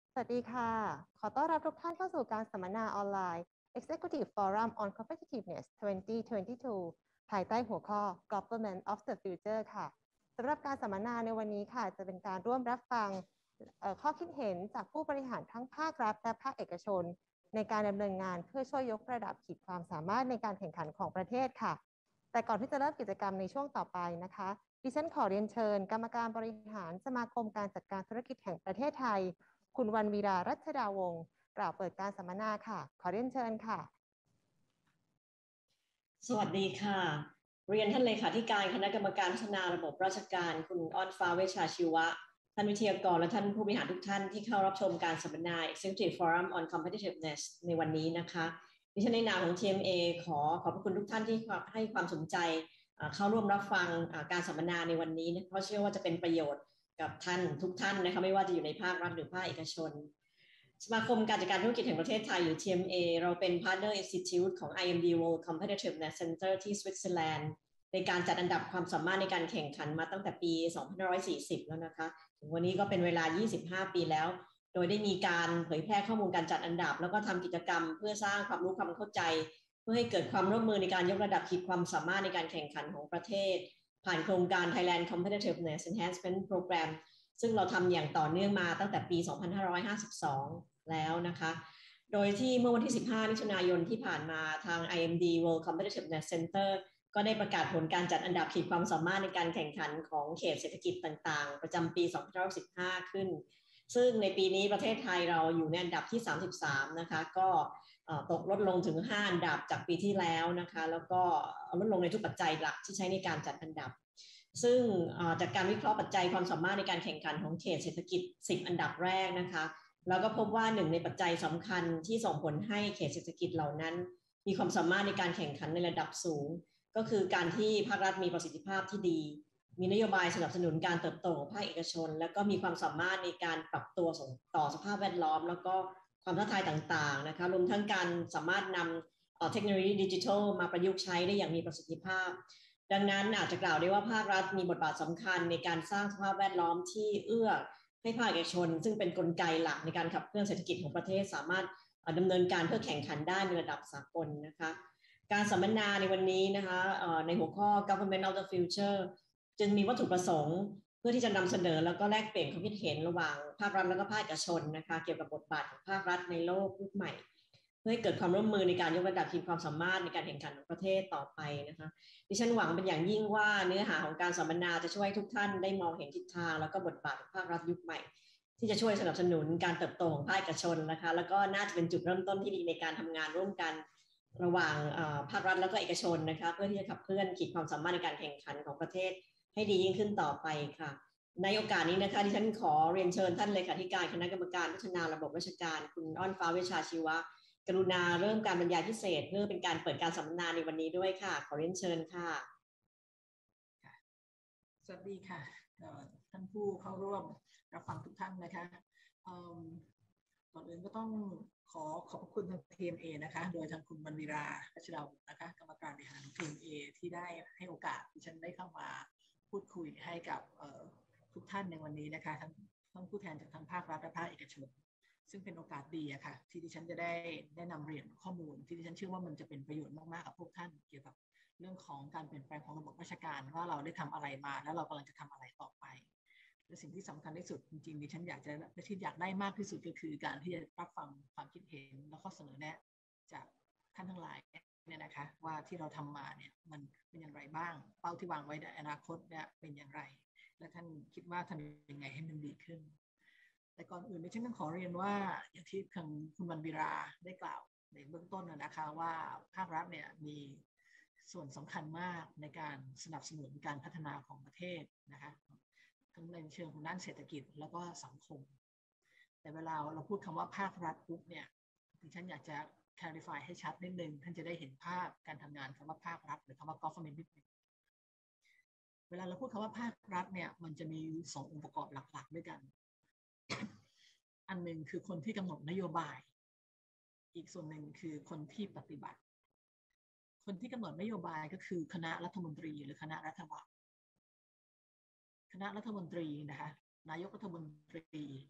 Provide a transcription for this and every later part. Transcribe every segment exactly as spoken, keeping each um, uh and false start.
สวัสดีค่ะ ขอต้อนรับทุกท่านเข้าสู่การสัมมนาออนไลน์ Executive Forum on Competitiveness สองพันยี่สิบสอง ภายใต้หัวข้อ Government of the Future ค่ะสำหรับการสัมมนาในวันนี้ค่ะจะเป็นการร่วมรับฟังเอ่อข้อคิดเห็นจากผู้บริหารทั้งภาครัฐและภาคเอกชนในการดำเนินงานเพื่อช่วยยกระดับขีดความสามารถในการแข่งขันของประเทศค่ะแต่ก่อนที่จะเริ่มกิจกรรมในช่วงต่อไปนะคะดิฉันขอเรียนเชิญกรรมการบริหารสมาคมการจัดการธุรกิจแห่งประเทศไทยคุณวันวีรารัชดาวงศ์กล่าวเปิดการสัมมนาค่ะขอเรียนเชิญค่ะสวัสดีค่ะเรียนท่านเลขาธิการคณะกรรมการพัฒนาระบบราชการคุณอ้อนฟ้าเวชชาชีวะท่านวิทยากรและท่านผู้บริหารทุกท่านที่เข้ารับชมการสัมมนา Executive Forum on Competitiveness ในวันนี้นะคะดิฉันในนามของ ที เอ็ม เอ ขอขอบพระคุณทุกท่านที่ให้ความสนใจเข้าร่วมรับฟังการสัมมนาในวันนี้เพราะเชื่อว่าจะเป็นประโยชน์กับท่านทุกท่านนะคะไม่ว่าจะอยู่ในภาครัฐหรือภาคเอกชนสมาคมการจัดการธุรกิจแห่งประเทศไทยหรือ ที เอ็ม เอ เราเป็น Partner Institute ของ ไอ เอ็ม ดี World Competitiveness Center ที่สวิตเซอร์แลนด์ในการจัดอันดับความสามารถในการแข่งขันมาตั้งแต่ปี สองพันห้าร้อยสี่สิบ แล้วนะคะถึงวันนี้ก็เป็นเวลา ยี่สิบห้า ปีแล้ว โดยได้มีการเผยแพร่ข้อมูลการจัดอันดับแล้วก็ทำกิจกรรมเพื่อสร้างความรู้ความเข้าใจเพื่อให้เกิดความร่วมมือในการยกระดับขีดความสามารถในการแข่งขันของประเทศผ่านโครงการ Thailand Competitiveness Enhancement Program ซึ่งเราทำอย่างต่อเนื่องมาตั้งแต่ปี สองพันห้าร้อยห้าสิบสอง แล้วนะคะ โดยที่เมื่อวันที่ สิบห้า มิถุนายนที่ผ่านมาทาง ไอ เอ็ม ดี World Competitiveness Center ก็ได้ประกาศผลการจัดอันดับขีดความสามารถในการแข่งขันของเขตเศรษฐกิจต่างๆประจำปี สองพันห้าร้อยสิบห้า ขึ้น ซึ่งในปีนี้ประเทศไทยเราอยู่ในอันดับที่ สามสิบสาม นะคะก็ตกลดลงถึง ห้า อันดับจากปีที่แล้วนะคะแล้วก็ลดลงในทุกปัจจัยหลักที่ใช้ในการจัดอันดับซึ่งจากการวิเคราะห์ปัจจัยความสามารถในการแข่งขันของเขตเศรษฐกิจ สิบ อันดับแรกนะคะแล้วก็พบว่าหนึ่งในปัจจัยสำคัญที่ส่งผลให้เขตเศรษฐกิจเหล่านั้นมีความสามารถในการแข่งขันในระดับสูงก็คือการที่ภาครัฐมีประสิทธิภาพที่ดีมีนโยบายสนับสนุนการเติบโตของภาคเอกชนและก็มีความสามารถในการปรับตัวต่อสภาพแวดล้อมแล้วก็ความท้าทายต่างๆนะคะรวมทั้งการสามารถนำเทคโนโลยีดิจิทัลมาประยุกต์ใช้ได้อย่างมีประสิทธิภาพดังนั้นอาจจะกล่าวได้ว่าภาครัฐมีบทบาทสำคัญในการสร้างสภาพแวดล้อมที่เอื้อให้ภาคเอกชนซึ่งเป็นกลไกหลักในการขับเคลื่อนเศรษฐกิจของประเทศสามารถดำเนินการเพื่อแข่งขันได้ในระดับสากลนะคะการสัมมนาในวันนี้นะคะในหัวข้อ Government of the Future จึงมีวัตถุประสงค์เพื่อที่จะนำเสนอแล้วก็แลกเปลี่ยนความคิดเห็นระหว่างภาครัฐและก็ภาคเอกชนนะคะเกี่ยวกับบทบาทของภาครัฐในโลกยุคใหม่เพื่อให้เกิดความร่วมมือในการยกระดับขีดความสามารถในการแข่งขันของประเทศต่อไปนะคะดิฉันหวังเป็นอย่างยิ่งว่าเนื้อหาของการสัมมนาจะช่วยทุกท่านได้มองเห็นทิศทางแล้วก็บทบาทของภาครัฐยุคใหม่ที่จะช่วยสนับสนุนการเติบโตของภาคเอกชนนะคะแล้วก็น่าจะเป็นจุดเริ่มต้นที่ดีในการทำงานร่วมกันระหว่างภาครัฐแล้วก็เอกชนนะคะเพื่อที่จะขับเคลื่อนขีดความสามารถในการแข่งขันของประเทศให้ดียิ่งขึ้นต่อไปค่ะในโอกาสนี้นะคะดิฉันขอเรียนเชิญท่านเลขาธิการคณะกรรมการพัฒนาระบบราชการคุณอ้อนฟ้าเวชชาชีวะกรุณาเริ่มการบรรยายพิเศษเพื่อเป็นการเปิดการสัมมนาในวันนี้ด้วยค่ะขอเรียนเชิญค่ะสวัสดีค่ะท่านผู้เข้าร่วมรับฟังทุกท่านนะคะก่อนอื่นก็ต้องขอขอบคุณทาง ที เอ็ม เอ นะคะโดยทางคุณบรรวีรารัชดาวุฒินะคะกรรมการบริหาร ที เอ็ม เอ ที่ได้ให้โอกาสที่ฉันได้เข้ามาพูดคุยให้กับทุกท่านในวันนี้นะคะทั้งทั้งผู้แทนจากทางภาครัฐและภาคเอกชนซึ่งเป็นโอกาสดีอะค่ะที่ดิฉันจะได้ได้นำเรียนข้อมูลที่ดิฉันเชื่อว่ามันจะเป็นประโยชน์มากๆกับพวกท่านเกี่ยวกับเรื่องของการเปลี่ยนแปลงของระบบราชการว่าเราได้ทำอะไรมาแล้วเรากำลังจะทำอะไรต่อไปและสิ่งที่สำคัญที่สุดจริงๆดิฉันอยากจะที่อยากได้มากที่สุดก็คือการที่จะรับฟังความคิดเห็นและข้อเสนอแนะจากท่านทั้งหลายเนี่ยนะคะว่าที่เราทำมาเนี่ยมันเป็นอย่างไรบ้างเป้าที่วางไว้ในอนาคตเนี่ยเป็นอย่างไรและท่านคิดว่าทำยังไงให้มันดีขึ้นแต่ก่อนอื่นดิฉันต้องขอเรียนว่าอย่างที่คุณบรรวีราได้กล่าวในเบื้องต้นนะคะว่าภาครัฐเนี่ยมีส่วนสำคัญมากในการสนับสนุนการพัฒนาของประเทศนะคะทั้งในเชิงของด้านเศรษฐกิจแล้วก็สังคมแต่เวลาเราพูดคำว่าภาครัฐปุ๊บเนี่ยดิฉันอยากจะ clarify ให้ชัดนิดนึงท่านจะได้เห็นภาพการทำงานคำว่าภาครัฐหรือคำว่า government นิดนึงเวลาเราพูดคำว่าภาครัฐเนี่ยมันจะมีสององค์ประกอบหลักๆด้วยกันอันหนึ่งคือคนที่กำหนดนโยบายอีกส่วนหนึ่งคือคนที่ปฏิบัติคนที่กำหนดนโยบายก็คือคณะรัฐมนตรีหรือคณะรัฐบาลคณะรัฐมนตรีนะคะนายกรัฐมนตรี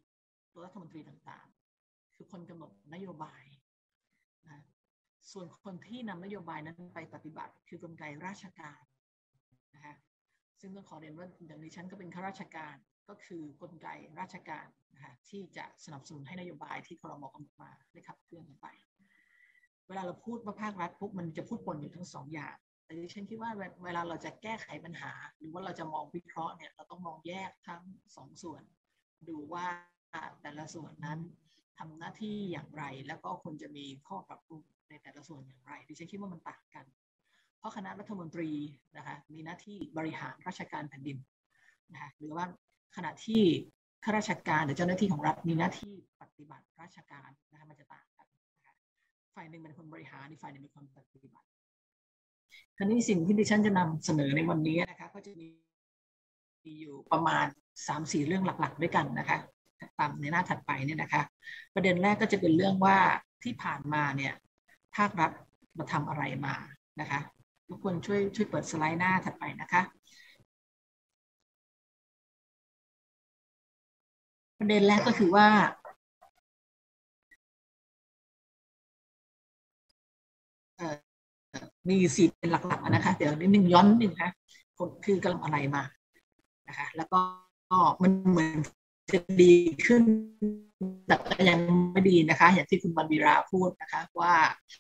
ตัวรัฐมนตรีต่างๆคือคนกำหนดนโยบายนะส่วนคนที่นำนโยบายนั้นไปปฏิบัติคือกลไกราชการนะคะซึ่งต้องขอเรียนว่าอย่างดิฉันก็เป็นข้าราชการก็คือกลไกราชการนะคะที่จะสนับสนุนให้นโยบายที่ครม.กำหนดมาได้ขับเคลื่อนไปเวลาเราพูดว่าภาครัฐปุ๊บมันจะพูดปนอยู่ทั้งสองอย่างแต่ดิฉันคิดว่าเวลาเราจะแก้ไขปัญหาหรือว่าเราจะมองวิเคราะห์เนี่ยเราต้องมองแยกทั้งสองส่วนดูว่าแต่ละส่วนนั้นทำหน้าที่อย่างไรแล้วก็ควรจะมีข้อปรับปรุงในแต่ละส่วนอย่างไรดิฉันคิดว่ามันต่างกันเพราะคณะรัฐมนตรีนะคะมีหน้าที่บริหารราชการแผ่นดินนะคะหรือว่าขณะที่ข้าราชการหรือเจ้าหน้าที่ของรัฐมีหน้าที่ปฏิบัติราชการนะคะมันจะต่างกันนะคะฝ่ายหนึ่งเป็นคนบริหารอีกฝ่ายหนึ่งเป็นคนปฏิบัติคราวนี้สิ่งที่ดิฉันจะนำเสนอในวันนี้นะคะก็จะมีอยู่ประมาณ สามสี่ เรื่องหลักๆด้วยกันนะคะตามในหน้าถัดไปเนี่ยนะคะประเด็นแรกก็จะเป็นเรื่องว่าที่ผ่านมาเนี่ยภาครัฐมาทำอะไรมานะคะทุกคนช่วยช่วยเปิดสไลด์หน้าถัดไปนะคะประเด็นแรกก็คือว่ามีสี่เป็นหลักๆนะคะเดี๋ยวนิดนึงย้อนนิดนึงนะคือกำลังอะไรมานะคะแล้วก็มันเหมือนจะดีขึ้นแต่ก็ยังไม่ดีนะคะอย่างที่คุณบรรวีราพูดนะคะว่า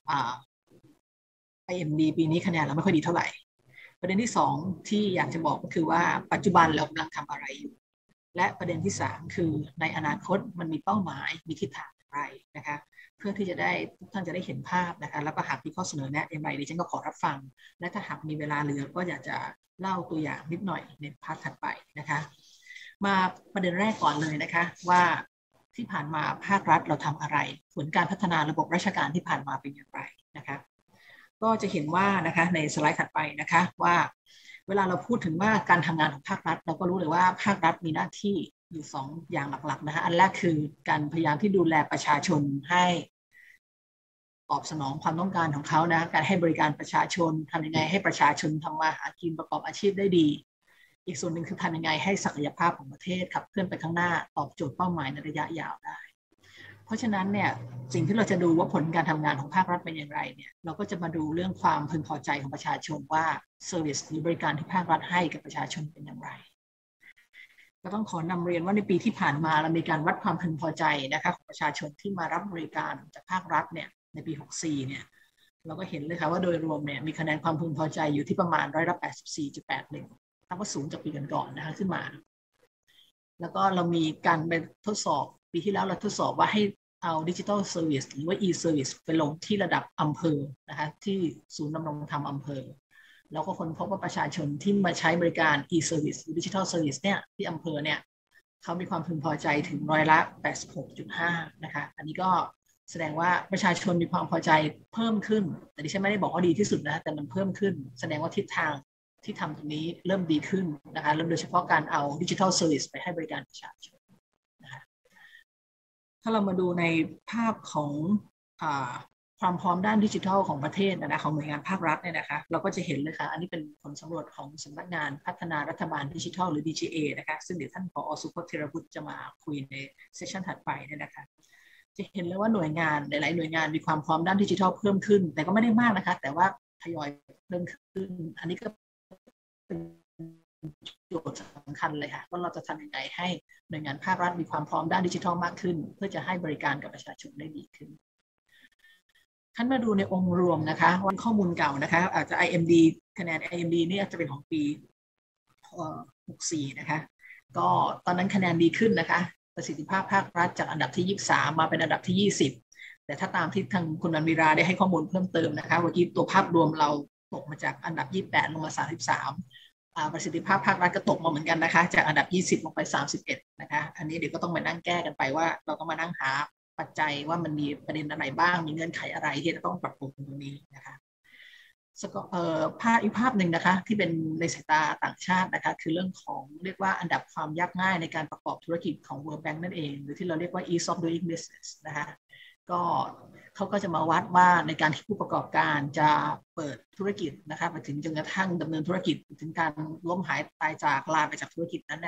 ไอเอ็มดีปีนี้คะแนนเราไม่ค่อยดีเท่าไหร่ประเด็นที่สองที่อยากจะบอกก็คือว่าปัจจุบันเรากำลังทำอะไรอยู่และประเด็นที่สามคือในอนาคตมันมีเป้าหมายมีทิศทางอะไรนะคะเพื่อที่จะได้ทุกท่านจะได้เห็นภาพนะคะแล้วก็หากมีข้อเสนอแนะอย่างไรดิฉันก็ขอรับฟังและถ้าหากมีเวลาเหลือก็อยากจะเล่าตัวอย่างนิดหน่อยในพาร์ทถัดไปนะคะมาประเด็นแรกก่อนเลยนะคะว่าที่ผ่านมาภาครัฐเราทำอะไรผลการพัฒนาระบบราชการที่ผ่านมาเป็นอย่างไรนะคะก็จะเห็นว่านะคะในสไลด์ถัดไปนะคะว่าเวลาเราพูดถึงว่าการทำงานของภาครัฐเราก็รู้เลยว่าภาครัฐมีหน้าที่อยู่สองอย่างหลักๆนะคะอันแรกคือการพยายามที่ดูแลประชาชนให้ตอบสนองความต้องการของเขานะการให้บริการประชาชนทำยังไงให้ประชาชนทำมาหากินประกอบอาชีพได้ดีอีกส่วนหนึ่งคือทำยังไงให้ศักยภาพของประเทศขับเคลื่อนไปข้างหน้าตอบโจทย์เป้าหมายในระยะยาวได้เพราะฉะนั้นเนี่ยสิ่งที่เราจะดูว่าผลการทำงานของภาครัฐเป็นอย่างไรเนี่ยเราก็จะมาดูเรื่องความพึงพอใจของประชาชนว่าเซอร์วิสหรือบริการที่ภาครัฐให้กับประชาชนเป็นอย่างไรก็ต้องขอนำเรียนว่าในปีที่ผ่านมาเรามีการวัดความพึงพอใจนะคะของประชาชนที่มารับบริการจากภาครัฐเนี่ยในปีหกสี่เนี่ยเราก็เห็นเลยค่ะว่าโดยรวมเนี่ยมีคะแนนความพึงพอใจอยู่ที่ประมาณร้อยละ แปดสิบสี่จุดแปดหนึ่ง นับว่าสูงจากปีก่อนๆนะคะขึ้นมาแล้วก็เรามีการไปทดสอบปีที่แล้วเราทดสอบว่าให้เอาดิจิทัลเซอร์วิสหรือว่า e-service ไปลงที่ระดับอำเภอนะคะที่ศูนย์ดำรงธรรมอำเภอแล้วก็คนพบว่าประชาชนที่มาใช้บริการ e-service หรือ digital service เนี่ยที่อำเภอเนี่ยเขามีความพึงพอใจถึงร้อยละ แปดสิบหกจุดห้า นะคะอันนี้ก็แสดงว่าประชาชนมีความพอใจเพิ่มขึ้นแต่ดิฉันไม่ได้บอกว่าดีที่สุดนะแต่มันเพิ่มขึ้นแสดงว่าทิศทางที่ทำตรงนี้เริ่มดีขึ้นนะคะเริ่มโดยเฉพาะการเอา digital service ไปให้บริการประชาชนนะคะถ้าเรามาดูในภาพของอ่าความพร้อมด้านดิจิทัลของประเทศนะของหน่วยงานภาครัฐเนี่ยนะคะเราก็จะเห็นเลยค่ะอันนี้เป็นผลสำรวจของสำนักงานพัฒนารัฐบาลดิจิทัลหรือ ดี จี เอ นะคะซึ่งเดี๋ยวท่านผอ.สุพจน์ ธีรบุตรจะมาคุยในเซสชันถัดไปเนี่ยนะคะจะเห็นเลยว่าหน่วยงานหลายๆหน่วยงานมีความพร้อมด้านดิจิทัลเพิ่มขึ้นแต่ก็ไม่ได้มากนะคะแต่ว่าทยอยเพิ่มขึ้นอันนี้ก็เป็นโจทย์สำคัญเลยค่ะว่าเราจะทำยังไงให้หน่วยงานภาครัฐมีความพร้อมด้านดิจิทัลมากขึ้นเพื่อจะให้บริการกับประชาชนได้ดีขึ้นท่านมาดูในองค์รวมนะคะวันข้อมูลเก่านะคะอาจจะ ไอ เอ็ม ดี คะแนน ไอ เอ็ม ดี เนี่ยจะเป็นของปีหกสี่นะคะก็ตอนนั้นคะแนนดีขึ้นนะคะประสิทธิภาพภาครัฐจากอันดับที่ยี่สิบสามมาเป็นอันดับที่ยี่สิบแต่ถ้าตามที่ทางคุณนันวีราได้ให้ข้อมูลเพิ่มเติมนะคะเมื่อกี้ตัวภาพรวมเราตกมาจากอันดับยี่สิบแปดลงมาสามสิบสามประสิทธิภาพภาครัฐก็ตกมาเหมือนกันนะคะจากอันดับยี่สิบลงไปสามสิบเอ็ดนะคะอันนี้เดี๋ยวก็ต้องมานั่งแก้กันไปว่าเราต้องมานั่งหาปัจจัยว่ามันมีประเด็นอะไรบ้างมีเงื่อนไขอะไรที่จะต้องปรับปรุงตรงนี้นะคะภาพอีกภาพหนึ่งนะคะที่เป็นในสายตาต่างชาตินะคะคือเรื่องของเรียกว่าอันดับความยากง่ายในการประกอบธุรกิจของ World Bank นั่นเองหรือที่เราเรียกว่า ease of doing business นะคะก็เขาก็จะมาวัดว่าในการที่ผู้ประกอบการจะเปิดธุรกิจนะคะไปถึงจนกระทั่งดำเนินธุรกิจถึงการล้มหายตายจากลาไปจากธุรกิจนั้นเนี่ย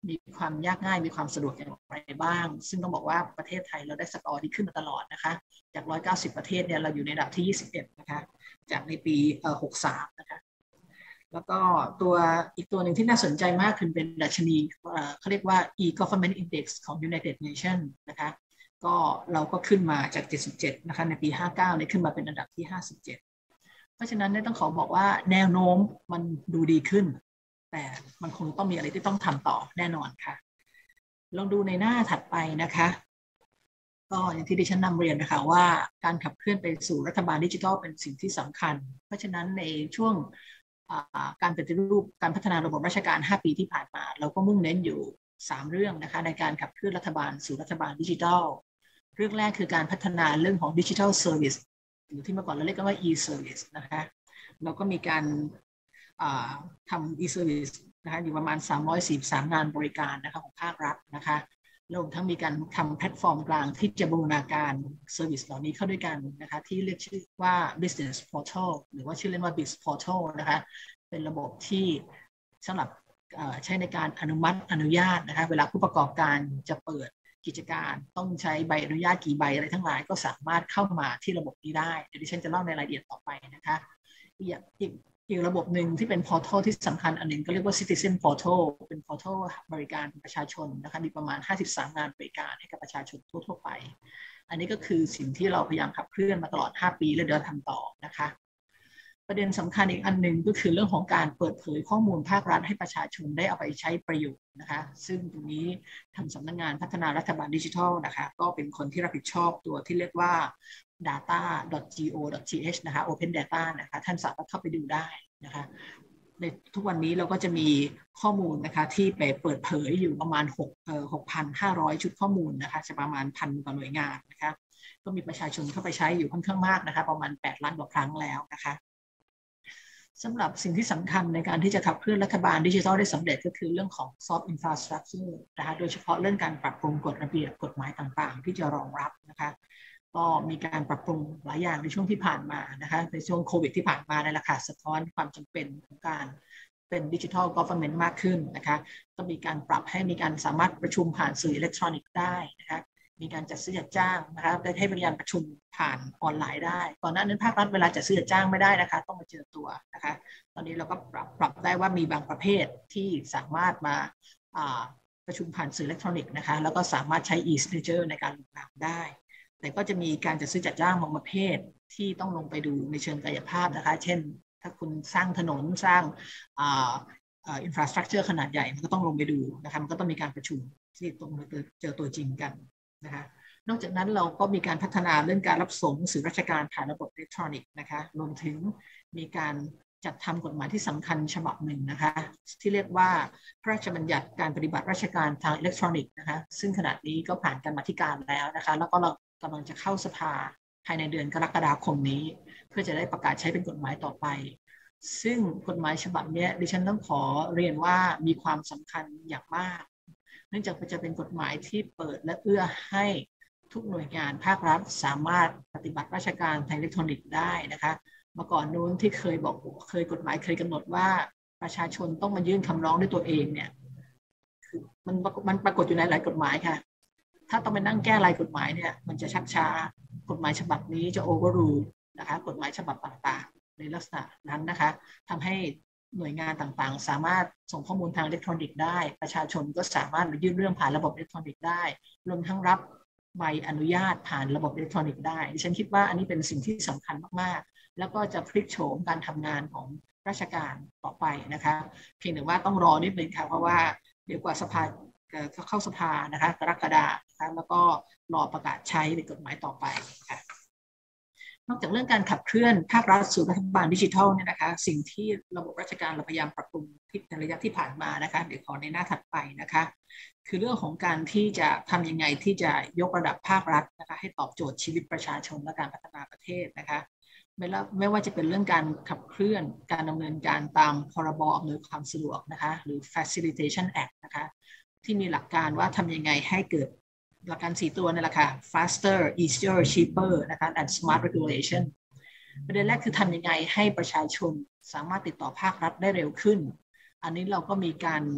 มีความยากง่ายมีความสะดวกอย่างไรบ้างซึ่งต้องบอกว่าประเทศไทยเราได้สกอร์ที่ขึ้นมาตลอดนะคะจากหนึ่งร้อยเก้าสิบประเทศเนี่ยเราอยู่ในระดับที่ยี่สิบเอ็ดนะคะจากในปีเอ่อหกสิบสามนะคะแล้วก็ตัวอีกตัวหนึ่งที่น่าสนใจมากคือเป็นดัชนีเขาเรียกว่า e-government index ของ United Nations นะคะก็เราก็ขึ้นมาจากเจ็ดสิบเจ็ดนะคะในปีห้าสิบเก้าเนี่ยขึ้นมาเป็นอันดับที่ห้าสิบเจ็ดเพราะฉะนั้นเนี่ยต้องขอบอกว่าแนวโน้มมันดูดีขึ้นแต่มันคงต้องมีอะไรที่ต้องทำต่อแน่นอนค่ะลองดูในหน้าถัดไปนะคะก็อย่างที่ดิฉันนำเรียนนะคะว่าการขับเคลื่อนไปสู่รัฐบาลดิจิทัลเป็นสิ่งที่สำคัญเพราะฉะนั้นในช่วงการปฏิรูปการพัฒนาระบบราชการห้าปีที่ผ่านมาเราก็มุ่งเน้นอยู่สามเรื่องนะคะในการขับเคลื่อนรัฐบาลสู่รัฐบาลดิจิทัลเรื่องแรกคือการพัฒนาเรื่องของดิจิทัลเซอร์วิสหรือที่เมื่อก่อนเราเรียกกันว่า e-service นะคะเราก็มีการทำ e-service นะคะอยู่ประมาณสามร้อยสี่สิบสามงานบริการนะคะของภาครัฐนะคะรวมทั้งมีการทำแพลตฟอร์มกลางที่จะบูรณาการเซอร์วิสเหล่านี้เข้าด้วยกันนะคะที่เรียกชื่อว่า business portal หรือว่าชื่อเล่นว่า biz portal นะคะเป็นระบบที่สำหรับใช้ในการอนุมัติอนุญาตนะคะเวลาผู้ประกอบการจะเปิดกิจการต้องใช้ใบอนุญาตกี่ใบอะไรทั้งหลายก็สามารถเข้ามาที่ระบบนี้ได้เดี๋ยวดิฉันจะเล่าในรายละเอียดต่อไปนะคะอีกอีกอีกระบบหนึ่งที่เป็น portal ที่สำคัญอันหนึ่งก็เรียกว่า citizen portal เป็น portal บริการประชาชนนะคะมีประมาณห้าสิบสามงานบริการให้กับประชาชนทั่วๆไปอันนี้ก็คือสิ่งที่เราพยายามขับเคลื่อนมาตลอดห้าปีและเดี๋ยวทำต่อนะคะประเด็นสำคัญอีกอันหนึ่งก็คือเรื่องของการเปิดเผยข้อมูลภาครัฐให้ประชาชนได้เอาไปใช้ประโยชน์นะคะซึ่งตรงนี้ทางสำนักงานพัฒนารัฐบาลดิจิทัลนะคะก็เป็นคนที่รับผิดชอบตัวที่เรียกว่า ดาต้า ดอท จี โอ ดอท ที เอช นะคะ Open Data นะคะท่านสามารถเข้าไปดูได้นะคะในทุกวันนี้เราก็จะมีข้อมูลนะคะที่ไปเปิดเผยอยู่ประมาณหกเอ่อ หกพันห้าร้อย ชุดข้อมูลนะคะจะประมาณพันกว่าหน่วยงานนะคะก็มีประชาชนเข้าไปใช้อยู่ค่อนข้างมากนะคะประมาณแปดล้านกว่าครั้งแล้วนะคะสำหรับสิ่งที่สำคัญในการที่จะขับเคลื่อนรัฐบาลดิจิทัลได้สำเร็จก็คือเรื่องของ soft infrastructure นะคะโดยเฉพาะเรื่องการปรับปรุงกฎระเบียบกฎหมายต่างๆที่จะรองรับนะคะก็มีการปรับปรุงหลายอย่างในช่วงที่ผ่านมานะคะในช่วงโควิดที่ผ่านมาในราคาสะท้อนความจำเป็นของการเป็นดิจิทัลกอฟเวอร์เมนต์มากขึ้นนะคะก็มีการปรับให้มีการสามารถประชุมผ่านสื่ออิเล็กทรอนิกส์ได้นะคะมีการจัดซื้อจัดจ้างนะคะได้ให้บริการประชุมผ่านออนไลน์ได้ก่อนหน้านั้นภาครัฐเวลาจัดซื้อจัดจ้างไม่ได้นะคะต้องมาเจอตัวนะคะตอนนี้เราก็ปรับปรับได้ว่ามีบางประเภทที่สามารถมาประชุมผ่านสื่ออิเล็กทรอนิกส์นะคะแล้วก็สามารถใช้ e-signature ในการลงนามได้แต่ก็จะมีการจัดซื้อจัดจ้างบางประเภทที่ต้องลงไปดูในเชิงกายภาพนะคะเช่นถ้าคุณสร้างถนนสร้างอ่าอินฟราสตรักเจอร์ขนาดใหญ่มันก็ต้องลงไปดูนะคะมันก็ต้องมีการประชุมที่ตรงเจอตัวจริงกันนะคะนอกจากนั้นเราก็มีการพัฒนาเรื่องการรับส่งสื่อราชการผ่านระบบอิเล็กทรอนิกส์นะคะรวมถึงมีการจัดทำกฎหมายที่สำคัญฉบับหนึ่งนะคะที่เรียกว่าพระราชบัญญัติการปฏิบัติราชการทางอิเล็กทรอนิกส์นะคะซึ่งขณะนี้ก็ผ่านการมาธิการแล้วนะคะแล้วก็เรากำลังจะเข้าสภาภายในเดือนกรกฎาคมนี้เพื่อจะได้ประกาศใช้เป็นกฎหมายต่อไปซึ่งกฎหมายฉบับนี้ดิฉันต้องขอเรียนว่ามีความสำคัญอย่างมากเนื่องจากจะเป็นกฎหมายที่เปิดและเอื้อให้ทุกหน่วยงานภาครัฐสามารถปฏิบัติราชการทางอิเล็กทรอนิกส์ได้นะคะเมื่อก่อนนู้นที่เคยบอกเคยกฎหมายเคยกำหนดว่าประชาชนต้องมายื่นคำร้องด้วยตัวเองเนี่ยคือมันมันปรากฏอยู่ในหลายกฎหมายค่ะถ้าต้องไปนั่งแก้รายกฎหมายเนี่ยมันจะชักช้ากฎหมายฉบับนี้จะโอเวอร์รูลนะคะกฎหมายฉบับต่างๆในลักษณะนั้นนะคะทำให้หน่วยงานต่างๆสามารถส่งข้อมูลทางอิเล็กทรอนิกส์ได้ประชาชนก็สามารถมายื่นเรื่องผ่านระบบอิเล็กทรอนิกส์ได้รวมทั้งรับใบอนุญาตผ่านระบบอิเล็กทรอนิกส์ได้ดิฉันคิดว่าอันนี้เป็นสิ่งที่สำคัญมากๆแล้วก็จะพลิกโฉมการทำงานของราชการต่อไปนะคะเพียงแต่ว่าต้องรอนิดนึงค่ะเพราะว่าเดี๋ยวกว่าสภาเข้าสภานะคะกรกฎาคมนะคะแล้วก็รอประกาศใช้เป็นกฎหมายต่อไปค่ะนอกจากเรื่องการขับเคลื่อนภาครัฐสู่รัฐบาลดิจิทัลเนี่ยนะคะสิ่งที่ระบบราชการเราพยายามปรับปรุงที่ในระยะที่ผ่านมานะคะเดี๋ยวขอในหน้าถัดไปนะคะคือเรื่องของการที่จะทำยังไงที่จะยกระดับภาครัฐนะคะให้ตอบโจทย์ชีวิตประชาชนและการพัฒนาประเทศนะคะไม่ว่าไม่ว่าจะเป็นเรื่องการขับเคลื่อนการดำเนินการตามพรบอำนวยความสะดวกนะคะหรือ Facilitation Act นะคะที่มีหลักการว่าทำยังไงให้เกิดหลักการสี่ตัวนั่นแหละค่ะ faster easier cheaper นะคะ and smart regulation ประเด็นแรกคือทำยังไงให้ประชาชนสามารถติดต่อภาครัฐได้เร็วขึ้นอันนี้เราก็มีการ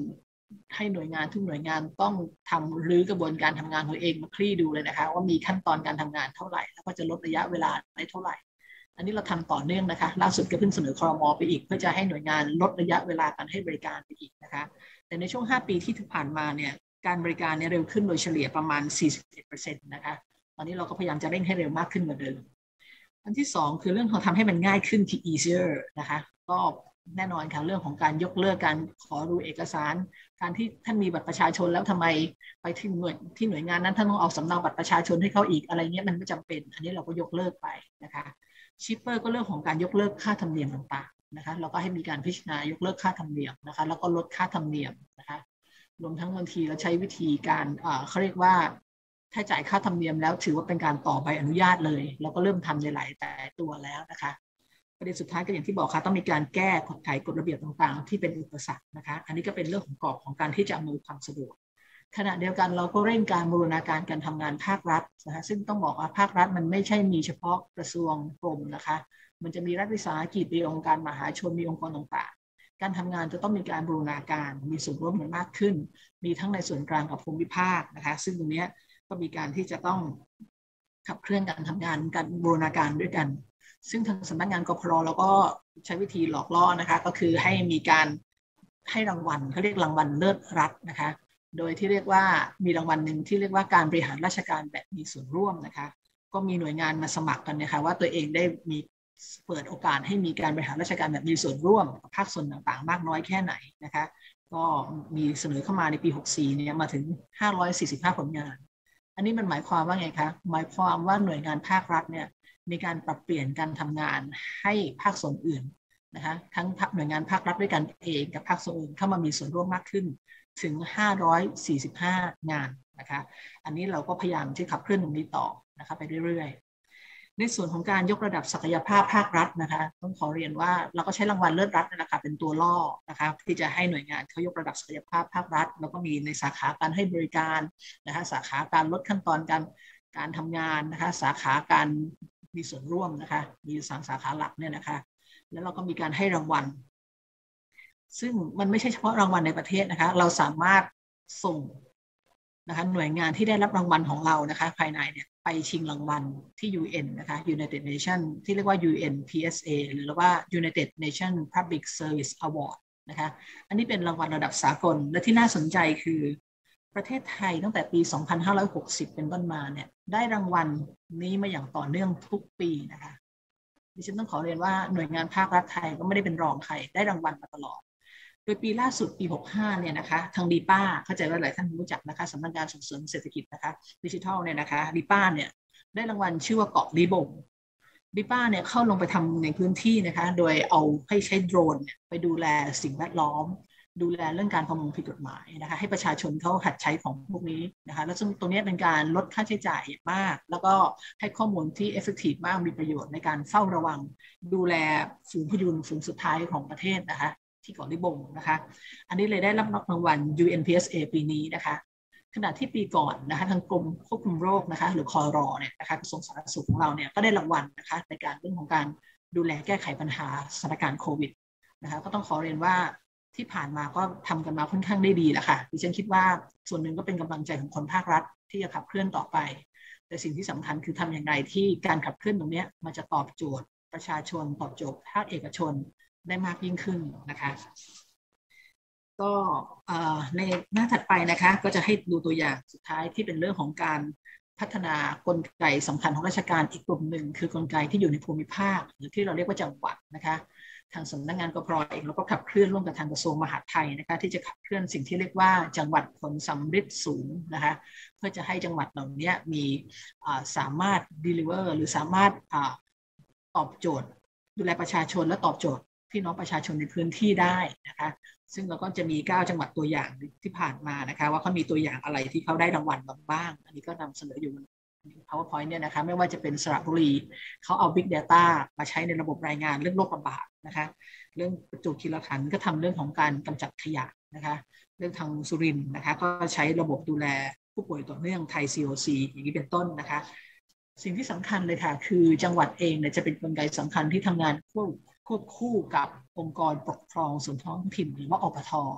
ให้หน่วยงานทุกหน่วยงานต้องทำรื้อกระบวนการทำงานตัวเองมาคลี่ดูเลยนะคะว่ามีขั้นตอนการทำงานเท่าไหร่แล้วก็จะลดระยะเวลาได้เท่าไหร่อันนี้เราทำต่อเนื่องนะคะล่าสุดก็เพิ่งเสนอครม.ไปอีกเพื่อจะให้หน่วยงานลดระยะเวลาการให้บริการไปอีกนะคะแต่ในช่วงห้าปีที่ผ่านมาเนี่ยการบริการเนี่ยเร็วขึ้นโดยเฉลี่ยประมาณ สี่สิบเอ็ดเปอร์เซ็นต์ นะคะตอนนี้เราก็พยายามจะเร่งให้เร็วมากขึ้นกว่าเดิมอันที่สองคือเรื่องของทำให้มันง่ายขึ้นที่ easier นะคะก็แน่นอนค่ะเรื่องของการยกเลิกการขอดูเอกสารการที่ท่านมีบัตรประชาชนแล้วทำไมไปที่หน่วยที่หน่วยงานนั้นท่านต้องเอาสำเนาบัตรประชาชนให้เขาอีกอะไรเงี้ยมันไม่จำเป็นอันนี้เราก็ยกเลิกไปนะคะชิปเปอร์ก็เรื่องของการยกเลิกค่าธรรมเนียมต่างๆนะคะเราก็ให้มีการพิจารณายกเลิกค่าธรรมเนียมนะคะแล้วก็ลดค่าธรรมเนียมนะคะรวมทั้งบางทีเราใช้วิธีการเอ่อเขาเรียกว่าถ้าจ่ายค่าธรรมเนียมแล้วถือว่าเป็นการต่อใบอนุญาตเลยเราก็เริ่มทำในหลายแต่ตัวแล้วนะคะประเด็นสุดท้ายก็อย่างที่บอกค่ะต้องมีการแก้กฎไกกฎระเบียบต่างๆที่เป็นอุปสรรคนะคะอันนี้ก็เป็นเรื่องของกรอบของการที่จะอำนวยความสะดวกขณะเดียวกันเราก็เร่งการบูรณาการการทำงานภาครัฐนะคะซึ่งต้องบอกว่าภาครัฐมันไม่ใช่มีเฉพาะกระทรวงกรมนะคะมันจะมีรัฐวิสาหกิจมีองค์การมหาชนมีองค์กรต่างๆการทำงานจะต้องมีการบูรณาการมีส่วนร่วมกันมากขึ้นมีทั้งในส่วนกลางกับภูมิภาคนะคะซึ่งตรงนี้ก็มีการที่จะต้องขับเคลื่อนการทำงานการบูรณาการด้วยกันซึ่งทางสำนักงานกพรเราก็ใช้วิธีหลอกล่อนะคะก็คือให้มีการให้รางวัลเขาเรียกรางวัลเลิศรัฐนะคะโดยที่เรียกว่ามีรางวัลหนึ่งที่เรียกว่าการบริหารราชการแบบมีส่วนร่วมนะคะก็มีหน่วยงานมาสมัครกันนะคะว่าตัวเองได้มีเปิดโอกาสให้มีการบริหารราชการแบบมีส่วนร่วมกับภาคส่วนต่างๆมากน้อยแค่ไหนนะคะก็มีเสนอเข้ามาในปีหกสี่เนี่ยมาถึงห้าร้อยสี่สิบห้าผลงานอันนี้มันหมายความว่าไงคะหมายความว่าหน่วยงานภาครัฐเนี่ยมีการปรับเปลี่ยนการทำงานให้ภาคส่วนอื่นนะคะทั้งหน่วยงานภาครัฐด้วยกันเองกับภาคส่วนอื่นเข้ามามีส่วนร่วมมากขึ้นถึงห้าร้อยสี่สิบห้างานนะคะอันนี้เราก็พยายามที่ขับเคลื่อนตรงนี้ต่อนะคะไปเรื่อยๆในส่วนของการยกระดับศักยภาพภาครัฐนะคะต้องขอเรียนว่าเราก็ใช้รางวัลเลิศรัฐนะคะเป็นตัวล่อนะคะที่จะให้หน่วยงานเขายกระดับศักยภาพภาครัฐแล้วก็มีในสาขาการให้บริการนะคะสาขาการลดขั้นตอนการการทำงานนะคะสาขาการมีส่วนร่วมนะคะมีสามสาขาหลักเนี่ยนะคะแล้วเราก็มีการให้รางวัลซึ่งมันไม่ใช่เฉพาะรางวัลในประเทศนะคะเราสามารถส่งนะคะหน่วยงานที่ได้รับรางวัลของเรานะคะภายในเนี่ยไปชิงรางวัลที่ ยู เอ็น นะคะ United Nations ที่เรียกว่า ยู เอ็น พี เอส เอ หรือว่า United Nations Public Service Award นะคะอันนี้เป็นรางวัลระดับสากลและที่น่าสนใจคือประเทศไทยตั้งแต่ปีสองพันห้าร้อยหกสิบเป็นต้นมาเนี่ยได้รางวัลนี้มาอย่างต่อเนื่องทุกปีนะคะดิฉันต้องขอเรียนว่าหน่วยงานภาครัฐไทยก็ไม่ได้เป็นรองใครได้รางวัลมาตลอดโดยปีล่าสุดปีหกสิบห้าเนี่ยนะคะทางดีป้าเข้าใจว่าหลายท่านรู้จักนะคะสำนักงานส่งเสริมเศรษฐกิจนะคะดิจิทัลเนี่ยนะคะดีป้าเนี่ยได้รางวัลชื่อว่าเกาะลีบงดีป้าเนี่ยเข้าลงไปทำในพื้นที่นะคะโดยเอาให้ใช้โดรนไปดูแลสิ่งแวดล้อมดูแลเรื่องการประมงผิดกฎหมายนะคะให้ประชาชนเขาหัดใช้ของพวกนี้นะคะแล้วซึ่งตรงนี้เป็นการลดค่าใช้จ่ายมากแล้วก็ให้ข้อมูลที่ effective มากมีประโยชน์ในการเฝ้าระวังดูแลฝูงพยูนฝูงสุดท้ายของประเทศนะคะที่เกาะลิบงนะคะอันนี้เลยได้รับรางวัล ยู เอ็น พี เอส เอ ปีนี้นะคะขณะที่ปีก่อนนะคะทางกรมควบคุมโรคนะคะหรือคอรเนี่ยนะคะกระทรวงสาธารณสุขของเราเนี่ยก็ได้รางวัลนะคะในการเรื่องของการดูแลแก้ไขปัญหาสถานการณ์โควิดนะคะก็ต้องขอเรียนว่าที่ผ่านมาก็ทำกันมาค่อนข้างได้ดีแล้วค่ะดิฉันคิดว่าส่วนหนึ่งก็เป็นกำลังใจของคนภาครัฐที่จะขับเคลื่อนต่อไปแต่สิ่งที่สำคัญคือทำอย่างไรที่การขับเคลื่อนตรงนี้มันจะตอบโจทย์ประชาชนตอบโจทย์ภาคเอกชนได้มากยิ่งขึ้นนะคะก็ในหน้าถัดไปนะคะก็จะให้ดูตัวอย่างสุดท้ายที่เป็นเรื่องของการพัฒนากลไกสำคัญของราชการอีกกลุ่มหนึ่งคือกลไกที่อยู่ในภูมิภาคหรือที่เราเรียกว่าจังหวัดนะคะทางสำนักงานกพรเองเราก็ขับเคลื่อนร่วมกับทางกระทรวงมหาดไทยนะคะที่จะขับเคลื่อนสิ่งที่เรียกว่าจังหวัดผลสำฤทธิ์สูงนะคะเพื่อจะให้จังหวัดเหล่านี้มีสามารถ deliver หรือสามารถตอบโจทย์ดูแลประชาชนและตอบโจทย์พี่น้องประชาชนในพื้นที่ได้นะคะซึ่งเราก็จะมีเก้าจังหวัดตัวอย่างที่ผ่านมานะคะว่าเขามีตัวอย่างอะไรที่เขาได้รางวัลบ้างอันนี้ก็นำเสนออยู่ PowerPoint เนี่ยนะคะไม่ว่าจะเป็นสระบุรีเขาเอา Big Data มาใช้ในระบบรายงานเรื่องโรคระบาดนะคะเรื่องประจวบคีรีขันธ์ก็ทำเรื่องของการกำจัดขยะนะคะเรื่องทางสุรินทร์นะคะก็ใช้ระบบดูแลผู้ป่วยต่อเนื่องไทย ซี โอ ซี อย่างนี้เป็นต้นนะคะสิ่งที่สำคัญเลยค่ะคือจังหวัดเองเนี่ยจะเป็นกลไกสำคัญที่ทำงานควบควบคู่กับองค์กรปกครองส่วนท้องถิ่นหรือว่าอปท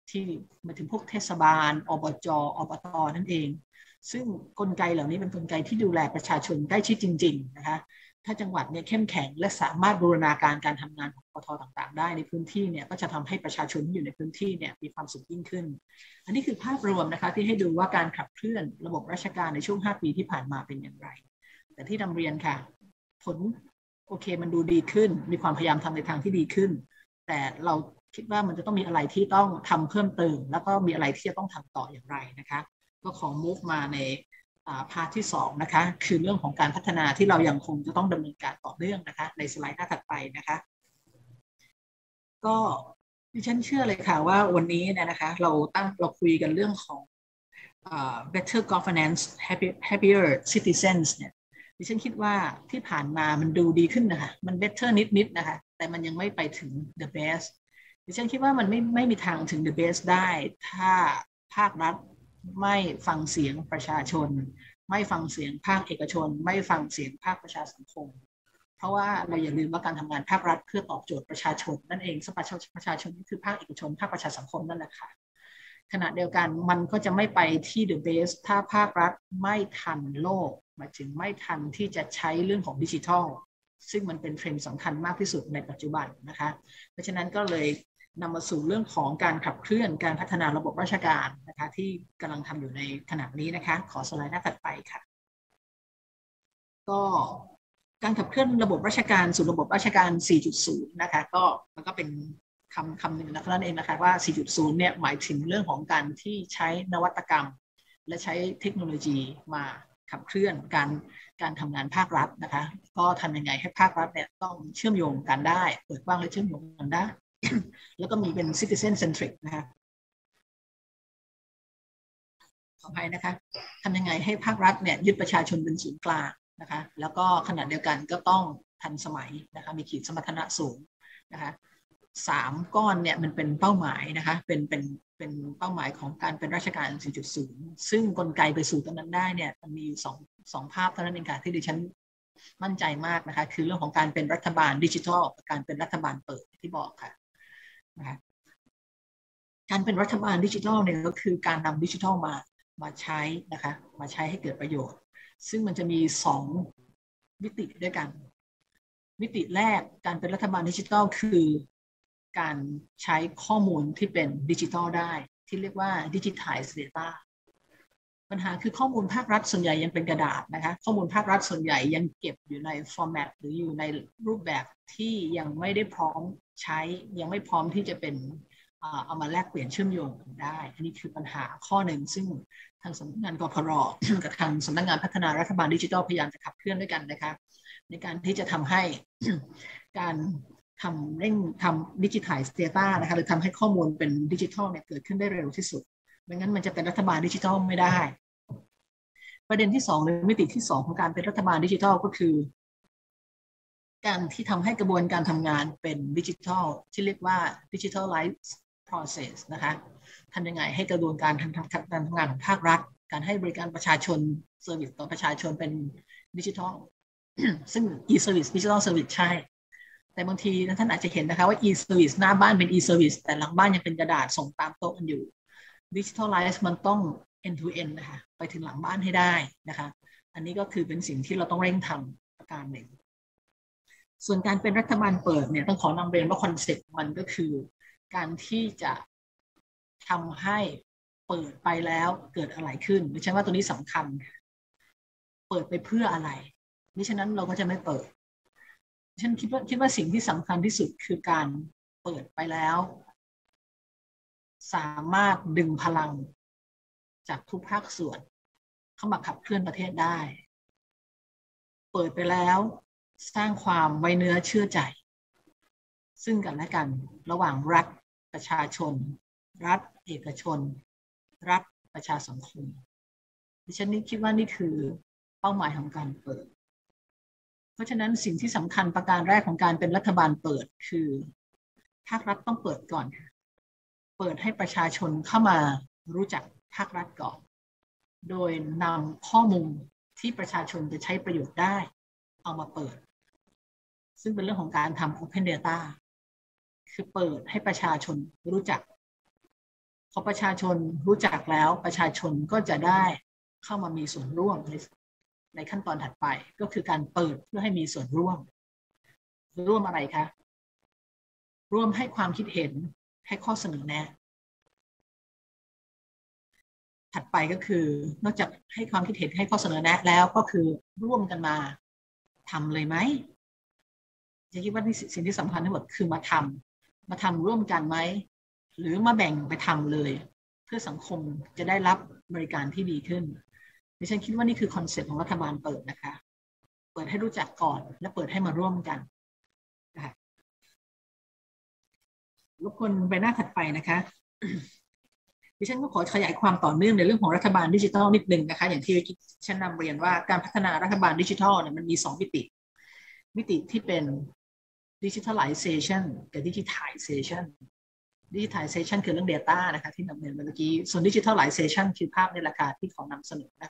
ที่หมายถึงพวกเทศบาลอบจอบตนั่นเองซึ่งกลไกเหล่านี้เป็นกลไกที่ดูแลประชาชนใกล้ชิดจริงๆนะคะถ้าจังหวัดเนี่ยเข้มแข็งและสามารถบูรณาการการทำงานของอบตต่างๆได้ในพื้นที่เนี่ยก็จะทำให้ประชาชนที่อยู่ในพื้นที่เนี่ยมีความสุขยิ่งขึ้นอันนี้คือภาพรวมนะคะที่ให้ดูว่าการขับเคลื่อนระบบราชการในช่วงห้าปีที่ผ่านมาเป็นอย่างไรแต่ที่นำเรียนค่ะผลโอเคมันดูดีขึ้นมีความพยายามทำในทางที่ดีขึ้นแต่เราคิดว่ามันจะต้องมีอะไรที่ต้องทำเพิ่มเติมแล้วก็มีอะไรที่จะต้องทำต่ออย่างไรนะคะก็ขอ move มาในพาร์ทที่สองนะคะคือเรื่องของการพัฒนาที่เรายังคงจะต้องดำเนินการต่อเนื่องนะคะในสไลด์หน้าถัดไปนะคะก็ดิฉันเชื่อเลยค่ะว่าวันนี้เนี่ยนะคะเราตั้งเราคุยกันเรื่องของ uh, better governance happier citizens เนี่ยดิฉันคิดว่าที่ผ่านมามันดูดีขึ้นนะคะมัน better นิดๆนะคะแต่มันยังไม่ไปถึง the best ดิฉันคิดว่ามันไม่ไม่มีทางถึง the best ได้ถ้าภาครัฐไม่ฟังเสียงประชาชนไม่ฟังเสียงภาคเอกชนไม่ฟังเสียงภาคประชาสังคมเพราะว่าเราอย่าลืมว่าการทำงานภาครัฐเพื่อตอบโจทย์ประชาชนนั่นเองสภาประชาชนนี่คือภาคเอกชนภาคประชาสังคมนั่นแหละค่ะขณะเดียวกันมันก็จะไม่ไปที่ the best ถ้าภาครัฐไม่ทันโลกหมายถึงไม่ทันที่จะใช้เรื่องของดิจิทัลซึ่งมันเป็นเทรนด์สำคัญมากที่สุดในปัจจุบันนะคะเพราะฉะนั้นก็เลยนำมาสู่เรื่องของการขับเคลื่อนการพัฒนาระบบราชการนะคะที่กำลังทำอยู่ในขณะนี้นะคะขอสไลด์หน้าถัดไปค่ะก็การขับเคลื่อนระบบราชการสู่ระบบราชการ สี่จุดศูนย์ นะคะก็มันก็เป็นคำคำหนึ่งนั่นเองนะคะว่า สี่จุดศูนย์ เนี่ยหมายถึงเรื่องของการที่ใช้นวัตกรรมและใช้เทคโนโลยีมาขับเคลื่อนการการทำงานภาครัฐนะคะก็ทำยังไงให้ภาครัฐเนี่ยต้องเชื่อมโยงกันได้เปิดกว้างและเชื่อมโยงกันได้ แล้วก็มีเป็น citizen centric นะคะขออภัยนะคะทำยังไงให้ภาครัฐเนี่ยยึดประชาชนเป็นศูนย์กลางนะคะแล้วก็ขณะเดียวกันก็ต้องทันสมัยนะคะมีขีดสมรรถนะสูงนะคะสามก้อนเนี่ยมันเป็นเป้าหมายนะคะเป็นเป็นเป็นเป้าหมายของการเป็นราชการ สี่จุดศูนย์ ซึ่งกลไกไปสู่ตรงนั้นได้เนี่ยมันมีสองสองภาพเท่านั้นเองค่ะที่ดิฉันมั่นใจมากนะคะคือเรื่องของการเป็นรัฐบาลดิจิทัลกับการเป็นรัฐบาลเปิดที่บอกค่ะนะคะการเป็นรัฐบาลดิจิทัลเนี่ยก็คือการนำดิจิทัลมามาใช้นะคะมาใช้ให้เกิดประโยชน์ซึ่งมันจะมีสองมิติด้วยกันมิติแรกการเป็นรัฐบาลดิจิทัลคือการใช้ข้อมูลที่เป็นดิจิทัลได้ที่เรียกว่า digitized data ปัญหาคือข้อมูลภาครัฐส่วนใหญ่ยังเป็นกระดาษนะคะข้อมูลภาครัฐส่วนใหญ่ยังเก็บอยู่ใน format หรืออยู่ในรูปแบบที่ยังไม่ได้พร้อมใช้ยังไม่พร้อมที่จะเป็นเอามาแลกเปลี่ยนเชื่อมโยงกันได้อันนี้คือปัญหาข้อหนึ่งซึ่งทางสำนักงานกพร กับทางสำนักงานพัฒนารัฐบาลดิจิทัลพยายามจะขับเคลื่อนด้วยกันนะคะในการที่จะทำให้ การทำเร่งทำ digitized data นะคะหรือทำให้ข้อมูลเป็นดิจิทัลเนี่ยเกิดขึ้นได้เร็วที่สุดไม่งั้นมันจะเป็นรัฐบาลดิจิทัลไม่ได้ประเด็นที่สองหรือมิติที่สองของการเป็นรัฐบาลดิจิทัลก็คือการที่ทำให้กระบวนการทำงานเป็นดิจิทัลที่เรียกว่า digitalized process นะคะทำยังไงให้กระบวนการทำการทำงานของภาครัฐการให้บริการประชาชนเซอร์วิสต่อประชาชนเป็นดิจิทัล ซึ่ง e-service digital service ใช่แต่บางทีท่านอาจจะเห็นนะคะว่า e-service หน้าบ้านเป็น e-service แต่หลังบ้านยังเป็นกระดาษส่งตามโต๊ะกันอยู่ digitalize มันต้อง end to end นะคะไปถึงหลังบ้านให้ได้นะคะอันนี้ก็คือเป็นสิ่งที่เราต้องเร่งทำประการหนึ่งส่วนการเป็นรัฐบาลเปิดเนี่ยต้องขอนำเรียนว่าคอนเซ็ปต์มันก็คือการที่จะทำให้เปิดไปแล้วเกิดอะไรขึ้นดิฉันว่าตัวนี้สำคัญเปิดไปเพื่ออะไรมิฉะนั้นเราก็จะไม่เปิดฉันคิดว่าคิดว่าสิ่งที่สำคัญที่สุดคือการเปิดไปแล้วสามารถดึงพลังจากทุกภาคส่วนเข้ามาขับเคลื่อนประเทศได้เปิดไปแล้วสร้างความไว้เนื้อเชื่อใจซึ่งกันและกันระหว่างรัฐประชาชนรัฐเอกชนรัฐประชาสังคมดิฉันนี่คิดว่านี่คือเป้าหมายของการเปิดเพราะฉะนั้นสิ่งที่สำคัญประการแรกของการเป็นรัฐบาลเปิดคือภาครัฐต้องเปิดก่อนเปิดให้ประชาชนเข้ามารู้จักภาครัฐก่อนโดยนำข้อมูลที่ประชาชนจะใช้ประโยชน์ได้เอามาเปิดซึ่งเป็นเรื่องของการทำ Open Data คือเปิดให้ประชาชนรู้จักพอประชาชนรู้จักแล้วประชาชนก็จะได้เข้ามามีส่วนร่วมในในขั้นตอนถัดไปก็คือการเปิดเพื่อให้มีส่วนร่วมร่วมอะไรคะร่วมให้ความคิดเห็นให้ข้อเสนอแนะถัดไปก็คือนอกจากให้ความคิดเห็นให้ข้อเสนอแนะแล้วก็คือร่วมกันมาทำเลยไหมจะคิดว่าสิ่งที่สำคัญทั้งหมดคือมาทำมาทำร่วมกันไหมหรือมาแบ่งไปทำเลยเพื่อสังคมจะได้รับบริการที่ดีขึ้นดิฉันคิดว่านี่คือคอนเซ็ปต์ของรัฐบาลเปิดนะคะเปิดให้รู้จักก่อนและเปิดให้มาร่วมกันนะคะรบกวนไปหน้าถัดไปนะคะดิฉันก็ขอขยายความต่อเนื่องในเรื่องของรัฐบาลดิจิทัลนิดนึงนะคะอย่างที่ฉันนำเรียนว่าการพัฒนารัฐบาลดิจิทัลเนี่ยมันมีสองมิติมิติที่เป็น digitalization กับ digitization digitization คือเรื่อง data นะคะที่นำเรียนเมื่อกี้ส่วน digitalization คือภาพในราคาที่ขอนำเสนอนะคะ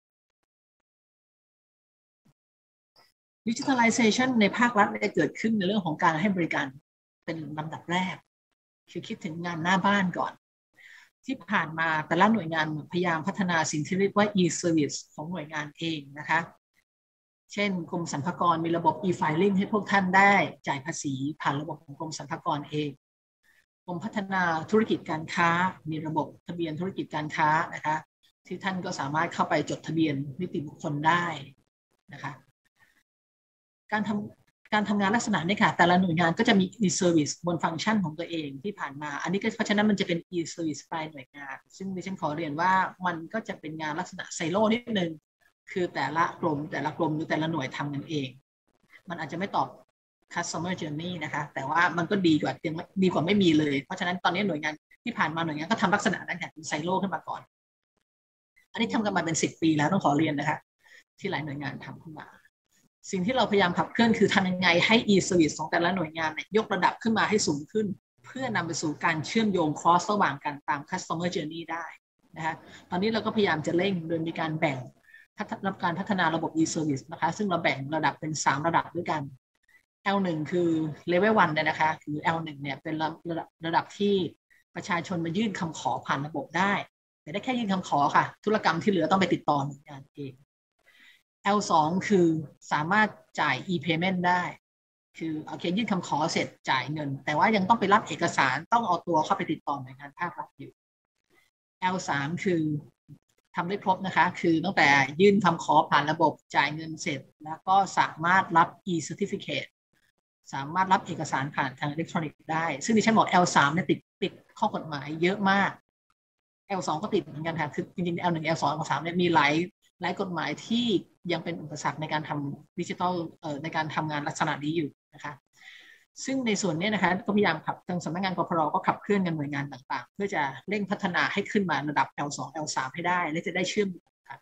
digitalization ในภาครัฐได้เกิดขึ้นในเรื่องของการให้บริการเป็นลำดับแรกคือคิดถึงงานหน้าบ้านก่อนที่ผ่านมาแต่ละหน่วยงานพยายามพัฒนาสิ่งที่เรียกว่า e-service ของหน่วยงานเองนะคะเช่นกรมสรรพากรมีระบบ e-filing ให้พวกท่านได้จ่ายภาษีผ่านระบบของกรมสรรพากรเองกรมพัฒนาธุรกิจการค้ามีระบบทะเบียนธุรกิจการค้านะคะที่ท่านก็สามารถเข้าไปจดทะเบียนนิติบุคคลได้นะคะการทำการทำงานลักษณะนี้ค่ะแต่ละหน่วยงานก็จะมี e-service บนฟังก์ชันของตัวเองที่ผ่านมาอันนี้ก็เพราะฉะนั้นมันจะเป็น e-service ปลายหน่วยงานซึ่งดิฉันขอเรียนว่ามันก็จะเป็นงานลักษณะไซโลนิดนึงคือแต่ละกรมแต่ละกรมหรือแต่ละหน่วยทำกันเองมันอาจจะไม่ตอบ customer journey นะคะแต่ว่ามันก็ดีกว่าดีกว่าไม่มีเลยเพราะฉะนั้นตอนนี้หน่วยงานที่ผ่านมาหน่วยงานก็ทำลักษณะนั้นค่ะเป็นไซโลขึ้นมาก่อนอันนี้ทำกันมาเป็นสิบปีแล้วต้องขอเรียนนะคะที่หลายหน่วยงานทำขึ้นมาสิ่งที่เราพยายามขับเคลื่อนคือทำยังไงให้ e-service ของแต่ละหน่วยงานเนี่ยยกระดับขึ้นมาให้สูงขึ้นเพื่อนำไปสู่การเชื่อมโยง cross ระหว่างกันตาม customer journey ได้นะคะตอนนี้เราก็พยายามจะเร่งโดยมีการแบ่งรับการพัฒนาระบบ e-service นะคะซึ่งเราแบ่งระดับเป็นสามระดับด้วยกัน แอล หนึ่ง คือ level หนึ่งเนี่ยนะคะคือ แอล หนึ่ง เนี่ยเป็นระดับระดับที่ประชาชนมายื่นคำขอผ่านระบบได้แต่ได้แค่ยื่นคำขอค่ะธุรกรรมที่เหลือต้องไปติดต่อหน่วยงานเอง แอล สอง คือสามารถจ่าย e-payment ได้คือโอเคยื่นคำขอเสร็จจ่ายเงินแต่ว่ายังต้องไปรับเอกสารต้องเอาตัวเข้าไปติดต่อหน่วยงานภาครัฐอยู่ แอล สาม คือทำได้ครบนะคะคือตั้งแต่ยื่นคำขอผ่านระบบจ่ายเงินเสร็จแล้วก็สามารถรับ e-certificate สามารถรับเอกสารผ่านทางอิเล็กทรอนิกส์ได้ซึ่งดิฉันบอก แอล สาม เนี่ยติดติดข้อกฎหมายเยอะมาก แอล สอง ก็ติดเหมือนกันค่ะคือจริงๆ แอล หนึ่ง แอล สอง แอล สาม เนี่ยมีหลายหลายกฎหมายที่ยังเป็นอุปสรรคในการทำดิจิทัลเอ่อในการทำงานลักษณะนี้อยู่นะคะซึ่งในส่วนนี้นะคะก็พยายามขับทางสำนักงานกพรก็ขับเคลื่อนกันหน่วยงานต่างๆเพื่อจะเร่งพัฒนาให้ขึ้นมาระดับ แอล สอง แอล สาม ให้ได้และจะได้เชื่อมค่ะ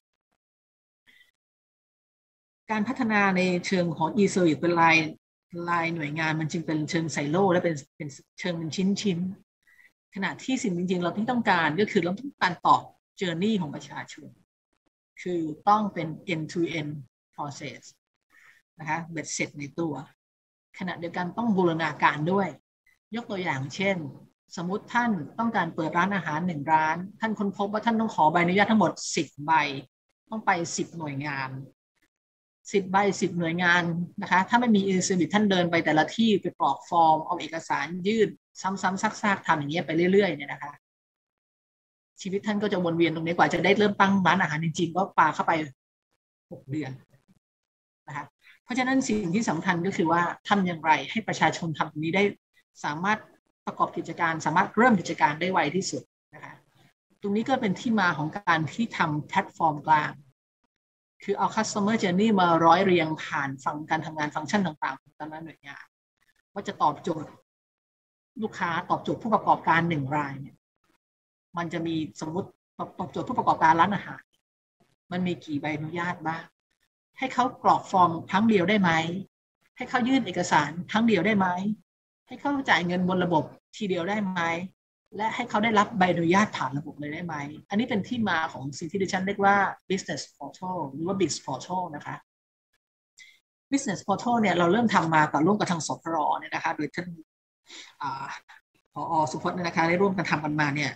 การพัฒนาในเชิงของ e-service เป็นรายรายหน่วยงานมันจึงเป็นเชิงไซโลและเป็นเป็นเชิงเป็นชิ้นๆขณะที่สิ่งจริงๆเราที่ต้องการก็คือเราต้องการตอบเจอร์นี่ของประชาชนคือต้องเป็น end to end process นะคะเบ็ดเสร็จในตัวขณะเดียวกันต้องบูรณาการด้วยยกตัวอย่างเช่นสมมุติท่านต้องการเปิดร้านอาหารหนึ่งร้านท่านค้นพบว่าท่านต้องขอใบอนุญาตทั้งหมดสิบใบต้องไปสิบหน่วยงานสิบใบสิบหน่วยงานนะคะถ้าไม่มี e-service ท่านเดินไปแต่ละที่ไปกรอกฟอร์มเอาเอกสารยื่นซ้ำๆซักๆทำอย่างเงี้ยไปเรื่อยๆเนี่ยนะคะชีวิตท่านก็จะวนเวียนตรงนี้กว่าจะได้เริ่มตั้งร้านอาหารจริงๆก็ปาเข้าไปหกเดือนนะคะเพราะฉะนั้นสิ่งที่สำคัญก็คือว่าทำอย่างไรให้ประชาชนทำตรงนี้ได้สามารถประกอบกิจการสามารถเริ่มกิจการได้ไวที่สุดนะคะตรงนี้ก็เป็นที่มาของการที่ทำแพลตฟอร์มกลางคือเอา customer journey มาร้อยเรียงผ่านฟังการทำงานฟังก์ชันต่างๆของแต่ละหน่วยงานว่าจะตอบโจทย์ลูกค้าตอบโจทย์ผู้ประกอบการหนึ่งรายเนี่ยมันจะมีสมมติตอบโจทย์ผู้ประกอบการร้านอาหารมันมีกี่ใบอนุญาตบ้างให้เขากรอกฟอร์มครั้งเดียวได้ไหมให้เขายื่นเอกสารครั้งเดียวได้ไหมให้เขาจ่ายเงินบนระบบทีเดียวได้ไหมและให้เขาได้รับใบอนุญาตผ่านระบบเลยได้ไหมอันนี้เป็นที่มาของสิ่งที่ดิฉันเรียกว่า business portal หรือว่า บิ๊ก portal นะคะ business portal เนี่ยเราเริ่มทำมากับร่วมกับทางสพรเนี่ยนะคะโดยท่านผอ.สุพจน์เนี่ยนะคะได้ร่วมกันทำกันมาเนี่ย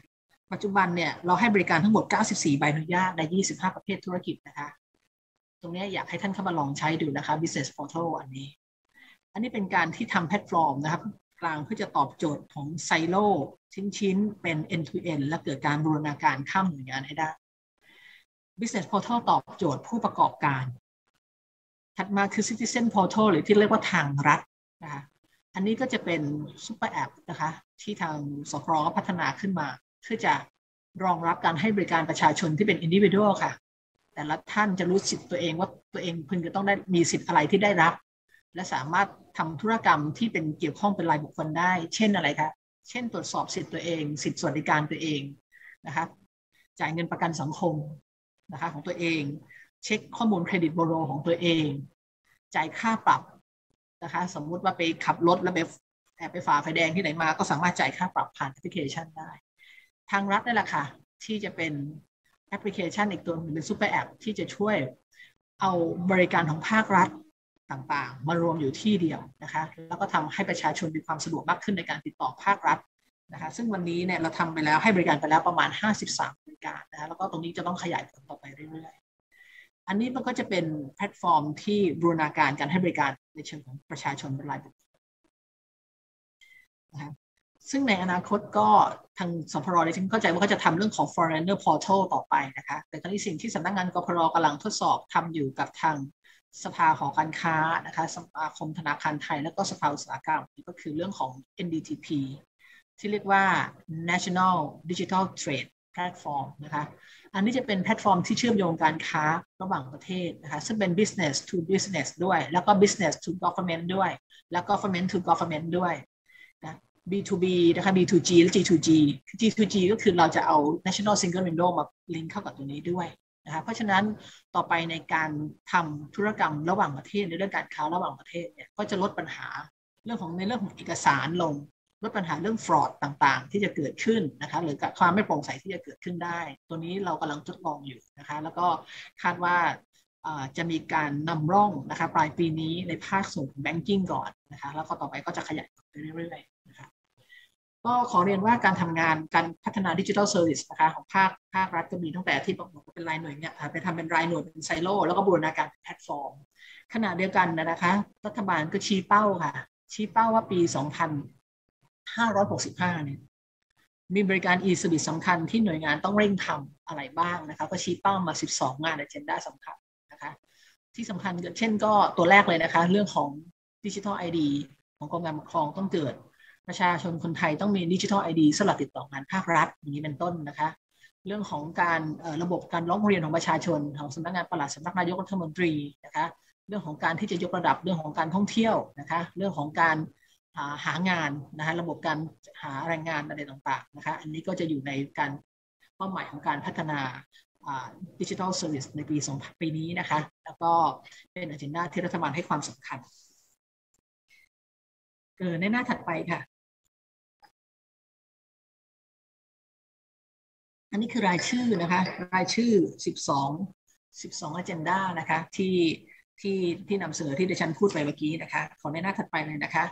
ปัจจุบันเนี่ยเราให้บริการทั้งหมดเก้าสิบสี่ใบอนุญาตในยี่สิบห้าประเภทธุรกิจนะคะตรงนี้อยากให้ท่านเข้ามาลองใช้ดูนะคะ Business Portal อันนี้อันนี้เป็นการที่ทำแพลตฟอร์มนะครับกลางเพื่อจะตอบโจทย์ของไซโลชิ้นๆเป็น end to end และเกิดการบูรณาการข้ามหน่วยงานให้ได้ Business Portal ตอบโจทย์ผู้ประกอบการถัดมาคือ Citizen Portal หรือที่เรียกว่าทางรัฐนะคะอันนี้ก็จะเป็นซุปเปอร์แอปนะคะที่ทางสพรพัฒนาขึ้นมาเพื่อจะรองรับการให้บริการประชาชนที่เป็น individual ค่ะแต่ละท่านจะรู้สิทธิ์ตัวเองว่าตัวเองพึงจะต้องได้มีสิทธิ์อะไรที่ได้รับและสามารถทำธุรกรรมที่เป็นเกี่ยวข้องเป็นรายบุคคลได้เช่นอะไรคะเช่นตรวจสอบสิทธิ์ตัวเองสิทธิสวัสดิการตัวเองนะคะจ่ายเงินประกันสังคมนะคะของตัวเองเช็คข้อมูลเครดิตบูโรของตัวเองจ่ายค่าปรับนะคะสมมุติว่าไปขับรถแล้วไปแอบไปฝ่าไฟแดงที่ไหนมาก็สามารถจ่ายค่าปรับผ่านแอปพลิเคชันได้ทางรัฐนี่แหละค่ะที่จะเป็นแอปพลิเคชันอีกตัวนึงเป็นซูเปอร์แอปที่จะช่วยเอาบริการของภาครัฐต่างๆมารวมอยู่ที่เดียวนะคะแล้วก็ทำให้ประชาชนมีความสะดวกมากขึ้นในการติดต่อภาครัฐนะคะซึ่งวันนี้เนี่ยเราทำไปแล้วให้บริการไปแล้วประมาณห้าสิบสามบริการนะคะแล้วก็ตรงนี้จะต้องขยายผลต่อไปเรื่อยๆอันนี้มันก็จะเป็นแพลตฟอร์มที่บูรณาการการให้บริการในเชิงของประชาชนเป็นรายบุคคลนะคะซึ่งในอนาคตก็ทางสพรดิฉันเข้าใจว่าเขาจะทำเรื่องของ foreigner portal ต่อไปนะคะแต่ตอนนี้สิ่งที่สำนักงานกพรกำลังทดสอบทำอยู่กับทางสภาหอการค้านะคะสมาคมธนาคารไทยและก็สภาอุตสาหกรรมก็คือเรื่องของ เอ็น ดี ที พี ที่เรียกว่า National Digital Trade Platform นะคะอันนี้จะเป็นแพลตฟอร์มที่เชื่อมโยงการค้าระหว่างประเทศนะคะซึ่งเป็น business to business ด้วยแล้วก็ business to government ด้วยแล้วก็ government to government ด้วยนะ บี ทู บี นะคะ บี ทู จี และ จี ทู จี จี ทู จี ก็คือเราจะเอา National Single Window มาลิงก์เข้ากับตัวนี้ด้วยนะคะเพราะฉะนั้นต่อไปในการทำธุรกรรมระหว่างประเทศในเรื่องการค้าระหว่างประเทศเนี่ยก็จะลดปัญหาเรื่องของในเรื่องของเอกสารลงลดปัญหาเรื่อง fraud ต่างๆที่จะเกิดขึ้นนะคะหรือความไม่โปร่งใสที่จะเกิดขึ้นได้ตัวนี้เรากำลังทดลองอยู่นะคะแล้วก็คาดว่าจะมีการนำร่องนะคะปลายปีนี้ในภาคส่วนของ banking ก่อนนะคะแล้วก็ต่อไปก็จะขยายไปเรื่อยๆนะคะก็ขอเรียนว่าการทำงานการพัฒนาดิจิทัลเซอร์วิสนะคะของภาคภาครัฐก็มีตั้งแต่ที่บอกว่าเป็นรายหน่วยเนี่ยไปทำเป็นรายหน่วยเป็นไซโลแล้วก็บูรณาการแพลตฟอร์มขณะเดียวกันนะคะรัฐบาลก็ชี้เป้าค่ะชี้เป้าว่าปีสองพันห้าร้อยหกสิบห้าเนี่ยมีบริการ e-service สำคัญที่หน่วยงานต้องเร่งทำอะไรบ้างนะคะก็ชี้เป้ามาสิบสองงาน agenda สำคัญนะคะที่สำคัญเช่นก็ตัวแรกเลยนะคะเรื่องของ Digital ไอ ดี ของกรมการปกครองต้องเกิดประชาชนคนไทยต้องมี Digital ไอ ดี สำหรับติดต่องานภาครัฐอย่างนี้เป็นต้นนะคะเรื่องของการระบบการร้องเรียนของประชาชนของสำนักงานปลัดสำนักนายกรัฐมนตรีนะคะเรื่องของการที่จะยกระดับเรื่องของการท่องเที่ยวนะคะเรื่องของการหางานนะคะระบบการหาแรงงานอะไรต่างๆนะคะอันนี้ก็จะอยู่ในการเป้าหมายของการพัฒนาดิจิทัลเซอร์วิสในปีสองปีนี้นะคะแล้วก็เป็นอเจนดาที่รัฐบาลให้ความสำคัญเกิดในหน้าถัดไปค่ะอันนี้คือรายชื่อนะคะรายชื่อสิบสอง สิบสอง agenda นะคะที่ที่ที่นำเสนอที่ดิฉันพูดไปเมื่อกี้นะคะขอในหน้าถัดไปเลยนะคะ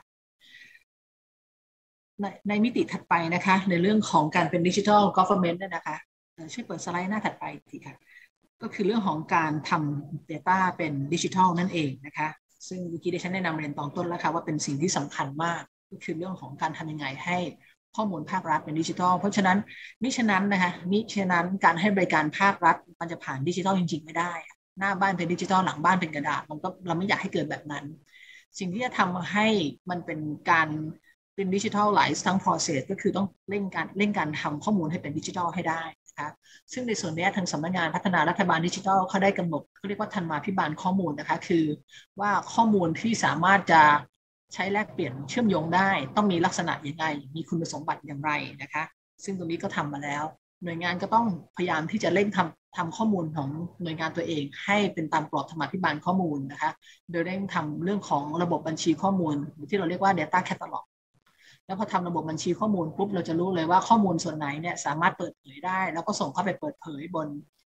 ในในมิติถัดไปนะคะในเรื่องของการเป็น Digital Government เนี่ยนะคะช่วยเปิดสไลด์หน้าถัดไปทีค่ะก็คือเรื่องของการทำ Data เป็นดิจิทัลนั่นเองนะคะซึ่งเมื่อกี้ดิฉันแนะนำเรียนตอนต้นแล้วค่ะว่าเป็นสิ่งที่สำคัญมากก็คือเรื่องของการทำยังไงให้ข้อมูลภาครัฐเป็นดิจิทัลเพราะฉะนั้นมิฉะนั้นนะคะมิฉะนั้นการให้บริการภาครัฐมันจะผ่านดิจิทัลจริงๆไม่ได้หน้าบ้านเป็นดิจิทัลหลังบ้านเป็นกระดาษมันก็เราไม่อยากให้เกิดแบบนั้นสิ่งที่จะทำให้มันเป็นการเป็นดิจิทัลไลซ์ทั้ง process ก็คือต้องเร่งการเร่งการทำข้อมูลให้เป็นดิจิทัลให้ได้นะคะซึ่งในส่วนนี้ทางสำนักงานพัฒนารัฐบาลดิจิทัลเขาได้กำหนดเขาเรียกว่าธรรมาภิบาลข้อมูลนะคะคือว่าข้อมูลที่สามารถจะใช้แลกเปลี่ยนเชื่อมโยงได้ต้องมีลักษณะยังไงมีคุณสมบัติอย่างไรนะคะซึ่งตรงนี้ก็ทำมาแล้วหน่วยงานก็ต้องพยายามที่จะเร่งทำทำข้อมูลของหน่วยงานตัวเองให้เป็นตามกรอบธรรมาภิบาลข้อมูลนะคะโดยเร่งทำเรื่องของระบบบัญชีข้อมูลที่เราเรียกว่า data catalog แล้วพอทำระบบบัญชีข้อมูลปุ๊บเราจะรู้เลยว่าข้อมูลส่วนไหนเนี่ยสามารถเปิดเผยได้แล้วก็ส่งเข้าไปเปิดเผยบน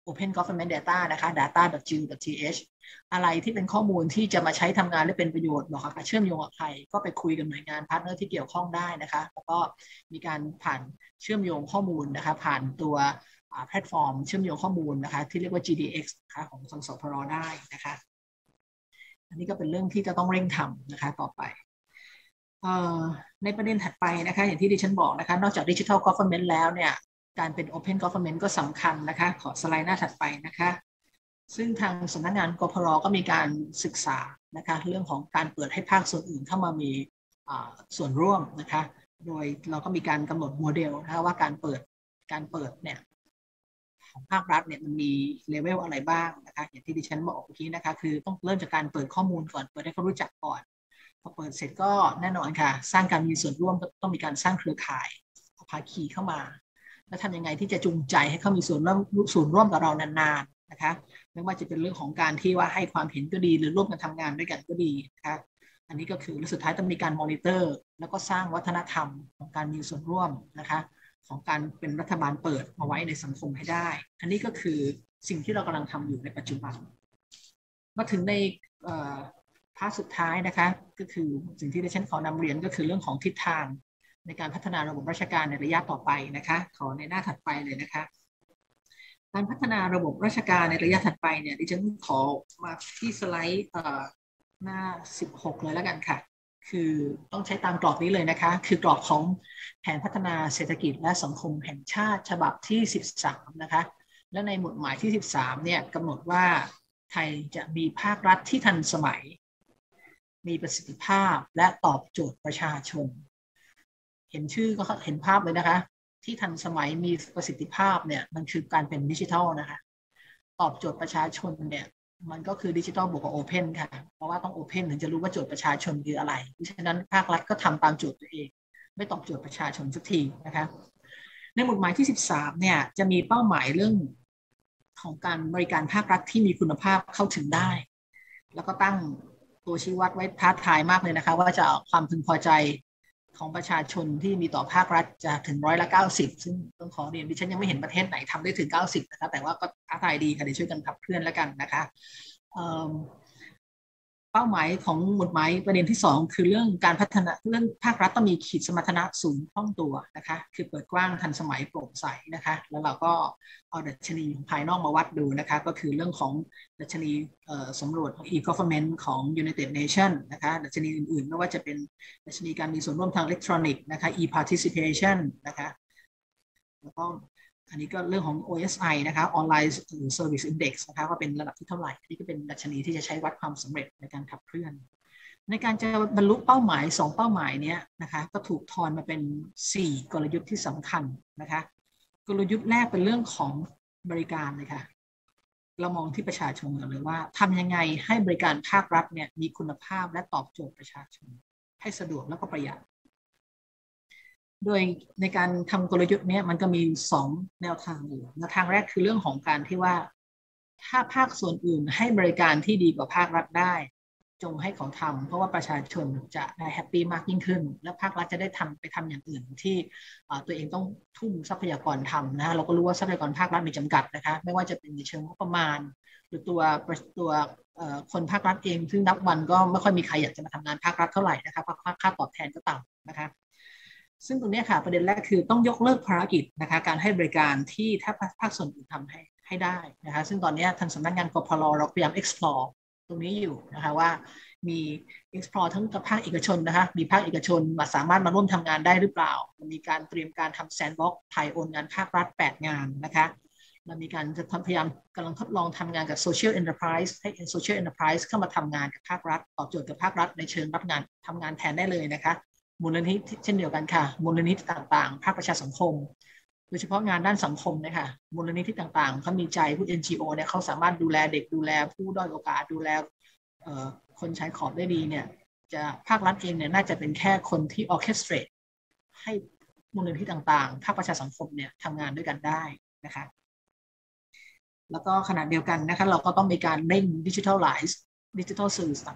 Open Government Data นะคะ data dot g o v dot t h อะไรที่เป็นข้อมูลที่จะมาใช้ทำงานและเป็นประโยชน์บอกค่ะเชื่อมโยงกับใครก็ไปคุยกับหน่วยงานพาร์ทเนอร์ที่เกี่ยวข้องได้นะคะแล้วก็มีการผ่านเชื่อมโยงข้อมูลนะคะผ่านตัวแพลตฟอร์มเชื่อมโยงข้อมูลนะคะที่เรียกว่า จี ดี เอ็กซ์ นะคะของสสพรได้นะคะอันนี้ก็เป็นเรื่องที่จะต้องเร่งทำนะคะต่อไปในประเด็นถัดไปนะคะอย่างที่ดิฉันบอกนะคะนอกจาก Digital Government แล้วเนี่ยการเป็น Open Government ก็สำคัญนะคะขอสไลด์หน้าถัดไปนะคะซึ่งทางสำนักงานกพร.ก็มีการศึกษานะคะเรื่องของการเปิดให้ภาคส่วนอื่นเข้ามามีส่วนร่วมนะคะโดยเราก็มีการกำหนดโมเดลนะคะว่าการเปิดการเปิดเนี่ยของภาครัฐเนี่ยมันมีเลเวลอะไรบ้างนะคะอย่างที่ดิฉันบอกเมื่อกี้นะคะคือต้องเริ่มจากการเปิดข้อมูลก่อนเปิดให้เขารู้จักก่อนพอเปิดเสร็จก็แน่นอนค่ะสร้างการมีส่วนร่วมก็ต้องมีการสร้างเครือข่ายภาคีเข้ามาแล้วทำยังไงที่จะจูงใจให้เขามีส่วนร่วมส่วนร่วมกับเรานานๆนะคะไม่ว่าจะเป็นเรื่องของการที่ว่าให้ความเห็นก็ดีหรือร่วมกันทำงานด้วยกันก็ดีนะคะอันนี้ก็คือสุดท้ายต้องมีการมอนิเตอร์แล้วก็สร้างวัฒนธรรมของการมีส่วนร่วมนะคะของการเป็นรัฐบาลเปิดมาไว้ในสังคมให้ได้อันนี้ก็คือสิ่งที่เรากำลังทำอยู่ในปัจจุบันมาถึงในพาร์ทสุดท้ายนะคะก็คือสิ่งที่ดิฉันขอนำเรียนก็คือเรื่องของทิศทางในการพัฒนาระบบราชการในระยะต่อไปนะคะขอในหน้าถัดไปเลยนะคะการพัฒนาระบบราชการในระยะถัดไปเนี่ยดิฉันขอมาที่สไลด์หน้าสิบหกเลยแล้วกันค่ะคือต้องใช้ตามกรอบนี้เลยนะคะคือกรอบของแผนพัฒนาเศรษฐกิจและสังคมแห่งชาติฉบับที่สิบสามนะคะและในหมุดหมายที่สิบสามเนี่ยกำหนดว่าไทยจะมีภาครัฐที่ทันสมัยมีประสิทธิภาพและตอบโจทย์ประชาชนเห็นชื่อก็เห็นภาพเลยนะคะที่ทันสมัยมีประสิทธิภาพเนี่ยมันคือการเป็นดิจิทัลนะคะตอบโจทย์ประชาชนเนี่ยมันก็คือดิจิทัลบวกกับโอเพนค่ะเพราะว่าต้องโอเพนถึงจะรู้ว่าโจทย์ประชาชนคืออะไรเพราะฉะนั้นภาครัฐก็ทำตามโจทย์ตัวเองไม่ตอบโจทย์ประชาชนสักทีนะคะในหมุดหมายที่สิบสามเนี่ยจะมีเป้าหมายเรื่องของการบริการภาครัฐที่มีคุณภาพเข้าถึงได้แล้วก็ตั้งตัวชี้วัดไว้ท้าทายมากเลยนะคะว่าจะความพึงพอใจของประชาชนที่มีต่อภาครัฐจะถึงร้อยละเก้าสิบซึ่งต้องขอเรียนดิฉันยังไม่เห็นประเทศไหนทำได้ถึงเก้าสิบนะคะแต่ว่าก็ท้าทายดีค่ะเดี๋ยวช่วยกันขับเคลื่อนแล้วกันนะคะเป้าหมายของหมุดหมายประเด็นที่สองคือเรื่องการพัฒนาเรื่องภาครัฐต้องมีขีดสมรรถนะสูงคล่องตัวนะคะคือเปิดกว้างทันสมัยโปร่งใสนะคะแล้วเราก็เอาดัชนีภายนอกมาวัดดูนะคะก็คือเรื่องของดัชนีสำรวจของ e-government ของ United Nations นะคะดัชนีอื่นๆไม่ว่าจะเป็นดัชนีการมีส่วนร่วมทางอิเล็กทรอนิกส์นะคะ e-participation นะคะแล้วก็อันนี้ก็เรื่องของ โอ เอส ไอ นะคะ Online Service Index นะคะว่าเป็นระดับที่เท่าไหร่อันนี้ก็เป็นดัชนีที่จะใช้วัดความสำเร็จในการขับเคลื่อนในการจะบรรลุเป้าหมายสองเป้าหมายนี้นะคะก็ถูกทอนมาเป็นสี่กลยุทธ์ที่สำคัญนะคะกลยุทธ์แรกเป็นเรื่องของบริการเลยค่ะเรามองที่ประชาชนกันเลยว่าทำยังไงให้บริการภาครัฐเนี่ยมีคุณภาพและตอบโจทย์ประชาชนให้สะดวกและก็ประหยัดโดยในการทำกลยุทธ์นี้มันก็มีสองแนวทางอยู่แนวทางแรกคือเรื่องของการที่ว่าถ้าภาคส่วนอื่นให้บริการที่ดีกว่าภาครัฐได้จงให้เขาทำเพราะว่าประชาชนจะได้แฮปปี้มากยิ่งขึ้นและภาครัฐจะได้ทำไปทำอย่างอื่นที่ตัวเองต้องทุ่มทรัพยากรทำนะเราก็รู้ว่าทรัพยากรภาครัฐมีจำกัดนะคะไม่ว่าจะเป็นในเชิงงบประมาณหรือตัวตัวคนภาครัฐเองซึ่งนับวันก็ไม่ค่อยมีใครอยากจะมาทำงานภาครัฐเท่าไหร่นะคะเพราะค่าตอบแทนก็ต่ำนะคะซึ่งตรงนี้ค่ะประเด็นแรกคือต้องยกเลิกภารกิจนะคะการให้บริการที่ถ้าภาคส่วนอื่นทำให้ให้ได้นะคะซึ่งตอนนี้ทางสำนักงานกพร.เราพยายาม explore ตรงนี้อยู่นะคะว่ามี explore ทั้งกับภาคเอกชนนะคะมีภาคเอกชนมาสามารถมาร่วมทำงานได้หรือเปล่ามีการเตรียมการทำ sandbox ไทยโอนงานภาครัฐแปดงานนะคะเรามีการจะพยายามกำลังทดลองทำงานกับ social enterprise ให้ social enterprise เข้ามาทำงานกับภาครัฐตอบโจทย์กับภาครัฐในเชิงรับงานทำงานแทนได้เลยนะคะมูลนิธิเช่นเดียวกันค่ะมูลนิธิต่างๆภาคประชาสังคมโดยเฉพาะงานด้านสังคมนะคะมูลนิธิต่างๆเขามีใจผู้ เอ็น จี โอ เนี่ยเขาสามารถดูแลเด็กดูแลผู้ด้อยโอกาสดูแลคนชายขอบได้ดีเนี่ยจะภาครัฐเองเนี่ยน่าจะเป็นแค่คนที่ orchestrate ให้มูลนิธิต่างๆภาคประชาสังคมเนี่ยทำงานด้วยกันได้นะคะแล้วก็ขณะเดียวกันนะคะเราก็ต้องมีการเร่ง digitalize ดิจิทัลเซอร์วิสต่างๆ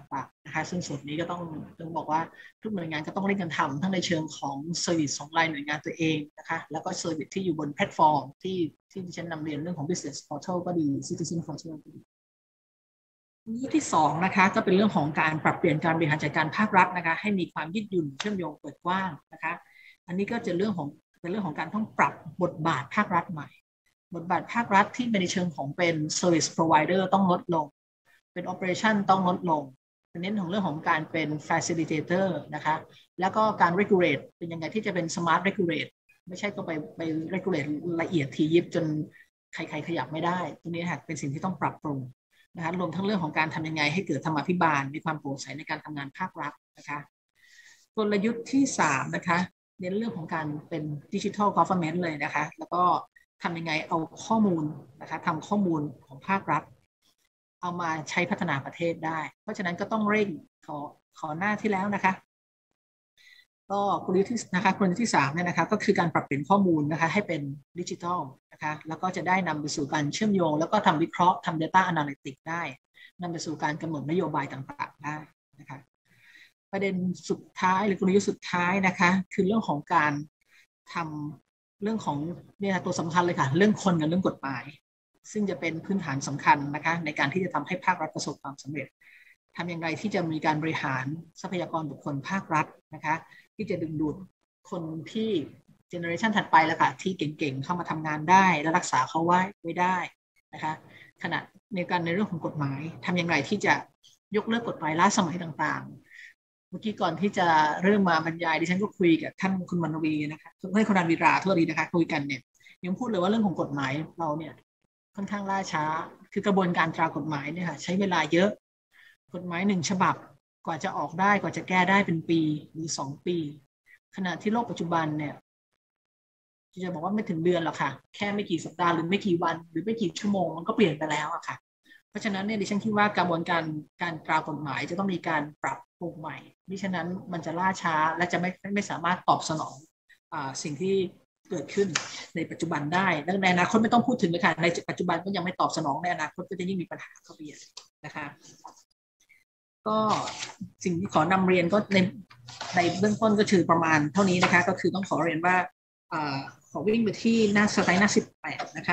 นะคะซึ่งส่วนนี้ก็ต้องต้องบอกว่าทุกหน่วยงานก็ต้องเร่งกันทำทั้งในเชิงของเซอร์วิสของรายหน่วยงานตัวเองนะคะแล้วก็เซอร์วิสที่อยู่บนแพลตฟอร์มที่ที่ดิฉันนำเรียนเรื่องของ business portal ก็ดี citizen portal ก็ดีนี้ที่สองนะคะก็เป็นเรื่องของการปรับเปลี่ยนการบริหารจัดการภาครัฐนะคะให้มีความยืดหยุ่นเชื่อมโยงเปิดกว้างนะคะอันนี้ก็จะเรื่องของเป็นเรื่องของการต้องปรับบทบาทภาครัฐใหม่บทบาทภาครัฐที่เป็นในเชิงของเป็น service provider ต้องลดลงเป็น operation ต้องลดลงเน้นของเรื่องของการเป็น facilitator นะคะแล้วก็การ regulate เป็นยังไงที่จะเป็น smart regulate ไม่ใช่ก็ไปไป regulate ละเอียดทียิบจนใครๆขยับไม่ได้ตรงนี้ค่ะเป็นสิ่งที่ต้องปรับปรุงนะคะรวมทั้งเรื่องของการทำยังไงให้เกิดธรรมาภิบาลมีความโปร่งใสในการทำงานภาครัฐนะคะกลยุทธ์ที่สามนะคะเน้นเรื่องของการเป็นดิจิทัลกอฟเวอร์เมนต์เลยนะคะแล้วก็ทำยังไงเอาข้อมูลนะคะทำข้อมูลของภาครัฐเอามาใช้พัฒนาประเทศได้เพราะฉะนั้นก็ต้องเร่งขอขอหน้าที่แล้วนะคะก็กลยุทธ์ที่นะคะกลยุทธ์ที่สามเนี่ยนะคะก็คือการปรับเปลี่ยนข้อมูลนะคะให้เป็นดิจิทัลนะคะแล้วก็จะได้นำไปสู่การเชื่อมโยงแล้วก็ทำวิเคราะห์ทำ Data Analytics ได้นำไปสู่การกำหนดนโยบายต่างๆได้นะคะประเด็นสุดท้ายหรือกลยุทธ์สุดท้ายนะคะคือเรื่องของการทำเรื่องของเนี่ยตัวสำคัญเลยค่ะเรื่องคนกับเรื่องกฎหมายซึ่งจะเป็นพื้นฐานสำคัญนะคะในการที่จะทำให้ภาครัฐประสบความสำเร็จทำอย่างไรที่จะมีการบริหารทรัพยากรบุคคลภาครัฐนะคะที่จะดึงดูดคนที่เจเนอเรชันถัดไปแล้วค่ะที่เก่งๆเข้ามาทำงานได้และรักษาเขาไว้ไว้ได้นะคะขณะในการในเรื่องของกฎหมายทำอย่างไรที่จะยกเลิกกฎหมายล้าสมัยต่างๆเมื่อกี้ก่อนที่จะเริ่มมาบรรยายดิฉันก็คุยกับท่านคุณวรรณวีนะคะให้คุณนันวิราโทษดีนะคะคุยกันเนี่ยยังพูดเลยว่าเรื่องของกฎหมายเราเนี่ยค่อนข้างล่าช้าคือกระบวนการตรากฎหมายเนี่ยค่ะใช้เวลาเยอะกฎหมายหนึ่งฉบับกว่าจะออกได้กว่าจะแก้ได้เป็นปีหรือสองปีขณะที่โลกปัจจุบันเนี่ยจะบอกว่าไม่ถึงเดือนหรอกค่ะแค่ไม่กี่สัปดาห์หรือไม่กี่วันหรือไม่กี่ชั่วโมงมันก็เปลี่ยนไปแล้วอะค่ะเพราะฉะนั้นเนี่ยดิฉันคิดว่ากระบวนการการตรากฎหมายจะต้องมีการปรับปรุงใหม่มิฉะนั้นมันจะล่าช้าและจะไม่ไม่สามารถตอบสนองอ่าสิ่งที่เกิดขึ้นในปัจจุบันได้และในอนาคตไม่ต้องพูดถึงเลยค่ะในปัจจุบันก็ยังไม่ตอบสนองในอนาคตก็จะยิ่งมีปัญหาเข้าไปใหญ่นะคะก็สิ่งที่ขอนำเรียนก็ในในเบื้องต้นก็คือประมาณเท่านี้นะคะก็คือต้องขอเรียนว่าอ่าขอวิ่งไปที่หน้าสไลด์หน้าสิบแปดนะคะ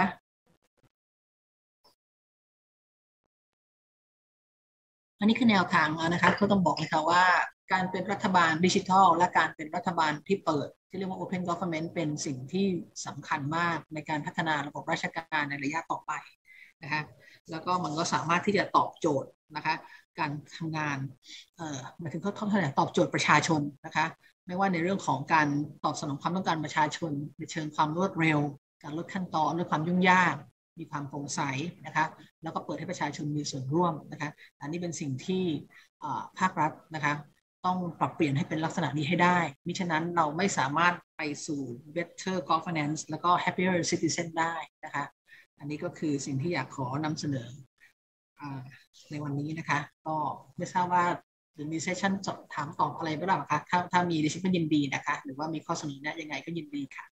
อันนี้คือแนวทางแล้วนะคะก็ต้องบอกเลยค่ะว่าการเป็นรัฐบาลดิจิทัลและการเป็นรัฐบาลที่เปิดที่เรียกว่า Open Government เป็นสิ่งที่สำคัญมากในการพัฒนาระบบราชการในระยะต่อไปนะคะแล้วก็มันก็สามารถที่จะตอบโจทย์นะคะการทำงานเอ่อหมายถึงเขาท่านตอบโจทย์ประชาชนนะคะไม่ว่าในเรื่องของการตอบสนองความต้องการประชาชนในเชิงความรวดเร็วการลดขั้นตอนลดความยุ่งยากมีความโปร่งใสนะคะแล้วก็เปิดให้ประชาชนมีส่วนร่วมนะคะอันนี้เป็นสิ่งที่ภาครัฐนะคะต้องปรับเปลี่ยนให้เป็นลักษณะนี้ให้ได้มิฉะนั้นเราไม่สามารถไปสู่ better governance แล้วก็ happier citizen ได้นะคะอันนี้ก็คือสิ่งที่อยากขอนำเสนอในวันนี้นะคะก็ไม่ทราบว่าหรือมีเซสชั่นถามตอบอะไรบ้างคะถ้าถ้ามีดิฉันก็ยินดีนะคะหรือว่ามีข้อเสนอแนะยังไงก็ยินดีค่ะ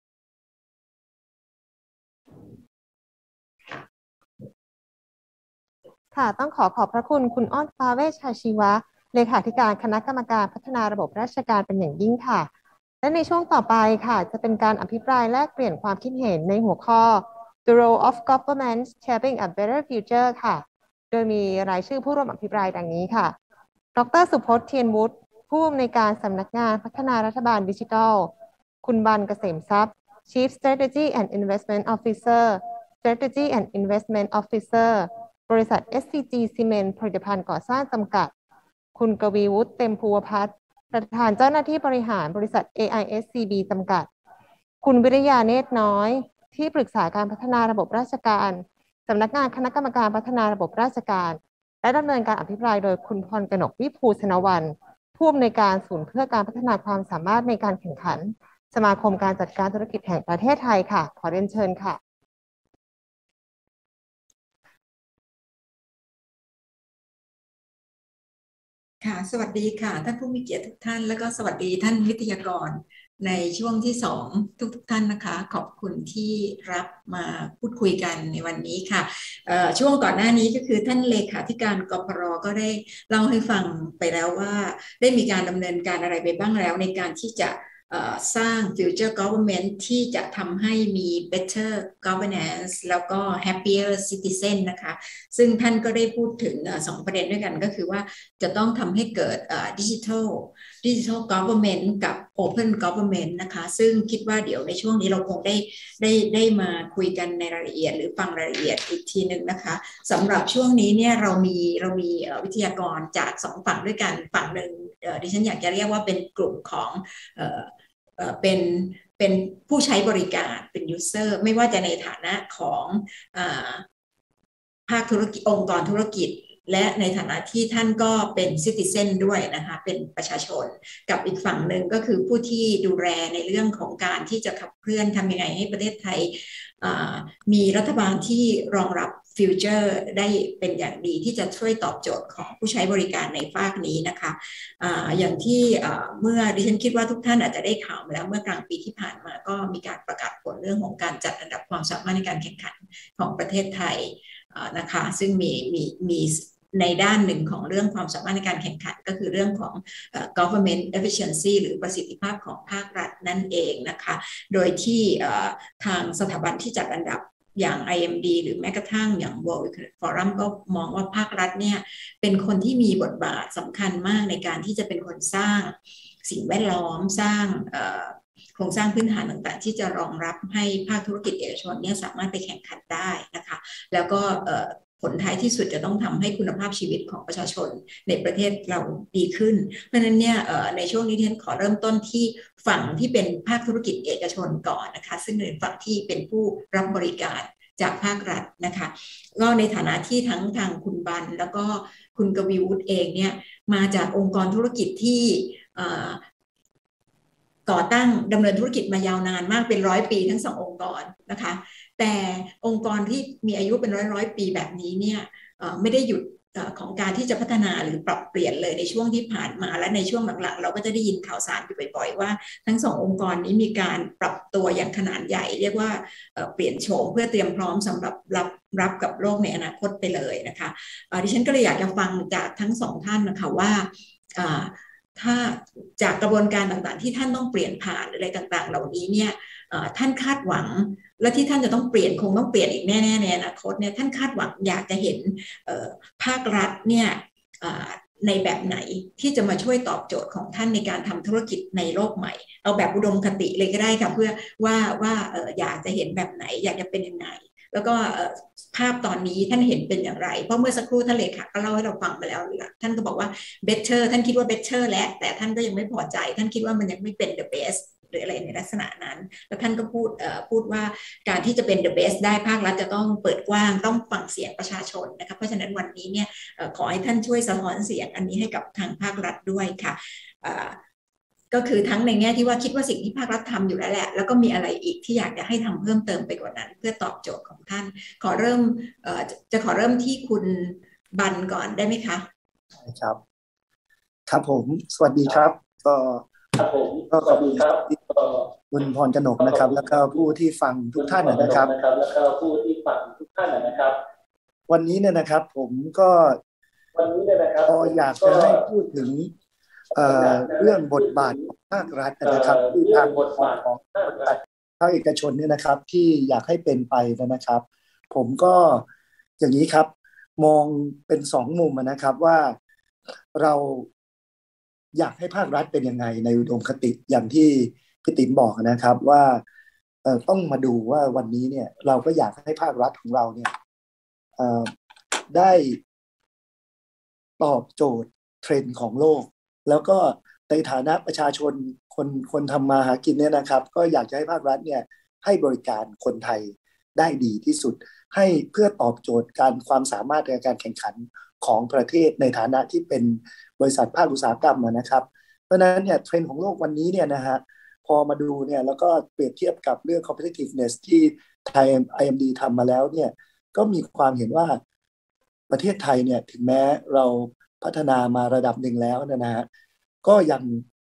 ค่ะต้องขอขอบพระคุณคุณอ้อนฟ้าเวชชาชีวะเลขาธิการคณะกรรมการพัฒนาระบบราชการเป็นอย่างยิ่งค่ะและในช่วงต่อไปค่ะจะเป็นการอภิปรายแลกเปลี่ยนความคิดเห็นในหัวข้อ The Role of Government Shaping a Better Future ค่ะโดยมีรายชื่อผู้ร่วมอภิปรายดังนี้ค่ะดร.สุพจน์เทียนวุฒิผู้อำนวยการสำนักงานพัฒนารัฐบาลดิจิทัลคุณบันเกษมทรัพย์ Chief Strategy and Investment Officer Strategy and Investment Officer บริษัท เอส ซี จี ซีเมนต์ผลิตภัณฑ์ก่อสร้างจำกัดคุณกวีวุฒิเต็มภูวพัฒน์ประธานเจ้าหน้าที่บริหารบริษัท เอ ไอ เอส ซี บี จำกัดคุณวิริยาเนตรน้อยที่ปรึกษาการพัฒนาระบบราชการสำนักงานคณะกรรมการพัฒนาระบบราชการและดำเนินการอภิปรายโดยคุณพรกนกวิภูชนวรรณผู้อำนวยการศูนย์เพื่อการพัฒนาความสามารถในการแข่งขันสมาคมการจัดการธุรกิจแห่งประเทศไทยค่ะขอเรียนเชิญค่ะค่ะสวัสดีค่ะท่านผู้มีเกียรติทุกท่านแล้วก็สวัสดีท่านวิทยากรในช่วงที่สองทุกทุกท่านนะคะขอบคุณที่รับมาพูดคุยกันในวันนี้ค่ะช่วงก่อนหน้านี้ก็คือท่านเลขาธิการกปร.ก็ได้เล่าให้ฟังไปแล้วว่าได้มีการดำเนินการอะไรไปบ้างแล้วในการที่จะสร้าง future government ที่จะทำให้มี better governance แล้วก็ happier citizen นะคะซึ่งท่านก็ได้พูดถึงสองประเด็นด้วยกันก็คือว่าจะต้องทำให้เกิด digital digital government กับ open government นะคะซึ่งคิดว่าเดี๋ยวในช่วงนี้เราคงได้ได้ได้มาคุยกันในรายละเอียดหรือฟังรายละเอียดอีกทีนึงนะคะสำหรับช่วงนี้เนี่ยเรามีเรามีวิทยากรจากสองฝั่งด้วยกันฝั่งหนึ่งดิฉันอยากจะเรียกว่าเป็นกลุ่มของเป็นเป็นผู้ใช้บริการเป็น user ไม่ว่าจะในฐานะของภาคธุรกิจองค์กรธุรกิจและในฐานะที่ท่านก็เป็นซิติเซนด้วยนะคะเป็นประชาชนกับอีกฝั่งหนึ่งก็คือผู้ที่ดูแลในเรื่องของการที่จะขับเคลื่อนทำยังไงให้ประเทศไทยมีรัฐบาลที่รองรับฟิวเจอร์ได้เป็นอย่างดีที่จะช่วยตอบโจทย์ของผู้ใช้บริการในภาคนี้นะคะอะอย่างที่เมื่อดิฉันคิดว่าทุกท่านอาจจะได้ข่าวมาแล้วเมื่อกลางปีที่ผ่านมาก็มีการประกาศผลเรื่องของการจัดอันดับความสามารถในการแข่งขันของประเทศไทยนะคะซึ่งมีมีมีในด้านหนึ่งของเรื่องความสามารถในการแข่งขันก็คือเรื่องของ government efficiency หรือประสิทธิภาพของภาครัฐนั่นเองนะคะโดยที่ทางสถาบันที่จัดอันดับอย่าง ไอ เอ็ม ดี หรือแม้กระทั่งอย่าง World Economic Forum ก็มองว่าภาครัฐเนี่ยเป็นคนที่มีบทบาทสำคัญมากในการที่จะเป็นคนสร้างสิ่งแวดล้อมสร้างโครงสร้างพื้นฐานต่างๆที่จะรองรับให้ภาคธุรกิจเอกชนเนี่ยสามารถไปแข่งขันได้นะคะแล้วก็ผลท้ายที่สุดจะต้องทำให้คุณภาพชีวิตของประชาชนในประเทศเราดีขึ้นเพราะฉะนั้นเนี่ยในช่วงนี้ที่ฉันขอเริ่มต้นที่ฝั่งที่เป็นภาคธุรกิจเอกชนก่อนนะคะซึ่งเป็นฝั่งที่เป็นผู้รับบริการจากภาครัฐนะคะก็ในฐานะที่ทั้งทางคุณบันแล้วก็คุณกวีวุฒิเองเนี่ยมาจากองค์กรธุรกิจที่ก่อตั้งดำเนินธุรกิจมายาวนานมากเป็นร้อยปีทั้งสององค์กรนะคะแต่องค์กรที่มีอายุเป็นร้อยร้อยปีแบบนี้เนี่ยไม่ได้หยุดของการที่จะพัฒนาหรือปรับเปลี่ยนเลยในช่วงที่ผ่านมาและในช่วงหลังๆเราก็จะได้ยินข่าวสารอยู่บ่อยๆว่าทั้งสององค์กรนี้มีการปรับตัวอย่างขนาดใหญ่เรียกว่าเปลี่ยนโฉมเพื่อเตรียมพร้อมสำหรับรับรับกับโลกในอนาคตไปเลยนะคะดิฉันก็เลยอยากจะฟังจากทั้งสองท่านนะคะว่าถ้าจากกระบวนการต่างๆที่ท่านต้องเปลี่ยนผ่านอะไรต่างๆเหล่านี้เนี่ยท่านคาดหวังและที่ท่านจะต้องเปลี่ยนคงต้องเปลี่ยนอีกแน่ๆในอนาคตเนี่ยท่านคาดหวังอยากจะเห็นภาครัฐเนี่ยในแบบไหนที่จะมาช่วยตอบโจทย์ของท่านในการทำธุรกิจในโลกใหม่เอาแบบอุดมคติเลยก็ได้ค่ะเพื่อว่าว่าอยากจะเห็นแบบไหนอยากจะเป็นยังไงแล้วก็ภาพตอนนี้ท่านเห็นเป็นอย่างไรเพราะเมื่อสักครู่ท่านเลขาก็เล่าให้เราฟังไปแล้วท่านก็บอกว่า better ท่านคิดว่า better แล้วแต่ท่านก็ยังไม่พอใจท่านคิดว่ามันยังไม่เป็น the best หรืออะไรในลักษณะนั้นแล้วท่านก็พูดพูดว่าการที่จะเป็น the best ได้ภาครัฐจะต้องเปิดกว้างต้องฟังเสียงประชาชนนะคะเพราะฉะนั้นวันนี้เนี่ยขอให้ท่านช่วยสะท้อนเสียงอันนี้ให้กับทางภาครัฐด้วยค่ะก็คือทั้งในแง่ที่ว่าคิดว่าสิ่งที่ภาครัฐทำอยู่แล้วแหละแล้วก็มีอะไรอีกที่อยากจะให้ทำเพิ่มเติมไปกว่านั้นเพื่อตอบโจทย์ของท่านขอเริ่มจะขอเริ่มที่คุณบันก่อนได้ไหมคะครับครับผมสวัสดีครับก็ครับผมก็สวัสดีครับคุณพรกนกนะครับแล้วก็ผู้ที่ฟังทุกท่านนะครับแล้วก็ผู้ที่ฟังทุกท่านนะครับวันนี้เนี่ยนะครับผมก็วันนี้เนี่ยนะครับก็อยากจะให้พูดถึงเรื่องบทบาทของภาครัฐนะครับที่ทางบทบาทของภาคเอกชนเนี่ยนะครับที่อยากให้เป็นไปนะครับผมก็อย่างนี้ครับมองเป็นสองมุมนะครับว่าเราอยากให้ภาครัฐเป็นยังไงในอุดมคติอย่างที่พี่ติ๋มบอกนะครับว่าต้องมาดูว่าวันนี้เนี่ยเราก็อยากให้ภาครัฐของเราเนี่ยได้ตอบโจทย์เทรนด์ของโลกแล้วก็ในฐานะประชาชนคนคนทำมาหากินเนี่ยนะครับก็อยากจะให้ภาครัฐเนี่ยให้บริการคนไทยได้ดีที่สุดให้เพื่อตอบโจทย์การความสามารถในการแข่งขันของประเทศในฐานะที่เป็นบริษัทภาคอุตสาหกรรมนะครับเพราะฉะนั้นเนี่ยเทรนด์ของโลกวันนี้เนี่ยนะฮะพอมาดูเนี่ยแล้วก็เปรียบเทียบกับเรื่อง competitiveness ที่ไทย ไอ เอ็ม ดี ทำมาแล้วเนี่ยก็มีความเห็นว่าประเทศไทยเนี่ยถึงแม้เราพัฒนามาระดับหนึ่งแล้วนะฮะก็ยัง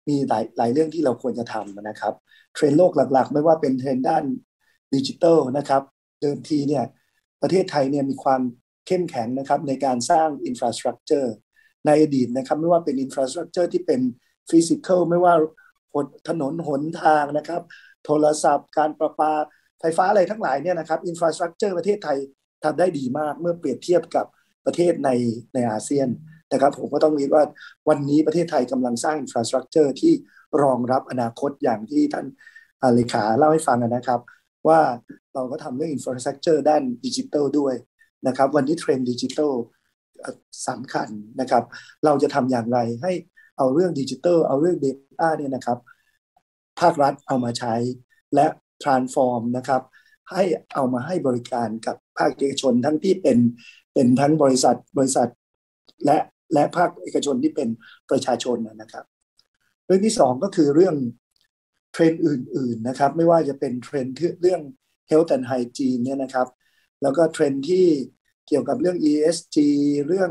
มีหลายหลายเรื่องที่เราควรจะทำนะครับเทรนด์โลกหลักๆไม่ว่าเป็นเทรนด์ด้านดิจิทัลนะครับเดิมทีเนี่ยประเทศไทยเนี่ยมีความเข้มแข็งนะครับในการสร้างอินฟราสตรัคเจอร์ในอดีตนะครับไม่ว่าเป็นอินฟราสตรัคเจอร์ที่เป็นฟิสิกอลไม่ว่าถนนหนทางนะครับโทรศัพท์การประปาไฟฟ้าอะไรทั้งหลายเนี่ยนะครับอินฟราสตรัคเจอร์ประเทศไทยทำได้ดีมากเมื่อเปรียบเทียบกับประเทศในในอาเซียนนะครับผมก็ต้องเรียนว่าวันนี้ประเทศไทยกำลังสร้างอินฟราสตรัคเจอร์ที่รองรับอนาคตอย่างที่ท่านเลขาเล่าให้ฟังนะครับว่าเราก็ทำเรื่องอินฟราสตรัคเจอร์ด้านดิจิทัลด้วยนะครับวันนี้เทรนด์ดิจิทัลสำคัญนะครับเราจะทำอย่างไรให้เอาเรื่องดิจิทัลเอาเรื่อง Data เนี่ยนะครับภาครัฐเอามาใช้และ transform นะครับให้เอามาให้บริการกับภาคเอกชนทั้งที่เป็นเป็นทั้งบริษัทบริษัทและและภาคเอกชนที่เป็นประชาชนนะครับเรื่องที่สองก็คือเรื่องเทรนด์อื่นๆนะครับไม่ว่าจะเป็นเทรนด์เรื่อง health and hygiene เนี่ยนะครับแล้วก็เทรนด์ที่เกี่ยวกับเรื่อง อี เอส จี เรื่อง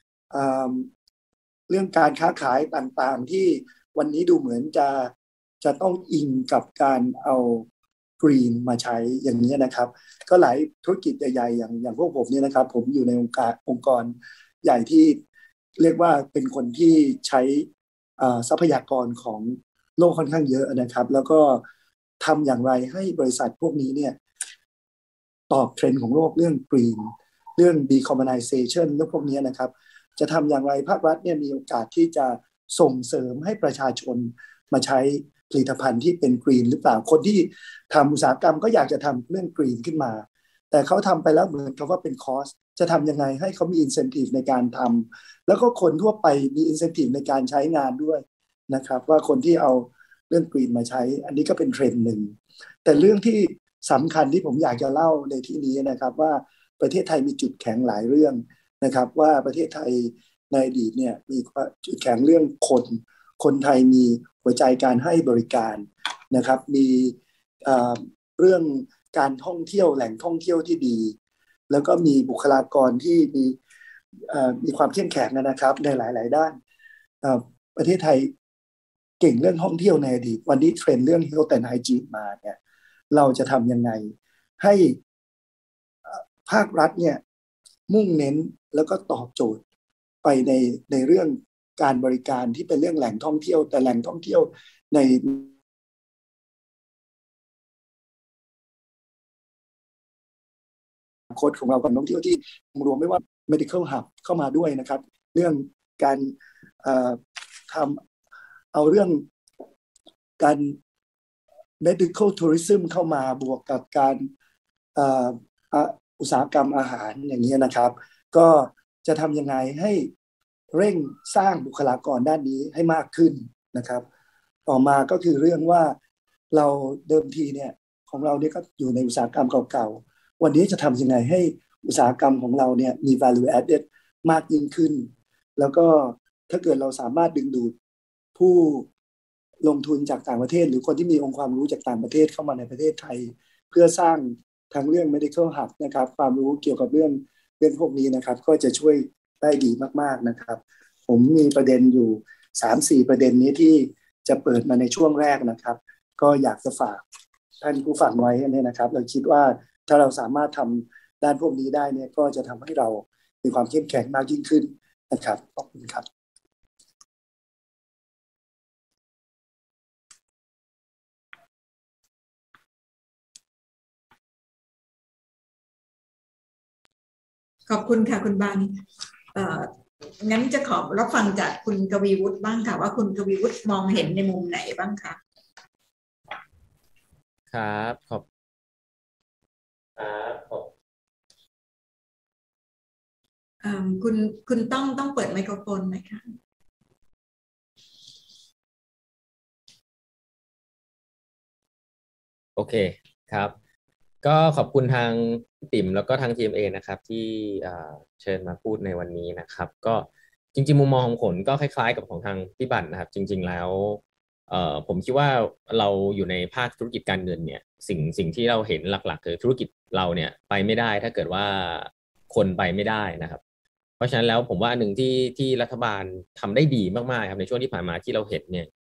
เรื่องการค้าขายต่างๆที่วันนี้ดูเหมือนจะจะต้องอิงกับการเอากรีนมาใช้อย่างนี้นะครับก็หลายธุรกิจใหญ่ๆอย่างอย่างพวกผมเนี่ยนะครับผมอยู่ในองค์การองค์กรใหญ่ที่เรียกว่าเป็นคนที่ใช้ทรัพยากรของโลกค่อนข้างเยอะนะครับแล้วก็ทำอย่างไรให้บริษัทพวกนี้เนี่ยตอบเทรนด์ของโลกเรื่องกรีนเรื่อง decarbonization เรื่องพวกนี้นะครับจะทำอย่างไรภาครัฐเนี่ยมีโอกาสที่จะส่งเสริมให้ประชาชนมาใช้ผลิตภัณฑ์ที่เป็นกรีนหรือเปล่าคนที่ทำอุตสาหกรรมก็อยากจะทำเรื่องกรีนขึ้นมาแต่เขาทำไปแล้วเหมือนกับว่าเป็นคอสจะทำยังไงให้เขามี incentive ในการทำแล้วก็คนทั่วไปมี incentive ในการใช้งานด้วยนะครับว่าคนที่เอาเรื่องกรีนมาใช้อันนี้ก็เป็นเทรนด์หนึ่งแต่เรื่องที่สำคัญที่ผมอยากจะเล่าในที่นี้นะครับว่าประเทศไทยมีจุดแข็งหลายเรื่องนะครับว่าประเทศไทยในอดีตเนี่ยมีจุดแข็งเรื่องคนคนไทยมีหัวใจการให้บริการนะครับมีเรื่องการท่องเที่ยวแหล่งท่องเที่ยวที่ดีแล้วก็มีบุคลากรที่มีมีความเข้มแข็งนะครับในหลายๆด้านประเทศไทยเก่งเรื่องท่องเที่ยวในอดีตวันนี้เทรนด์เรื่อง health and hygiene มาเนี่ยเราจะทำยังไงให้ภาครัฐเนี่ยมุ่งเน้นแล้วก็ตอบโจทย์ไปในในเรื่องการบริการที่เป็นเรื่องแหล่งท่องเที่ยวแต่แหล่งท่องเที่ยวในโค้ดของเราการท่องเที่ยวที่รวมไม่ว่า medical hub เข้ามาด้วยนะครับเรื่องการทำเอาเรื่องการ medical tourism เข้ามาบวกกับการอุตสาหกรรมอาหารอย่างนี้นะครับก็จะทำยังไงให้เร่งสร้างบุคลากรด้านนี้ให้มากขึ้นนะครับต่อมาก็คือเรื่องว่าเราเดิมทีเนี่ยของเราเนี่ยก็อยู่ในอุตสาหกรรมเก่าๆวันนี้จะทำยังไงให้อุตสาหกรรมของเราเนี่ยมี value added มากยิ่งขึ้นแล้วก็ถ้าเกิดเราสามารถดึงดูดผู้ลงทุนจากต่างประเทศหรือคนที่มีองค์ความรู้จากต่างประเทศเข้ามาในประเทศไทยเพื่อสร้างทั้งเรื่อง medical hub นะครับความรู้เกี่ยวกับเรื่องเรื่องพวกนี้นะครับก็จะช่วยได้ดีมากๆนะครับผมมีประเด็นอยู่ สามสี่ ประเด็นนี้ที่จะเปิดมาในช่วงแรกนะครับก็อยากจะฝากท่านผู้ฟังไว้เนี่ยนะครับเราคิดว่าถ้าเราสามารถทำด้านพวกนี้ได้เนี่ยก็จะทำให้เรามีความเข้มแข็งมากยิ่งขึ้นนะครับขอบคุณครับขอบคุณค่ะคุณบานเอ่องั้นจะขอรับฟังจากคุณกวีวุฒิบ้างค่ะว่าคุณกวีวุฒิมองเห็นในมุมไหนบ้างคะครับขอบครับขอบเอ่อคุณคุณต้องต้องเปิดไมโครโฟนไหมคะโอเคครับก็ขอบคุณทางติ๋มแล้วก็ทาง ที เอ็ม เอ นะครับที่เชิญมาพูดในวันนี้นะครับก็จริงๆมุมมองของผมก็คล้ายๆกับของทางพี่บัตรนะครับจริงๆแล้วผมคิดว่าเราอยู่ในภาคธุรกิจการเงินเนี่ยสิ่งสิ่งที่เราเห็นหลักๆคือธุรกิจเราเนี่ยไปไม่ได้ถ้าเกิดว่าคนไปไม่ได้นะครับเพราะฉะนั้นแล้วผมว่าหนึ่งที่ที่รัฐบาลทำได้ดีมากๆครับในช่วงที่ผ่านมาที่เราเห็นเนี่ย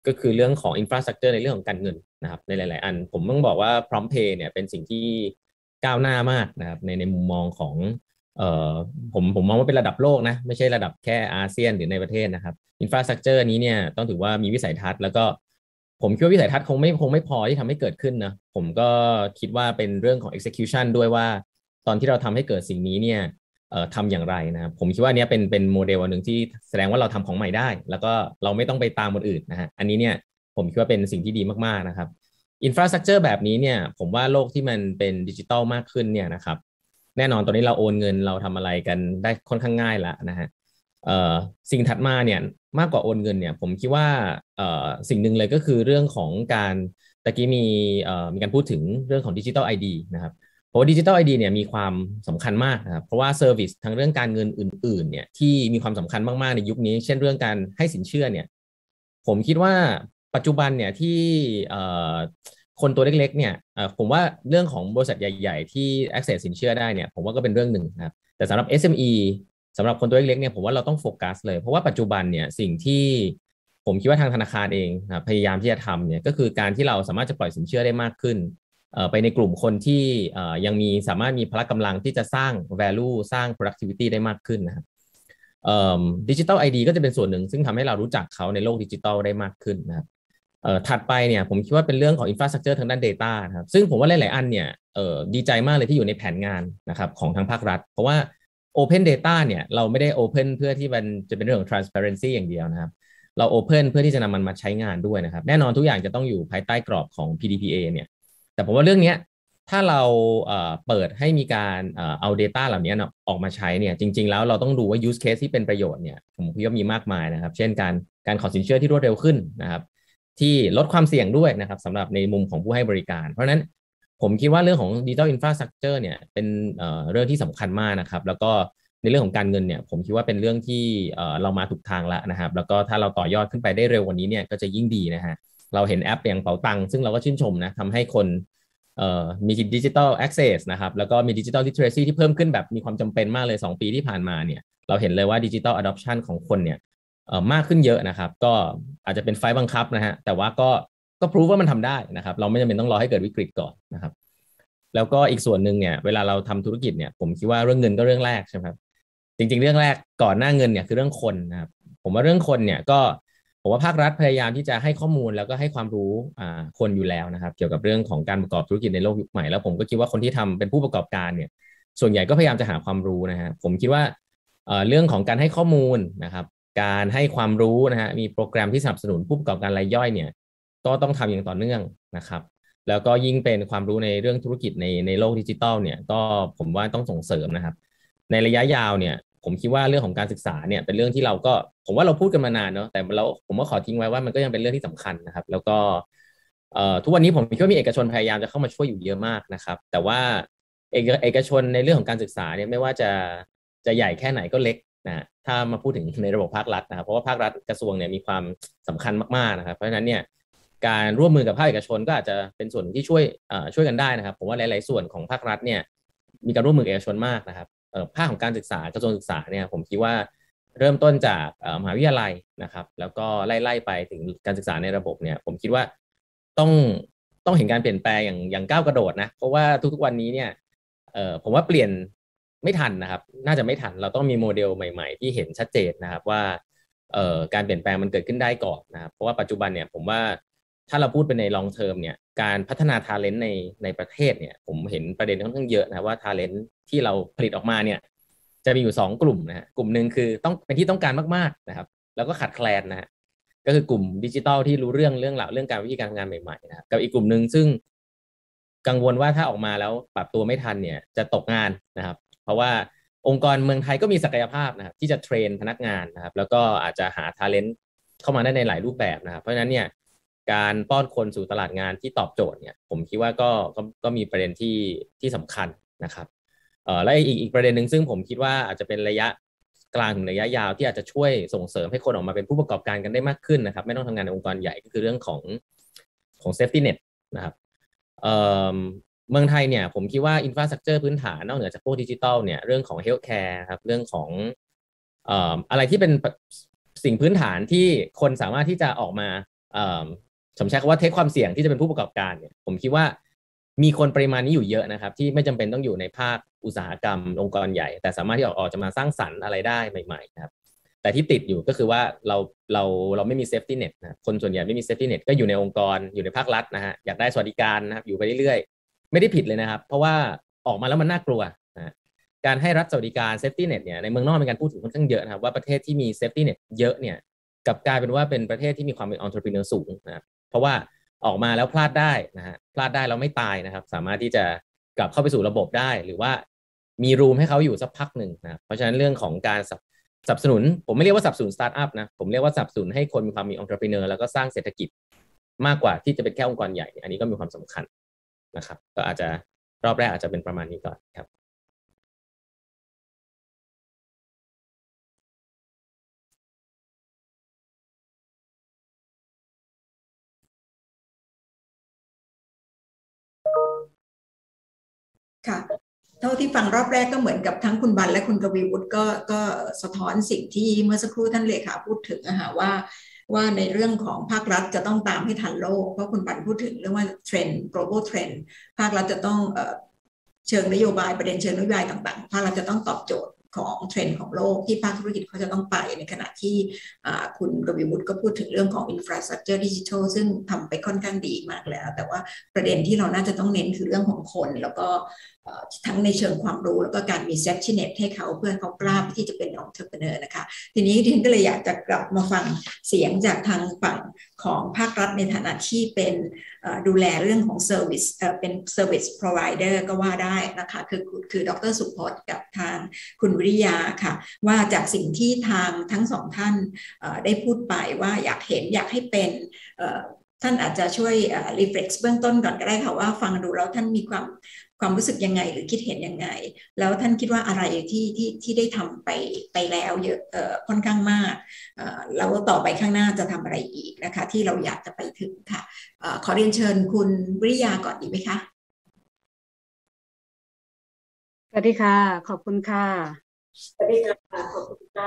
ก็คือเรื่องของ infrastructure ในเรื่องของการเงินนะครับในหลายๆอันผมต้องบอกว่า prompt pay เนี่ยเป็นสิ่งที่ก้าวหน้ามากนะครับในในมุมมองของเอ่อผมผมมองว่าเป็นระดับโลกนะไม่ใช่ระดับแค่อาเซียนหรือในประเทศนะครับ infrastructure นี้เนี่ยต้องถือว่ามีวิสัยทัศน์แล้วก็ผมคิดว่าวิสัยทัศน์คงไม่คงไม่พอที่ทำให้เกิดขึ้นนะผมก็คิดว่าเป็นเรื่องของ execution ด้วยว่าตอนที่เราทำให้เกิดสิ่งนี้เนี่ยเอ่อทำอย่างไรนะครับผมคิดว่านี้เป็นเป็นโมเดลอันหนึ่งที่แสดงว่าเราทำของใหม่ได้แล้วก็เราไม่ต้องไปตามคนอื่นนะฮะอันนี้เนี่ยผมคิดว่าเป็นสิ่งที่ดีมากๆนะครับอินฟราสตรัคเจอร์แบบนี้เนี่ยผมว่าโลกที่มันเป็นดิจิทัลมากขึ้นเนี่ยนะครับแน่นอนตอนนี้เราโอนเงินเราทำอะไรกันได้ค่อนข้างง่ายแล้วนะฮะเอ่อสิ่งถัดมาเนี่ยมากกว่าโอนเงินเนี่ยผมคิดว่าเอ่อสิ่งหนึ่งเลยก็คือเรื่องของการตะกี้มีเอ่อมีการพูดถึงเรื่องของดิจิทัล ไอ ดี นะครับเพราะว่าดิจิทัล ไอ ดี เนี่ยมีความสำคัญมากนะครับเพราะว่าเซอร์วิสทางเรื่องการเงินอื่นๆเนี่ยที่มีความสำคัญมากๆในยุคนี้เช่นเรื่องการให้สินเชื่อเนี่ยผมคิดว่าปัจจุบันเนี่ยที่คนตัวเล็กๆเนี่ยผมว่าเรื่องของบริษัทใหญ่ๆที่ access สินเชื่อได้เนี่ยผมว่าก็เป็นเรื่องหนึ่งนะครับแต่สำหรับ เอส เอ็ม อี สำหรับคนตัวเล็กๆเนี่ยผมว่าเราต้องโฟกัสเลยเพราะว่าปัจจุบันเนี่ยสิ่งที่ผมคิดว่าทางธนาคารเองนะพยายามที่จะทำเนี่ยก็คือการที่เราสามารถจะปล่อยสินเชื่อได้มากขึ้นไปในกลุ่มคนที่ยังมีสามารถมีพละกำลังที่จะสร้าง value สร้าง productivity ได้มากขึ้นนะครับดิจิทัล ไอ ดี ก็จะเป็นส่วนหนึ่งซึ่งทำให้เรารู้จักเขาในโลกดิจิทัลได้มากขึ้นนะครับถัดไปเนี่ยผมคิดว่าเป็นเรื่องของ infrastructure ทางด้าน data นะครับซึ่งผมว่าหลายๆอันเนี่ยดีใจมากเลยที่อยู่ในแผนงานนะครับของทางภาครัฐเพราะว่า Open Data เนี่ยเราไม่ได้ Open เพื่อที่มันจะเป็นเรื่องของ transparency อย่างเดียวนะครับเรา Open เพื่อที่จะนำมันมาใช้งานด้วยนะครับแน่นอนทุกอย่างจะต้องอยู่ภายใต้กรอบของ พี ดี พี เอ เนี่ยแต่ผมว่าเรื่องนี้ถ้าเราเปิดให้มีการเอา data เหล่านี้ออกมาใช้เนี่ยจริงๆแล้วเราต้องดูว่า use case ที่เป็นประโยชน์เนี่ยผมคิดว่ามีมากมายนะครับเช่นการการขอสินเชื่อที่รวดเร็วขึ้นนะครับที่ลดความเสี่ยงด้วยนะครับสำหรับในมุมของผู้ให้บริการเพราะฉะนั้นผมคิดว่าเรื่องของ Digital Infrastructure เนี่ยเป็นเอ่อเรื่องที่สำคัญมากนะครับแล้วก็ในเรื่องของการเงินเนี่ยผมคิดว่าเป็นเรื่องที่เอ่อเรามาถูกทางแล้วนะครับแล้วก็ถ้าเราต่อยอดขึ้นไปได้เร็วกว่านี้เนี่ยก็จะยิ่งดีนะฮะเราเห็นแอปอย่างเป๋าตังซึ่งเราก็ชื่นชมนะทำให้คนเอ่อมี Digital Access นะครับแล้วก็มี Digital Literacy ที่เพิ่มขึ้นแบบมีความจำเป็นมากเลยสองปีที่ผ่านมาเนี่ยเราเห็นเลยว่า Digital Adoption ของคนเนี่ยเอ่อมากขึ้นเยอะนะครับก็อาจจะเป็นไฟบังคับนะฮะแต่ว่าก็ก็พรูฟว่ามันทำได้นะครับเราไม่จำเป็นต้องรอให้เกิดวิกฤตก่อนนะครับแล้วก็อีกส่วนหนึ่งเนี่ยเวลาเราทำธุรกิจเนี่ยผมคิดว่าเรื่องเงินก็เรื่องแรกใช่ไหมครับจริงๆเรื่องแรกก่อนหน้าเงินเนี่ยคือเรื่องคนนะครับผมว่าเรื่องคนเนี่ยก็ผมว่าภาครัฐพยายามที่จะให้ข้อมูลแล้วก็ให้ความรู้อ่าคนอยู่แล้วนะครับเกี่ยวกับเรื่องของการประกอบธุรกิจในโลกยุคใหม่แล้วผมก็คิดว่าคนที่ทำเป็นผู้ประกอบการเนี่ยส่วนใหญ่ก็พยายามจะหาความรู้นะฮะผมคิดว่าเอ่อเรื่องของการให้ข้อมูลนะครับการให้ความรู้นะฮะมีโปรแกรมที่สนับสนุนผู้ประกอบการรายย่อยเนี่ยก็ต้องทำอย่างต่อเนื่องนะครับแล้วก็ยิ่งเป็นความรู้ในเรื่องธุรกิจในในโลกดิจิทัลเนี่ยก็ผมว่าต้องส่งเสริมนะครับในระยะยาวเนี่ยผมคิดว่าเรื่องของการศึกษาเนี่ยเป็นเรื่องที่เราก็ผมว่าเราพูดกันมานานเนาะแต่เราผมก็ขอทิ้งไว้ว่ามันก็ยังเป็นเรื่องที่สำคัญนะครับแล้วก็เอ่อทุกวันนี้ผมคิดว่ามีเอกชนพยายามจะเข้ามาช่วยอยู่เยอะมากนะครับแต่ว่าเอกเอกชนในเรื่องของการศึกษาเนี่ยไม่ว่าจะจะใหญ่แค่ไหนก็เล็กนะถ้ามาพูดถึงในระบบภาครัฐนะครับเพราะว่าภาครัฐกระทรวงเนี่ยมีความสำคัญมากๆนะครับเพราะฉะนั้นเนี่ยการร่วมมือกับภาคเอกชนก็อาจจะเป็นส่วนที่ช่วยช่วยกันได้นะครับผมว่าหลายๆส่วนของภาครัฐเนี่ยมีการร่วมมือกับเอกชนมากนะครับภาคของการศึกษากระทรวงศึกษาเนี่ยผมคิดว่าเริ่มต้นจากมหาวิทยาลัยนะครับแล้วก็ไล่ๆไปถึงการศึกษาในระบบเนี่ยผมคิดว่าต้องต้องเห็นการเปลี่ยนแปลงอย่างอย่างก้าวกระโดดนะเพราะว่าทุกๆวันนี้เนี่ยเอ่อผมว่าเปลี่ยนไม่ทันนะครับน่าจะไม่ทันเราต้องมีโมเดลใหม่ๆที่เห็นชัดเจนนะครับว่าเอ่อการเปลี่ยนแปลงมันเกิดขึ้นได้ก่อนนะครับเพราะว่าปัจจุบันเนี่ยผมว่าถ้าเราพูดเป็นใน long term เนี่ยการพัฒนา talent ในในประเทศเนี่ยผมเห็นประเด็นค่อนข้างเยอะนะว่า talent ที่เราผลิตออกมาเนี่ยจะมีอยู่สองกลุ่มนะฮะกลุ่มหนึ่งคือต้องเป็นที่ต้องการมากๆนะครับแล้วก็ขาดแคลนนะฮะก็คือกลุ่มดิจิทัลที่รู้เรื่องเรื่องราวเรื่องการวิธีการทำงานใหม่ๆนะครับกับอีกกลุ่มหนึ่งซึ่งกังวลว่าถ้าออกมาแล้วปรับตัวไม่ทันเนี่ยจะตกงานนะครับเพราะว่าองค์กรเมืองไทยก็มีศักยภาพนะครับที่จะเทรนพนักงานนะครับแล้วก็อาจจะหา talent เข้ามาได้ในหลายรูปแบบนะครับเพราะฉะนั้นเนี่ยการป้อนคนสู่ตลาดงานที่ตอบโจทย์เนี่ยผมคิดว่าก็ก็ก็มีประเด็นที่ที่สำคัญนะครับเอ่อและอีกอีกประเด็นหนึ่งซึ่งผมคิดว่าอาจจะเป็นระยะกลางถึงระยะยาวที่อาจจะช่วยส่งเสริมให้คนออกมาเป็นผู้ประกอบการกันได้มากขึ้นนะครับไม่ต้องทำงานในองค์กรใหญ่ก็คือเรื่องของของ safety net นะครับเอ่อเมืองไทยเนี่ยผมคิดว่า infrastructure พื้นฐานนอกเหนือจากพวกดิจิทัลเนี่ยเรื่องของ healthcare ครับเรื่องของเอ่ออะไรที่เป็นสิ่งพื้นฐานที่คนสามารถที่จะออกมาผมใช้คำว่าเทคความเสี่ยงที่จะเป็นผู้ประกอบการเนี่ยผมคิดว่ามีคนปริมาณนี้อยู่เยอะนะครับที่ไม่จำเป็นต้องอยู่ในภาคอุตสาหกรรมองค์กรใหญ่แต่สามารถที่ออกจะมาสร้างสรรค์อะไรได้ใหม่ๆนะครับแต่ที่ติดอยู่ก็คือว่าเราเราเราไม่มีเซฟตี้เน็ตนะคนส่วนใหญ่ไม่มีเซฟตี้เน็ตก็อยู่ในองค์กรอยู่ในภาครัฐนะฮะอยากได้สวัสดิการนะครับอยู่ไปเรื่อยๆไม่ได้ผิดเลยนะครับเพราะว่าออกมาแล้วมันน่ากลัวนะการให้รัฐสวัสดิการเซฟตี้เน็ตเนี่ยในเมืองนอกมีการพูดถึงค่อนข้างเยอะนะครับว่าประเทศที่มีเซฟตี้เน็ตเยอะเนี่ยกลับกลายเป็นว่าเป็นประเทศที่มีความเป็น entrepreneur สูงนะครับเพราะว่าออกมาแล้วพลาดได้นะฮะพลาดได้แล้วไม่ตายนะครับสามารถที่จะกลับเข้าไปสู่ระบบได้หรือว่ามีรูมให้เขาอยู่สักพักหนึ่งนะเพราะฉะนั้นเรื่องของการสนับสนุนผมไม่เรียกว่าสนับสนุนสตาร์ทอัพนะผมเรียกว่าสนับสนุนให้คนมีความมี entrepreneur แล้วก็สร้างเศรษฐกิจมากกว่าที่จะเป็นแค่องค์กรใหญ่อันนี้ก็มีความสำคัญนะครับก็อาจจะรอบแรกอาจจะเป็นประมาณนี้ก่อนครับค่ะเท่าที่ฟังรอบแรกก็เหมือนกับทั้งคุณบันและคุณกวีวุฒิก็ก็สะท้อนสิ่งที่เมื่อสักครู่ท่านเลขาพูดถึงอะค่ะว่าว่าในเรื่องของภาครัฐจะต้องตามให้ทันโลกเพราะคุณบันพูดถึงเรื่องว่าเทรนด์ global trend ภาครัฐจะต้องเอ่อเชิงนโยบายประเด็นเชิงนโยบายต่างๆภาครัฐจะต้องตอบโจทย์ของเทรนด์ของโลกที่ภาคธุรกิจเขาจะต้องไปในขณะที่คุณกวีวุฒิก็พูดถึงเรื่องของ infrastructure digital ซึ่งทำไปค่อนข้างดีมากแล้วแต่ว่าประเด็นที่เราน่าจะต้องเน้นคือเรื่องของคนแล้วก็ทั้งในเชิงความรู้แล้วก็การมี safety net ให้เขาเพื่อเขากล้าที่จะเป็น entrepreneur นะคะทีนี้ดิฉันก็เลยอยากจะกลับมาฟังเสียงจากทางฝั่งของภาครัฐในฐานะที่เป็นดูแลเรื่องของ service เป็น service provider ก็ว่าได้นะคะคือคือดร.สุพจน์กับทางคุณวิริยาค่ะว่าจากสิ่งที่ทางทั้งสองท่านได้พูดไปว่าอยากเห็นอยากให้เป็นท่านอาจจะช่วย reflect เบื้องต้นก่อนก็ได้ค่ะว่าฟังดูแล้วท่านมีความความรู้สึกยังไงหรือคิดเห็นยังไงแล้วท่านคิดว่าอะไรที่ที่ที่ได้ทำไปไปแล้วเยอะเอ่อค่อนข้างมากเอ่อแล้วต่อไปข้างหน้าจะทำอะไรอีกนะคะที่เราอยากจะไปถึงค่ะเอ่อขอเรียนเชิญคุณวิริยาก่อนดีไหมคะสวัสดีค่ะขอบคุณค่ะสวัสดีค่ะขอบคุณค่ะ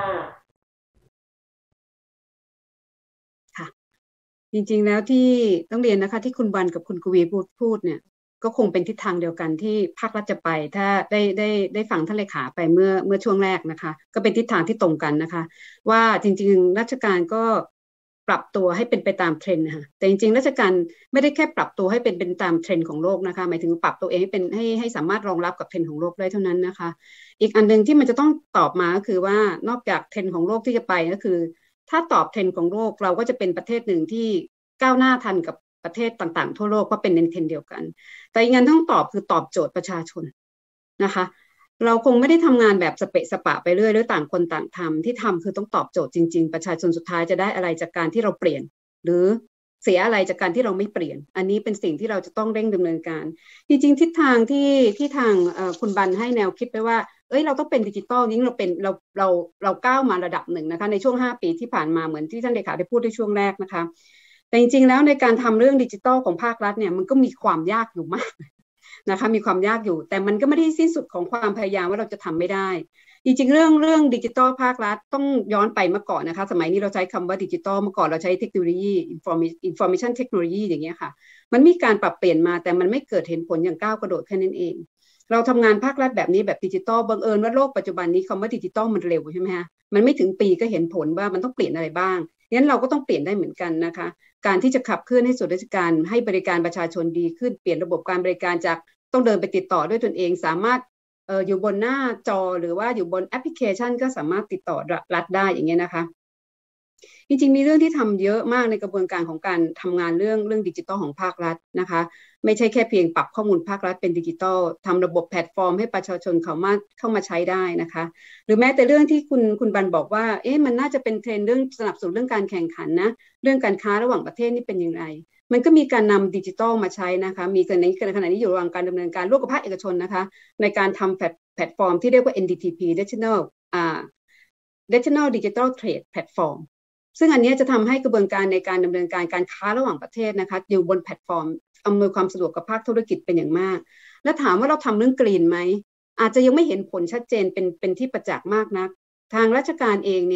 ค่ะจริงๆแล้วที่ต้องเรียนนะคะที่คุณบันกับคุณกวีพูดพูดเนี่ยก็คงเป็นทิศทางเดียวกันที่ภาครัฐจะไปถ้าได้ได้ได้ฟังท่านเลขาไปเมื่อเมื่อช่วงแรกนะคะก็เป็นทิศทางที่ตรงกันนะคะว่าจริงๆราชการก็ปรับตัวให้เป็นไปตามเทรนด์นะคะแต่จริงๆราชการไม่ได้แค่ปรับตัวให้เป็นเป็นตามเทรนด์ของโลกนะคะหมายถึงปรับตัวเองให้เป็นให้ให้สามารถรองรับกับเทรนด์ของโลกได้เท่านั้นนะคะอีกอันนึงที่มันจะต้องตอบมาก็คือว่านอกจากเทรนด์ของโลกที่จะไปก็คือถ้าตอบเทรนด์ของโลกเราก็จะเป็นประเทศหนึ่งที่ก้าวหน้าทันกับประเทศต่างๆทั่วโลกเพราะเป็นเทรนด์เดียวกันแต่อีกงานต้องตอบคือตอบโจทย์ประชาชนนะคะเราคงไม่ได้ทำงานแบบสเปะสปะไปเรื่อยด้วยต่างคนต่างทำที่ทำคือต้องตอบโจทย์จริงๆประชาชนสุดท้ายจะได้อะไรจากการที่เราเปลี่ยนหรือเสียอะไรจากการที่เราไม่เปลี่ยนอันนี้เป็นสิ่งที่เราจะต้องเร่งดำเนินการจริงๆทิศทางที่ที่ทางคุณบันให้แนวคิดไปว่าเอ้ยเราต้องเป็นดิจิตอลยิ่งเราเป็นเราเราเราก้าวมาระดับหนึ่งนะคะในช่วงห้าปีที่ผ่านมาเหมือนที่ท่านเลขาได้พูดในช่วงแรกนะคะแต่จริงๆแล้วในการทำเรื่องดิจิทัลของภาครัฐเนี่ยมันก็มีความยากอยู่มากนะคะมีความยากอยู่แต่มันก็ไม่ได้สิ้นสุดของความพยายามว่าเราจะทำไม่ได้จริงๆเรื่องเรื่องดิจิทัลภาครัฐต้องย้อนไปเมื่อก่อนนะคะสมัยนี้เราใช้คำว่าดิจิทัลเมื่อก่อนเราใช้เทคโนโลยี information technology อย่างเงี้ยค่ะมันมีการปรับเปลี่ยนมาแต่มันไม่เกิดเห็นผลอย่างก้าวกระโดดแค่นั้นเองเราทำงานภาครัฐแบบนี้แบบดิจิทัลบังเอิญว่าโลกปัจจุบันนี้คำว่าดิจิทัลมันเร็วใช่ไหมคะมันไม่ถึงปีก็เห็นผลว่ามันต้องเปลี่ยนอะไรบ้างงั้นเราก็ต้องเปลี่ยนได้เหมือนกันนะคะการที่จะขับเคลื่อนให้ส่วนราชการให้บริการประชาชนดีขึ้นเปลี่ยนระบบการบริการจากต้องเดินไปติดต่อด้วยตนเองสามารถเอ่ออยู่บนหน้าจอหรือว่าอยู่บนแอปพลิเคชันก็สามารถติดต่อรัฐได้อย่างเงี้ยนะคะจริงๆมีเรื่องที่ทำเยอะมากในกระบวนการของการทำงานเรื่องเรื่องดิจิทัลของภาครัฐนะคะไม่ใช่แค่เพียงปรับข้อมูลภาครัฐเป็นดิจิทัลทำระบบแพลตฟอร์มให้ประชาชนเขามาเข้ามาใช้ได้นะคะหรือแม้แต่เรื่องที่คุณคุณบันบอกว่าเอ๊ะมันน่าจะเป็นเทรนด์เรื่องสนับสนุนเรื่องการแข่งขันนะเรื่องการค้าระหว่างประเทศนี่เป็นอย่างไรมันก็มีการนำดิจิทัลมาใช้นะคะมีกันในขณะนี้อยู่ระหว่างการดำเนินการร่วมกับภาคเอกชนนะคะในการทำแพลตฟอร์มที่เรียกว่า เอ็น ดี ที พี National อ่า National Digital Trade Platformซึ่งอันนี้จะทำให้กระบวนการในการดำเนินการการค้าระหว่างประเทศนะคะอยู่บนแพลตฟอร์มอำนวยความสะดวกกับภาคธุรกิจเป็นอย่างมากและถามว่าเราทำเรื่องกรีนไหมอาจจะยังไม่เห็นผลชัดเจนเป็นเป็นที่ประจักษ์มากนักทางราชการเองเนี่ย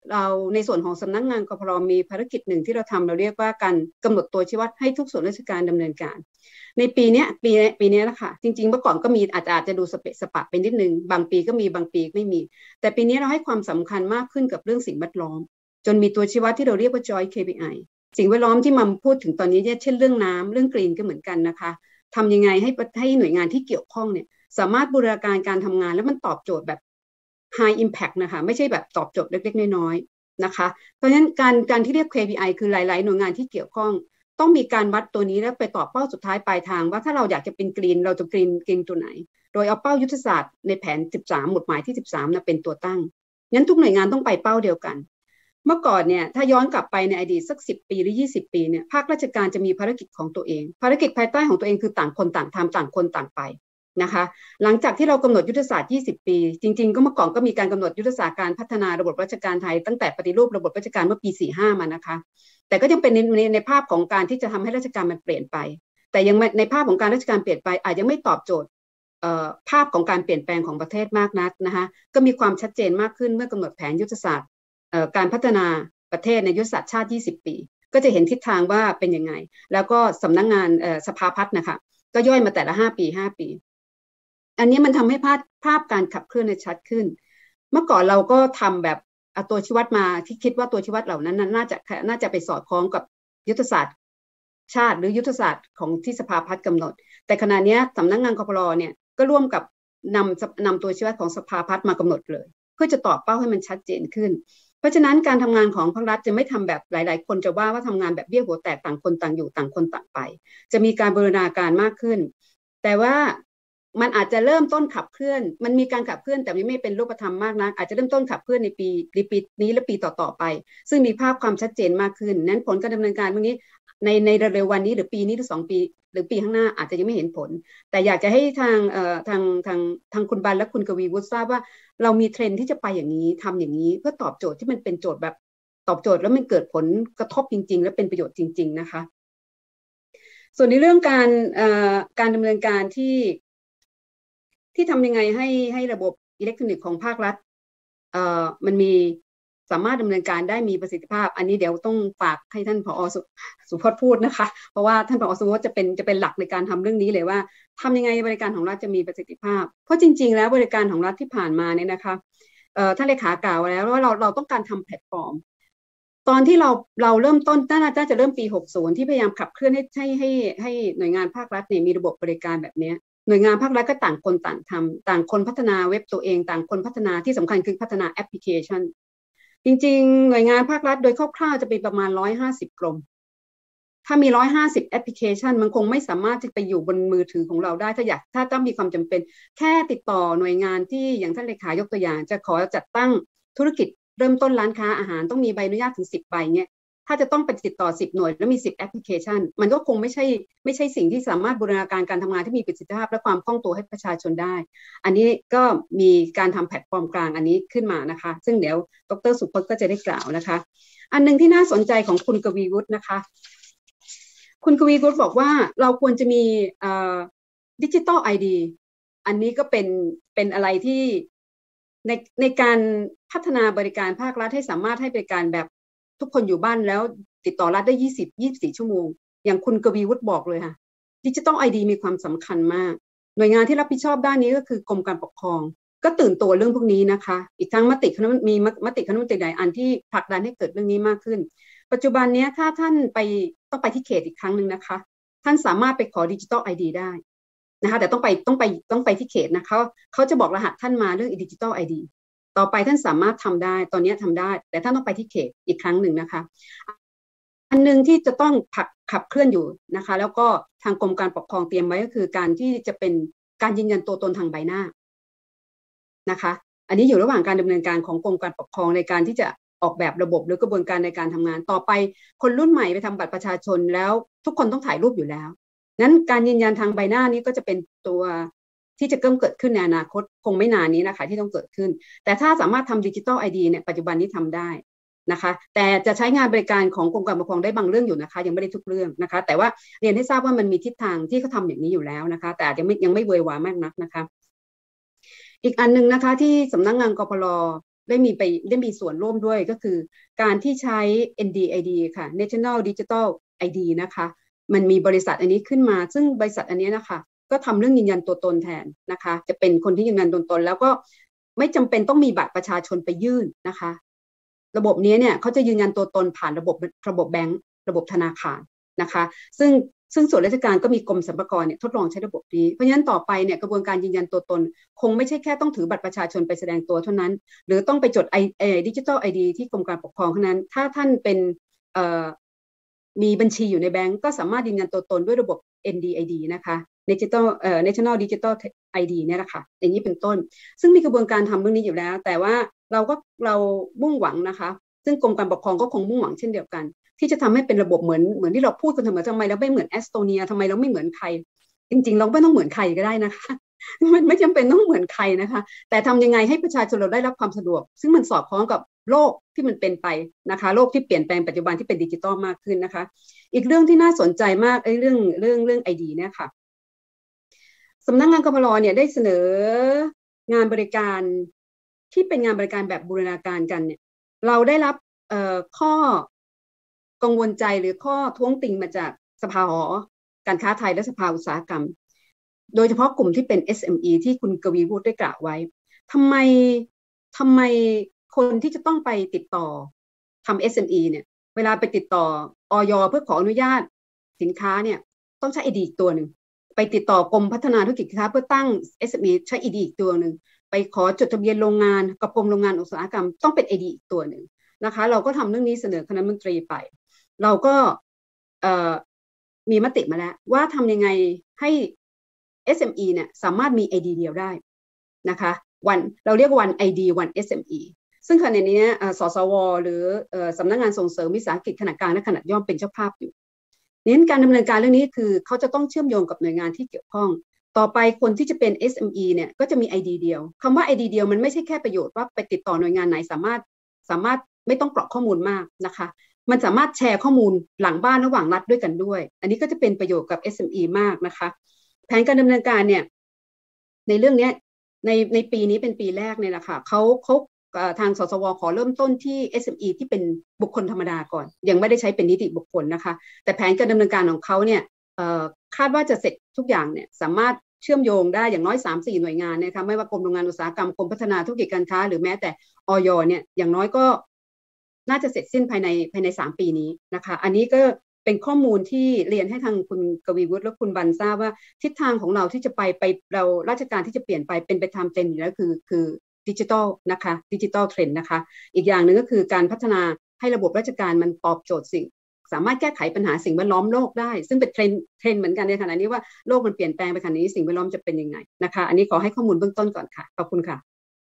เราในส่วนของสำนักงานกพรมีภารกิจหนึ่งที่เราทำเราเรียกว่าการกำหนดตัวชี้วัดให้ทุกส่วนราชการดำเนินการในปีนี้ปีปีนี้แหละค่ะจริงๆเมื่อก่อนก็มีอาจจะอาจจะดูสเปะสปะเป็นนิดนึงบางปีก็มีบางปีไม่มีแต่ปีนี้เราให้ความสำคัญมากขึ้นกับเรื่องสิ่งแวดล้อมจนมีตัวชี้วัดที่เราเรียกว่า Joint เค พี ไอ สิ่งแวดล้อมที่มาพูดถึงตอนนี้เช่นเรื่องน้ำเรื่องกรีนก็เหมือนกันนะคะทำยังไงให้ให้หน่วยงานที่เกี่ยวข้องเนี่ยสามารถบูรณาการการทำงานแล้วมันตอบโจทย์แบบ high impact นะคะไม่ใช่แบบตอบโจทย์เล็กๆน้อยๆนะคะเพราะฉะนั้นการการที่เรียก เค พี ไอ คือหลายๆหน่วยงานที่เกี่ยวข้องต้องมีการวัดตัวนี้แล้วไปต่อเป้าสุดท้ายปลายทางว่าถ้าเราอยากจะเป็นกรีนเราจะกรีนกรีนตัวไหนโดยเอาเป้ายุทธศาสตร์ในแผนสิบสามหมุดหมายที่สิบสามนะเป็นตัวตั้งงั้นทุกหน่วยงานต้องไปเป้าเดียวกันเมื่อก่อนเนี่ยถ้าย้อนกลับไปในอดีตสักสิบปีหรือยี่สิบปีเนี่ยภาคราชการจะมีภารกิจของตัวเองภารกิจภายใต้ของตัวเองคือต่างคนต่างทำต่างคนต่างไปนะคะหลังจากที่เรากำหนดยุทธศาสตร์ยี่สิบปีจริงๆก็เมื่อก่อนก็มีการกำหนดยุทธศาสตร์การพัฒนาระบบราชการไทยตั้งแต่ปฏิรูประบบราชการเมื่อปีสี่สิบห้ามานะคะแต่ก็ยังเป็นในในในภาพของการที่จะทำให้ราชการมันเปลี่ยนไปแต่ยังในภาพของการราชการเปลี่ยนไปอาจจะไม่ตอบโจทย์ภาพของการเปลี่ยนแปลงของประเทศมากนักนะคะก็มีความชัดเจนมากขึ้นเมื่อกำหนดแผนยุทธศาสตร์การพัฒนาประเทศในยุทธศาสตร์ชาติยี่สิบปีก็จะเห็นทิศทางว่าเป็นยังไงแล้วก็สำนักงานสภาพัฒน์นะคะก็ย่อยมาแต่ละห้าปีห้าปีอันนี้มันทำให้ภาพภาพการขับเคลื่อนชัดขึ้นเมื่อก่อนเราก็ทำแบบเอาตัวชี้วัดมาที่คิดว่าตัวชี้วัดเหล่านั้นน่าจะน่าจะไปสอดคล้องกับยุทธศาสตร์ชาติหรือยุทธศาสตร์ของที่สภาพัฒน์กำหนดแต่ขณะนี้สำนักงานกพรเนี่ยก็ร่วมกับนำนำตัวชี้วัดของสภาพัฒน์มากำหนดเลยเพื่อจะตอบเป้าให้มันชัดเจนขึ้นเพราะฉะนั้นการทำงานของภาครัฐจะไม่ทำแบบหลายๆคนจะว่าว่าทำงานแบบเบี้ยหัวแตกต่างคนต่างอยู่ต่างคนต่างไปจะมีการบูรณาการมากขึ้นแต่ว่ามันอาจจะเริ่มต้นขับเคลื่อนมันมีการขับเคลื่อนแต่ไม่เป็นรูปธรรมมากนักอาจจะเริ่มต้นขับเคลื่อนในปีในปีนี้และปีต่อๆไปซึ่งมีภาพความชัดเจนมากขึ้นนั้นผลการดำเนินการพวกนี้ในในเร็ววันนี้หรือปีนี้หรือสองปีหรือปีข้างหน้าอาจจะยังไม่เห็นผลแต่อยากจะให้ทางเอ่อทางทางทางคุณบันและคุณกวีวุฒิทราบว่าเรามีเทรนด์ที่จะไปอย่างนี้ทำอย่างนี้เพื่อตอบโจทย์ที่มันเป็นโจทย์แบบตอบโจทย์แล้วมันเกิดผลกระทบจริงๆและเป็นประโยชน์จริงๆนะคะส่วนในเรื่องการเอ่อการดำเนินการที่ที่ทำยังไงให้ให้ระบบอิเล็กทรอนิกส์ของภาครัฐเอ่อมันมีสามารถดำเนินการได้มีประสิทธิภาพอันนี้เดี๋ยวต้องฝากให้ท่านผอ.สุพจน์พูดนะคะเพราะว่าท่านผอ.สุพจน์จะเป็นจะเป็นหลักในการทำเรื่องนี้เลยว่าทำยังไงบริการของรัฐจะมีประสิทธิภาพเพราะจริงๆแล้วบริการของรัฐที่ผ่านมาเนี่ยนะคะเอ่อท่านเลขากล่าวแล้วว่าเราเราต้องการทำแพลตฟอร์มตอนที่เราเราเริ่มต้นน่าจะเริ่มปีหกสิบที่พยายามขับเคลื่อนให้ให้ให้ให้หน่วยงานภาครัฐเนี่ยมีระบบบริการแบบนี้หน่วยงานภาครัฐก็ต่างคนต่างทำต่างคนพัฒนาเว็บตัวเองต่างคนพัฒนาที่สำคัญคือพัฒนาแอปพลิเคชันจริงๆหน่วยงานภาครัฐโดยคร่าวๆจะเป็นประมาณหนึ่งร้อยห้าสิบกรมถ้ามีหนึ่งร้อยห้าสิบแอปพลิเคชันมันคงไม่สามารถจะไปอยู่บนมือถือของเราได้ถ้าอยากถ้าต้องมีความจำเป็นแค่ติดต่อหน่วยงานที่อย่างท่านเลขายกตัวอย่างจะขอจัดตั้งธุรกิจเริ่มต้นร้านค้าอาหารต้องมีใบอนุญาตถึงสิบใบเงี้ยถ้าจะต้องไปติดต่อสิบหน่วยแล้วมีสิบแอปพลิเคชันมันก็คงไม่ใช่ไม่ใช่สิ่งที่สามารถบูรณาการการทำงานที่มีประสิทธิภาพและความคล่องตัวให้ประชาชนได้อันนี้ก็มีการทำแพลตฟอร์มกลางอันนี้ขึ้นมานะคะซึ่งเดี๋ยวดร.สุพจน์ก็จะได้กล่าวนะคะอันนึงที่น่าสนใจของคุณกวีวุฒินะคะคุณกวีวุฒิบอกว่าเราควรจะมีดิจิตอลไอดีอันนี้ก็เป็นเป็นอะไรที่ในในการพัฒนาบริการภาครัฐให้สามารถให้บริการแบบทุกคนอยู่บ้านแล้วติดต่อรัฐได้ยี่สิบ ยี่สิบสี่ชั่วโมงอย่างคุณกวีวุฒิบอกเลยค่ะดิจิตอลไอดีมีความสำคัญมากหน่วยงานที่รับผิดชอบด้านนี้ก็คือกรมการปกครองก็ตื่นตัวเรื่องพวกนี้นะคะอีกทั้งมติคณะมีมติคณะมนตรีหลายอันที่ผลักดันให้เกิดเรื่องนี้มากขึ้นปัจจุบันนี้ถ้าท่านไปต้องไปที่เขตอีกครั้งหนึ่งนะคะท่านสามารถไปขอดิจิตอลไอดีได้นะคะแต่ต้องไปต้องไปต้องไปที่เขตนะคะเขาจะบอกรหัสท่านมาเรื่องดิจิตอลไอดีต่อไปท่านสามารถทำได้ตอนนี้ทำได้แต่ท่านต้องไปที่เขตอีกครั้งหนึ่งนะคะอันนึงที่จะต้องผักขับเคลื่อนอยู่นะคะแล้วก็ทางกรมการปกครองเตรียมไว้ก็คือการที่จะเป็นการยืนยันตัวตนทางใบหน้านะคะอันนี้อยู่ระหว่างการดำเนินการของกรมการปกครองในการที่จะออกแบบระบบหรือกระบวนการในการทำงานต่อไปคนรุ่นใหม่ไปทำบัตรประชาชนแล้วทุกคนต้องถ่ายรูปอยู่แล้วนั้นการยืนยันทางใบหน้านี้ก็จะเป็นตัวที่จะเกิดขึ้นในอนาคตคงไม่นานนี้นะคะที่ต้องเกิดขึ้นแต่ถ้าสามารถทำดิจิทัลไอดีเนี่ยปัจจุบันนี้ทำได้นะคะแต่จะใช้งานบริการของกรมการปกครองได้บางเรื่องอยู่นะคะยังไม่ได้ทุกเรื่องนะคะแต่ว่าเรียนให้ทราบว่ามันมีทิศทางที่เขาทำอย่างนี้อยู่แล้วนะคะแต่ยังไม่ยังไม่เวอร์วามากนักนะคะอีกอันนึงนะคะที่สำนักงานกพรได้มีไปได้มีส่วนร่วมด้วยก็คือการที่ใช้ เอ็น ดี ไอ ดี ค่ะ National Digital ไอ ดี นะคะมันมีบริษัทอันนี้ขึ้นมาซึ่งบริษัทอันนี้นะคะก็ทำเรื่องยืนยันตัวตนแทนนะคะจะเป็นคนที่ยืนยันตัวตนแล้วก็ไม่จำเป็นต้องมีบัตรประชาชนไปยื่นนะคะระบบนี้เนี่ยเขาจะยืนยันตัวตนผ่านระบบระบบแบงก์ระบบธนาคารนะคะซึ่งซึ่งส่วนราชการก็มีกรมสรรพากรเนี่ยทดลองใช้ระบบนี้เพราะฉะนั้นต่อไปเนี่ยกระบวนการยืนยันตัวตนคงไม่ใช่แค่ต้องถือบัตรประชาชนไปแสดงตัวเท่านั้นหรือต้องไปจดไอเอดิจิทัลไอดีที่กรมการปกครองเท่านั้นถ้าท่านเป็นเอ่อมีบัญชีอยู่ในแบงก์ก็สามารถยืนยันตัวตนด้วยระบบ เอ็น ดี ไอ ดี นะคะ Digital เอ่อ National Digital ไอ ดี เนี่ยแหละค่ะอย่างนี้เป็นต้นซึ่งมีกระบวนการทำเรื่องนี้อยู่แล้วแต่ว่าเราก็เรามุ่งหวังนะคะซึ่งกรมการปกครองก็คงมุ่งหวังเช่นเดียวกันที่จะทำให้เป็นระบบเหมือนเหมือนที่เราพูดกันเสมอทำไมเราไม่เหมือนเอสโตเนียทำไมเราไม่เหมือนใครจริงๆเราไม่ต้องเหมือนใครก็ได้นะคะมันไม่จำเป็นต้องเหมือนใครนะคะแต่ทำยังไงให้ประชาชนเราได้รับความสะดวกซึ่งมันสอดคล้องกับโลกที่มันเป็นไปนะคะโลกที่เปลี่ยนแปลงปัจจุบันที่เป็นดิจิตอลมากขึ้นนะคะอีกเรื่องที่น่าสนใจมากไอ้เรื่องเรื่องเรื่องไอดีเนี่ยค่ะสำนักงานกพรเนี่ยได้เสนองานบริการที่เป็นงานบริการแบบบูรณาการกันเนี่ยเราได้รับเอ่อข้อกังวลใจหรือข้อท้วงติงมาจากสภาหอการค้าไทยและสภาอุตสาหกรรมโดยเฉพาะกลุ่มที่เป็น เอส เอ็ม อี ที่คุณกวีวุฒิได้กล่าวไว้ทำไมทำไมคนที่จะต้องไปติดต่อทำ เอส เอ็ม อี เนี่ยเวลาไปติดต่ออย.เพื่อขออนุญาตสินค้าเนี่ยต้องใช้ ไอ ดี อีกตัวหนึ่งไปติดต่อกรมพัฒนาธุรกิจการค้าเพื่อตั้ง เอส เอ็ม อี ใช้ ไอ ดี อีกตัวหนึ่งไปขอจดทะเบียนโรงงานกับกรมโรงงานอุตสาหกรรมต้องเป็น ไอ ดี อีกตัวหนึ่งนะคะเราก็ทำเรื่องนี้เสนอคณะรัฐมนตรีไปเราก็มีมติมาแล้วว่าทำยังไงให้ เอส เอ็ม อี เนี่ยสามารถมี ไอ ดี เดียวได้นะคะวันเราเรียกวัน ไอ ดี วัน เอส เอ็ม อี ซึ่งขณะนี้สสวหรือสำนักงานส่งเสริมวิสาหกิจขนาดกลางและขนาดย่อมเป็นเจ้าภาพอยู่นี้การดำเนินการเรื่องนี้คือเขาจะต้องเชื่อมโยงกับหน่วยงานที่เกี่ยวข้องต่อไปคนที่จะเป็น เอส เอ็ม อี เนี่ยก็จะมี ไอ ดี เดียวคำว่า ไอ ดี เดียวมันไม่ใช่แค่ประโยชน์ว่าไปติดต่อหน่วยงานไหนสามารถสามารถไม่ต้องกรอกข้อมูลมากนะคะมันสามารถแชร์ข้อมูลหลังบ้านระหว่างรัฐด้วยกันด้วยอันนี้ก็จะเป็นประโยชน์กับ เอส เอ็ม อี มากนะคะแผนการดำเนินการเนี่ยในเรื่องนี้ในในปีนี้เป็นปีแรกเนี่ยแหละค่ะเขาเขาทางสสวขอเริ่มต้นที่ เอส เอ็ม อี ที่เป็นบุคคลธรรมดาก่อนยังไม่ได้ใช้เป็นนิติบุคคลนะคะแต่แผนการดำเนินการของเขาเนี่ยคาดว่าจะเสร็จทุกอย่างเนี่ยสามารถเชื่อมโยงได้อย่างน้อย สามสี่ หน่วยงานนะคะไม่ว่ากรมโรงงานอุตสาหกรรมกรมพัฒนาธุรกิจการค้าหรือแม้แต่อย.เนี่ยอย่างน้อยก็น่าจะเสร็จสิ้นภายในภายในสามปีนี้นะคะอันนี้ก็เป็นข้อมูลที่เรียนให้ทางคุณกวีวุฒิและคุณบรรทราบว่าทิศทางของเราที่จะไปไปเราราชการที่จะเปลี่ยนไปเป็นไปตามเทรนด์อยู่แล้วคือคือดิจิทัลนะคะดิจิทัลเทรนด์นะคะอีกอย่างหนึ่งก็คือการพัฒนาให้ระบบราชการมันตอบโจทย์สิ่งสามารถแก้ไขปัญหาสิ่งแวดล้อมโลกได้ซึ่งเป็นเทรนด์เทรนด์เหมือนกันในขณะนี้ว่าโลกมันเปลี่ยนแปลงไปขนาดนี้สิ่งแวดล้อมจะเป็นยังไงนะคะอันนี้ขอให้ข้อมูลเบื้องต้นก่อนค่ะขอบคุณค่ะ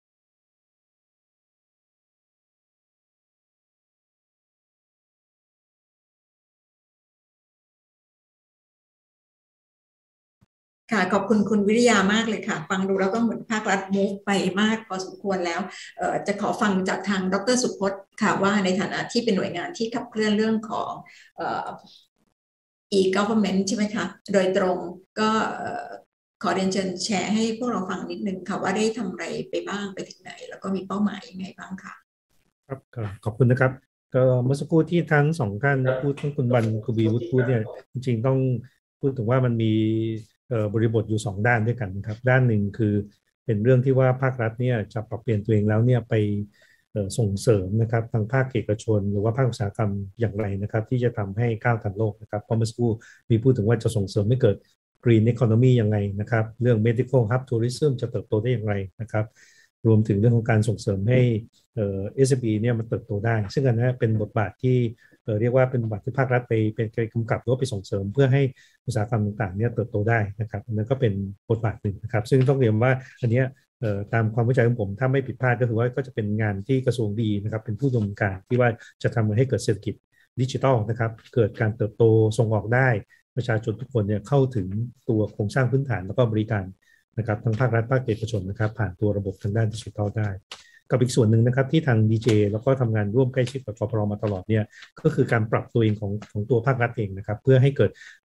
ค่ะขอบคุณคุณวิริยามากเลยค่ะฟังดูแล้วก็เหมือนภาครัฐมูฟไปมากพอสมควรแล้วเอ่อจะขอฟังจากทางดร.สุพจน์ค่ะว่าในฐานะที่เป็นหน่วยงานที่ขับเคลื่อนเรื่องของเอ่อ e-government ใช่ไหมคะโดยตรงก็ขอเรียนเชิญแชร์ให้พวกเราฟังนิดนึงค่ะว่าได้ทำอะไรไปบ้างไปถึงไหนแล้วก็มีเป้าหมายยังไงบ้างค่ะครับขอบคุณนะครับก็เมื่อสักครู่ที่ทั้งสองท่านพูดทั้งคุณบรรคุณวีวุฒิพูดเนี่ยจริงๆต้องพูดถึงว่ามันมีบริบทอยู่สองด้านด้วยกันครับด้านหนึ่งคือเป็นเรื่องที่ว่าภาครัฐเนี่ยจะปรับเปลี่ยนตัวเองแล้วเนี่ยไปส่งเสริมนะครับทางภาคเอกชนหรือว่าภาคอุตสาหกรรมอย่างไรนะครับที่จะทำให้ก้าวทันโลกนะครับเพราะเมื่อสักครู่มีพูดถึงว่าจะส่งเสริมให้เกิด Green Economy ยังไงนะครับเรื่อง Medical Hub Tourism จะเติบโตได้อย่างไรนะครับรวมถึงเรื่องของการส่งเสริมให้เอ่อ เอส เอ็ม อี เนี่ยมันเติบโตได้ซึ่งอันนี้เป็นบทบาทที่เอ่อเรียกว่าเป็นบทบาทที่ภาครัฐไปเป็นการกำกับหรือว่าไปส่งเสริมเพื่อให้อุตสาหกรรมต่างๆเนี่ยเติบโตได้นะครับอันนั้นก็เป็นบทบาทหนึ่งนะครับซึ่งต้องเรียนว่าอันนี้เอ่อตามความเข้าใจของผมถ้าไม่ผิดพลาดก็คือว่าก็จะเป็นงานที่กระทรวงดีนะครับเป็นผู้ดำเนินการที่ว่าจะทำให้เกิดเศรษฐกิจดิจิทัลนะครับเกิดการเติบโตส่งออกได้ประชาชนทุกคนเนี่ยเข้าถึงตัวโครงสร้างพื้นฐานแล้วก็บริการนะครับทั้งภาครัฐภาคเอกชนนะครับผ่านตัวระบบทางด้านดิจิทัลได้กับอีกส่วนหนึ่งนะครับที่ทาง ดี เจ แล้วก็ทำงานร่วมใกล้ชิดกับกพร.มาตลอดเนี่ยก็คือการปรับตัวเองของของตัวภาครัฐเองนะครับเพื่อให้เกิด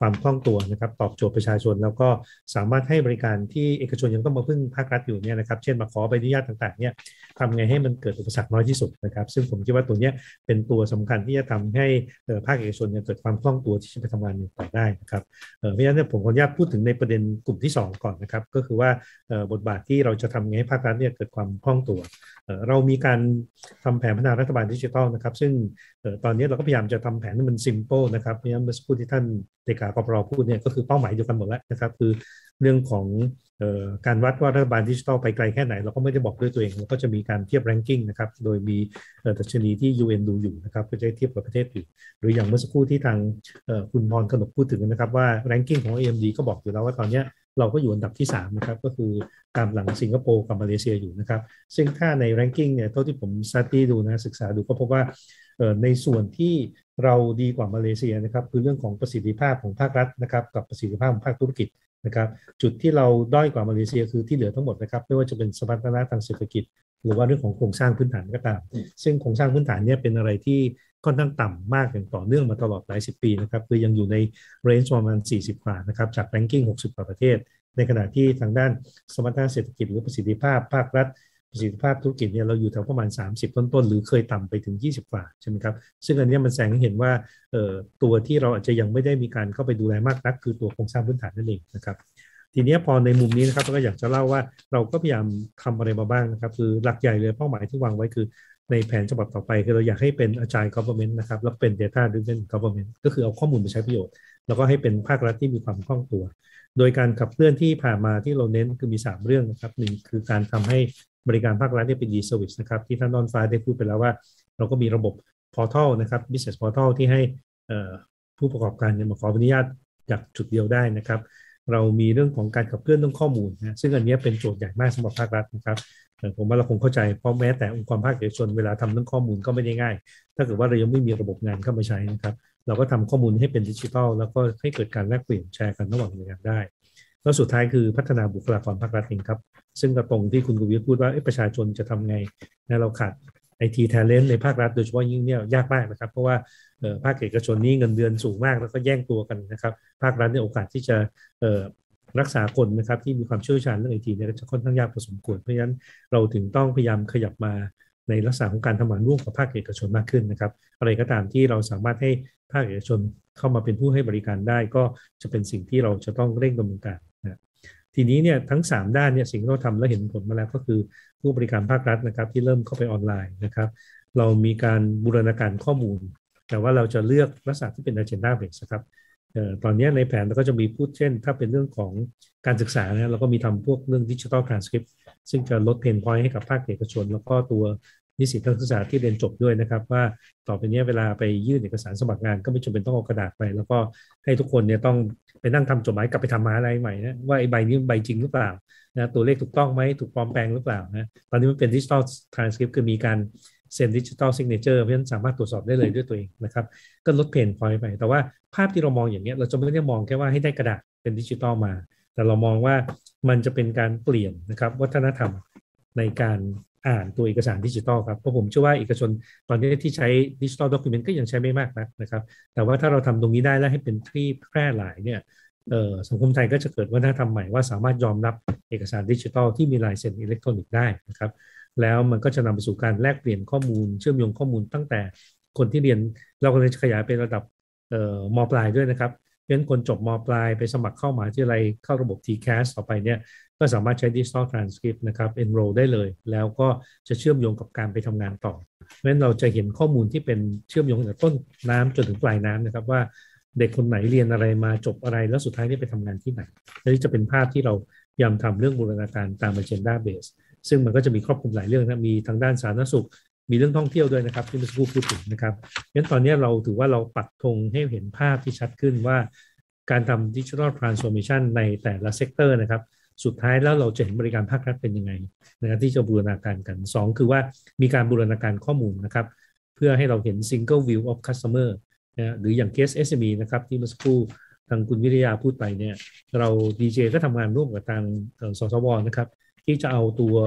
ความคล่องตัวนะครับตอบโจทย์ประชาชนแล้วก็สามารถให้บริการที่เอกชนยังต้องมาพึ่งภาครัฐอยู่เนี่ยนะครับเช่นมาขอใบอนุญาตต่างๆเนี่ยทำไงให้มันเกิดอุปสรรคน้อยที่สุดนะครับซึ่งผมคิดว่าตัวนี้เป็นตัวสำคัญที่จะทำให้ภาคเอกชนเกิดความคล่องตัวที่จะไปทำงานต่อได้นะครับเพราะฉะนั้นผมขออนุญาตพูดถึงในประเด็นกลุ่มที่สองก่อนนะครับก็คือว่าบทบาทที่เราจะทำไงให้ภาครัฐเนี่ยเกิดความคล่องตัวเรามีการทำแผนพัฒนารัฐบาลดิจิทัลนะครับซึ่งตอนนี้เราก็พยายามจะทำแผนให้มันซิมเปิลนะครับเพราะฉะนั้นเมื่อสักครู่ที่ท่านเลขากปรพูดเนี่ยก็คือเป้าหมายเดียวกันหมดแล้วนะครับคือเรื่องของเอ่อการวัดว่ารัฐบาลดิจิทัลไปไกลแค่ไหนเราก็ไม่ได้บอกด้วยตัวเองเราก็จะมีการเทียบแรงกิ้งนะครับโดยมีดัชนีที่ ยู เอ็น ดูอยู่นะครับก็จะเทียบกับประเทศอื่นหรืออย่างเมื่อสักครู่ที่ทางคุณพรกนกพูดถึงนะครับว่าแรงกิ้งของ เอ เอ็ม ดี ก็บอกอยู่แล้วว่าตอนนี้เราก็อยู่อันดับที่สามนะครับก็คือตามหลังสิงคโปร์กับมาเลเซียอยู่นะครับซึ่งถ้าในแรงกิ้งเนี่ยเท่าที่ผมสตัดดี้ดูนะศึกษาดูก็พบว่าในส่วนที่เราดีกว่ามาเลเซียนะครับคือเรื่องของประสิทธิภาพของภาครัฐนะครับกับประสิทธิภาพของภาคธุรกิจนะครับจุดที่เราด้อยกว่ามาเลเซียคือที่เหลือทั้งหมดนะครับไม่ว่าจะเป็นสมรรถนะทางเศรษฐกิจหรือว่าเรื่องของโครงสร้างพื้นฐานก็ตามซึ่งโครงสร้างพื้นฐานเนี่ยเป็นอะไรที่ค่อนข้างต่ำมากอย่างต่อเนื่องมาตลอดหลายสิบปีนะครับคือยังอยู่ในเรนจ์ประมาณสี่สิบกว่านะครับจากแรงกิ้งหกสิบกว่าประเทศในขณะที่ทางด้านสมรรถนะเศรษฐกิจหรือประสิทธิภาพภาครัฐประสิทธิภาพธุรกิจเนี่ยเราอยู่แถวประมาณสามสิบต้นๆหรือเคยต่ำไปถึงยี่สิบกว่าใช่ไหมครับซึ่งอันนี้มันแสดงให้เห็นว่าเอ่อตัวที่เราอาจจะยังไม่ได้มีการเข้าไปดูแลมากนักคือตัวโครงสร้างพื้นฐานนั่นเองนะครับทีนี้พอในมุมนี้นะครับก็อยากจะเล่าว่าเราก็พยายามทำอะไรมาบ้างนะครับคือหลักใหญ่เลยเป้าหมายที่วางไว้คือในแผนฉบับต่อไปคือเราอยากให้เป็น Agile Government นะครับแล้วเป็น Data Driven Government ก็คือเอาข้อมูลไปใช้ประโยชน์แล้วก็ให้เป็นภาครัฐที่มีความคล่องตัวโดยการขับเคลื่อนที่ผ่านมาที่เราเน้นคือมีสามเรื่องนะครับหนึ่งคือการทำให้บริการภาครัฐเนี่ยเป็น e-service นะครับที่ท่านนอนฟ้าได้พูดไปแล้วว่าเราก็มีระบบ portal นะครับ business portal ที่ให้ผู้ประกอบการเนี่ยมาขออนุญาตจากจุดเดียวได้นะครับเรามีเรื่องของการขับเคลื่อนเรื่องข้อมูลนะซึ่งอันนี้เป็นโจทย์ใหญ่มากสำหรับภาครัฐนะครับผมว่าเราคงเข้าใจเพราะแม้แต่องค์กรภาคเอกชนเวลาทำเรื่องข้อมูลก็ไม่ได้ง่ายถ้าเกิดว่าเรายังไม่มีระบบงานเข้ามาใช้นะครับเราก็ทำข้อมูลให้เป็นดิจิทัลแล้วก็ให้เกิดการแลกเปลี่ยนแชร์กันระหว่างหน่วยงานได้แล้วสุดท้ายคือพัฒนาบุคลากรภาครัฐเองครับซึ่งกระตรงที่คุณกวีพูดว่าประชาชนจะทำไงนะเราขาด ไอ ที talent ในภาครัฐโดยเฉพาะยิ่งเนี่ยยากมากนะครับเพราะว่าภาคเอกชนนี่เงินเดือนสูงมากแล้วก็แย่งตัวกันนะครับภาครัฐเนี่ยโอกาสที่จะรักษาคนนะครับที่มีความเชี่ยวชาญเรื่อง ไอ ที เนี่ยจะค่อนข้างยากพอสมควรเพราะฉะนั้นเราถึงต้องพยายามขยับมาในลักษณะของการทำงานร่วมกับภาคเอกชนมากขึ้นนะครับอะไรก็ตามที่เราสามารถให้ภาคเอกชนเข้ามาเป็นผู้ให้บริการได้ก็จะเป็นสิ่งที่เราจะต้องเร่งดำเนินการนะทีนี้เนี่ยทั้งสามด้านเนี่ยสิ่งที่เราทำแล้วเห็นผลมาแล้วก็คือผู้บริการภาครัฐนะครับที่เริ่มเข้าไปออนไลน์นะครับเรามีการบูรณาการข้อมูลแต่ว่าเราจะเลือกลักษณะที่เป็น agenda base นะครับตอนนี้ในแผนเราก็จะมีพูดเช่นถ้าเป็นเรื่องของการศึกษาเนี่ยเราก็มีทำพวกเรื่อง digital transcript ซึ่งจะลดเพนพอยต์ให้กับภาคเอกชนแล้วก็ตัวนิสิตนักศึกษาที่เรียนจบด้วยนะครับว่าต่อไปนี้เวลาไปยื่นเอกสารสมัครงานก็ไม่จำเป็นต้องเอากระดาษไปแล้วก็ให้ทุกคนเนี่ยต้องไปนั่งทำจดหมายกลับไปทำมาอะไรใหม่นะว่าไอ้ใบนี้ใบจริงหรือเปล่านะตัวเลขถูกต้องไหมถูกปลอมแปลงหรือเปล่านะตอนนี้มันเป็น digital transcript คือมีการเซ็นดิจิทัลซิกเนเจอร์เพราะฉะนั้นสามารถตรวจสอบได้เลยด้วยตัวเองนะครับก็ลดเพนพอยต์ไปแต่ว่าภาพที่เรามองอย่างนี้เราจะไม่ได้มองแค่ว่าให้ได้กระดาษเป็นดิจิทัลมาแต่เรามองว่ามันจะเป็นการเปลี่ยนนะครับวัฒนธรรมในการอ่านตัวเอกสารดิจิทัลครับเพราะผมเชื่อว่าเอกชนตอนนี้ที่ใช้ดิจิทัลด็อกิเมนต์ก็ยังใช้ไม่มากนักนะครับแต่ว่าถ้าเราทำตรงนี้ได้แล้วให้เป็นที่แพร่หลายเนี่ยสังคมไทยก็จะเกิดวัฒนธรรมใหม่ว่าสามารถยอมรับเอกสารดิจิทัลที่มีลายเซ็นอิเล็กทรอนิกส์ได้นะครับแล้วมันก็จะนำไปสู่การแลกเปลี่ยนข้อมูลเชื่อมโยงข้อมูลตั้งแต่คนที่เรียนเราก็เลยขยายเป็นระดับม.ปลายด้วยนะครับเพราะฉะนั้นคนจบม.ปลายไปสมัครเข้ามหาวิทยาลัยเข้าระบบ ที แคส ต่อไปเนี่ยก็สามารถใช้ Digital Transcript นะครับ enroll ได้เลยแล้วก็จะเชื่อมโยงกับการไปทำงานต่อเพราะฉะนั้นเราจะเห็นข้อมูลที่เป็นเชื่อมโยงจากต้นน้ำจนถึงปลายน้ำนะครับว่าเด็กคนไหนเรียนอะไรมาจบอะไรแล้วสุดท้ายนี่ไปทำงานที่ไหนนี่จะเป็นภาพที่เราพยายามทำเรื่องบูรณาการตาม Agenda Baseซึ่งมันก็จะมีครอบคลุมหลายเรื่องนะมีทางด้านสาธารณสุขมีเรื่องท่องเที่ยวด้วยนะครับที่เมื่อสักครู่พูดถึงนะครับงั้นตอนนี้เราถือว่าเราปักธงให้เห็นภาพที่ชัดขึ้นว่าการทำ Digital Transformation ในแต่ละเซกเตอร์นะครับสุดท้ายแล้วเราจะเห็นบริการภาครัฐเป็นยังไงนะครับที่จะบูรณาการกันสองคือว่ามีการบูรณาการข้อมูลนะครับเพื่อให้เราเห็น Single View of Customer นะหรืออย่าง Case เอส เอ็ม อี นะครับที่เมื่อสักครู่ทางคุณวิทยาพูดไปเนี่ยเรา ดี เจ ก็ทำงานร่วมกับทางสสว.นะครับที่จะเอาตัว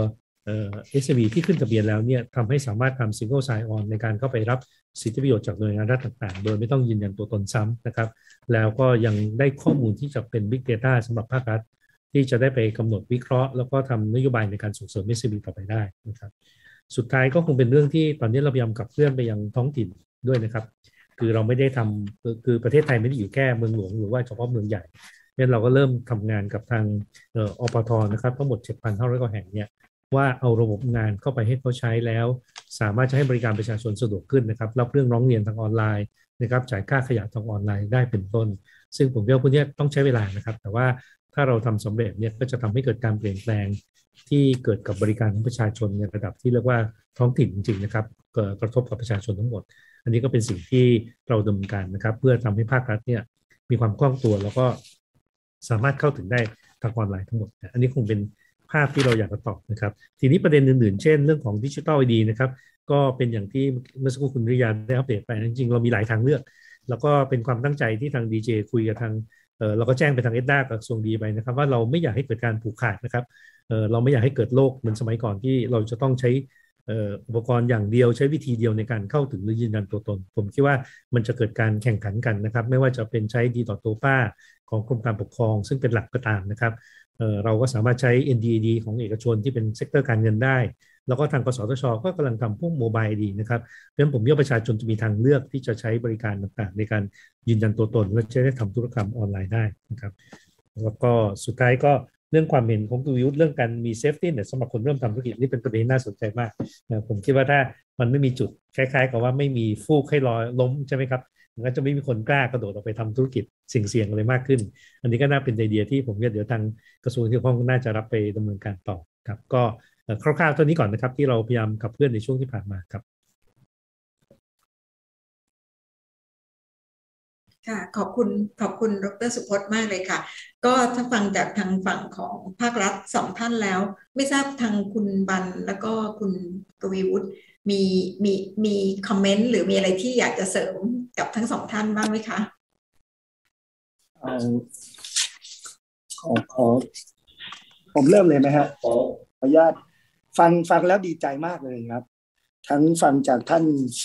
เอ่อ เอส เอ็ม อี ที่ขึ้นทะเบียนแล้วเนี่ยทำให้สามารถทำ Single Sign On ในการเข้าไปรับสิทธิประโยชน์จากหน่วยงานรัฐต่างๆโดยไม่ต้องยืนยันตัวตนซ้ำนะครับแล้วก็ยังได้ข้อมูลที่จะเป็น Big Data สำหรับภาครัฐที่จะได้ไปกำหนดวิเคราะห์แล้วก็ทำนโยบายในการส่งเสริม เอส เอ็ม อี ต่อไปได้นะครับสุดท้ายก็คงเป็นเรื่องที่ตอนนี้เราพยายามขับเคลื่อนไปยังท้องถิ่นด้วยนะครับคือเราไม่ได้ทำคือประเทศไทยไม่ได้อยู่แค่เมืองหลวงหรือว่าเฉพาะเมืองใหญ่เนี่ยเราก็เริ่มทำงานกับทางเอ่อ อปท.นะครับทั้งหมด เจ็ดพันห้าร้อย กว่าแห่งเนี่ยว่าเอาระบบงานเข้าไปให้เขาใช้แล้วสามารถจะให้บริการประชาชนสะดวกขึ้นนะครับรับเรื่องร้องเรียนทางออนไลน์นะครับจ่ายค่าขยะทางออนไลน์ได้เป็นต้นซึ่งผมเชื่อว่าพวกนี้ต้องใช้เวลานะครับแต่ว่าถ้าเราทำสำเร็จเนี่ยก็จะทำให้เกิดการเปลี่ยนแปลงที่เกิดกับบริการของประชาชนในระดับที่เรียกว่าท้องถิ่นจริงๆนะครับกระทบกับประชาชนทั้งหมดอันนี้ก็เป็นสิ่งที่เราดำเนินการนะครับเพื่อทำให้ภาครัฐเนี่ยมีความคล่องตัวแล้วก็สามารถเข้าถึงได้ทางออนไลน์ทั้งหมดอันนี้คงเป็นภาพที่เราอยากจะตอบนะครับทีนี้ประเด็นอื่นๆเช่นเรื่องของดิจิทัล ไอ ดี นะครับก็เป็นอย่างที่เมื่อสักครู่คุณริยาได้อัปเดตไปจริงๆเรามีหลายทางเลือกแล้วก็เป็นความตั้งใจที่ทาง ดี เจ คุยกับทางเอ่อเราก็แจ้งไปทางเอส ดี เอ กับกระทรวงดีไปนะครับว่าเราไม่อยากให้เกิดการผูกขาดนะครับเอ่อเราไม่อยากให้เกิดโลกเหมือนสมัยก่อนที่เราจะต้องใช้อุปกรณ์อย่างเดียวใช้วิธีเดียวในการเข้าถึงหรือยืนยันตัวตนผมคิดว่ามันจะเกิดการแข่งขันกันนะครับไม่ว่าจะเป็นใช้ ดี โต พี เอ ของกรมการปกครองซึ่งเป็นหลักก็ตามนะครับ เอ่อเราก็สามารถใช้ เอ็น ดี ไอ ดี ของเอกชนที่เป็นเซกเตอร์การเงินได้แล้วก็ทางกสทช.ก็กำลังทำพวกโมบาย ไอ ดี นะครับเพราะฉะนั้นผมเชื่อประชาชนจะมีทางเลือกที่จะใช้บริการต่างๆในการยืนยันตัวตนและจะได้ทำธุรกรรมออนไลน์ได้นะครับแล้วก็สุดท้ายก็เรื่องความเห็นของคุณยุทธเรื่องการมีเซฟตี้เนี่ยสำหรับคนเริ่มทำธุรกิจนี่เป็นประเด็นน่าสนใจมากนะผมคิดว่าถ้ามันไม่มีจุดคล้ายๆกับว่าไม่มีฟูกให้ลอยล้มใช่ไหมครับมันก็จะไม่มีคนกล้ากระโดดออกไปทำธุรกิจเสี่ยงๆอะไรมากขึ้นอันนี้ก็น่าเป็นไอเดียที่ผมเดี๋ยวทางกระทรวงที่เกี่ยวข้องน่าจะรับไปดำเนินการต่อครับก็คร่าวๆตัวนี้ก่อนนะครับที่เราพยายามขับเคลื่อนในช่วงที่ผ่านมาครับค่ะขอบคุณขอบคุณดร.สุพจน์มากเลยค่ะก็ถ้าฟังจากทางฝั่งของภาครัฐสองท่านแล้วไม่ทราบทางคุณบันแล้วก็คุณกวีวุฒิมีมีมีคอมเมนต์หรือมีอะไรที่อยากจะเสริมกับทั้งสองท่านบ้างไหมคะขอขอผมเริ่มเลยไหมฮะขออนุญาตฟังฟังแล้วดีใจมากเลยครับทั้งฟังจากท่าน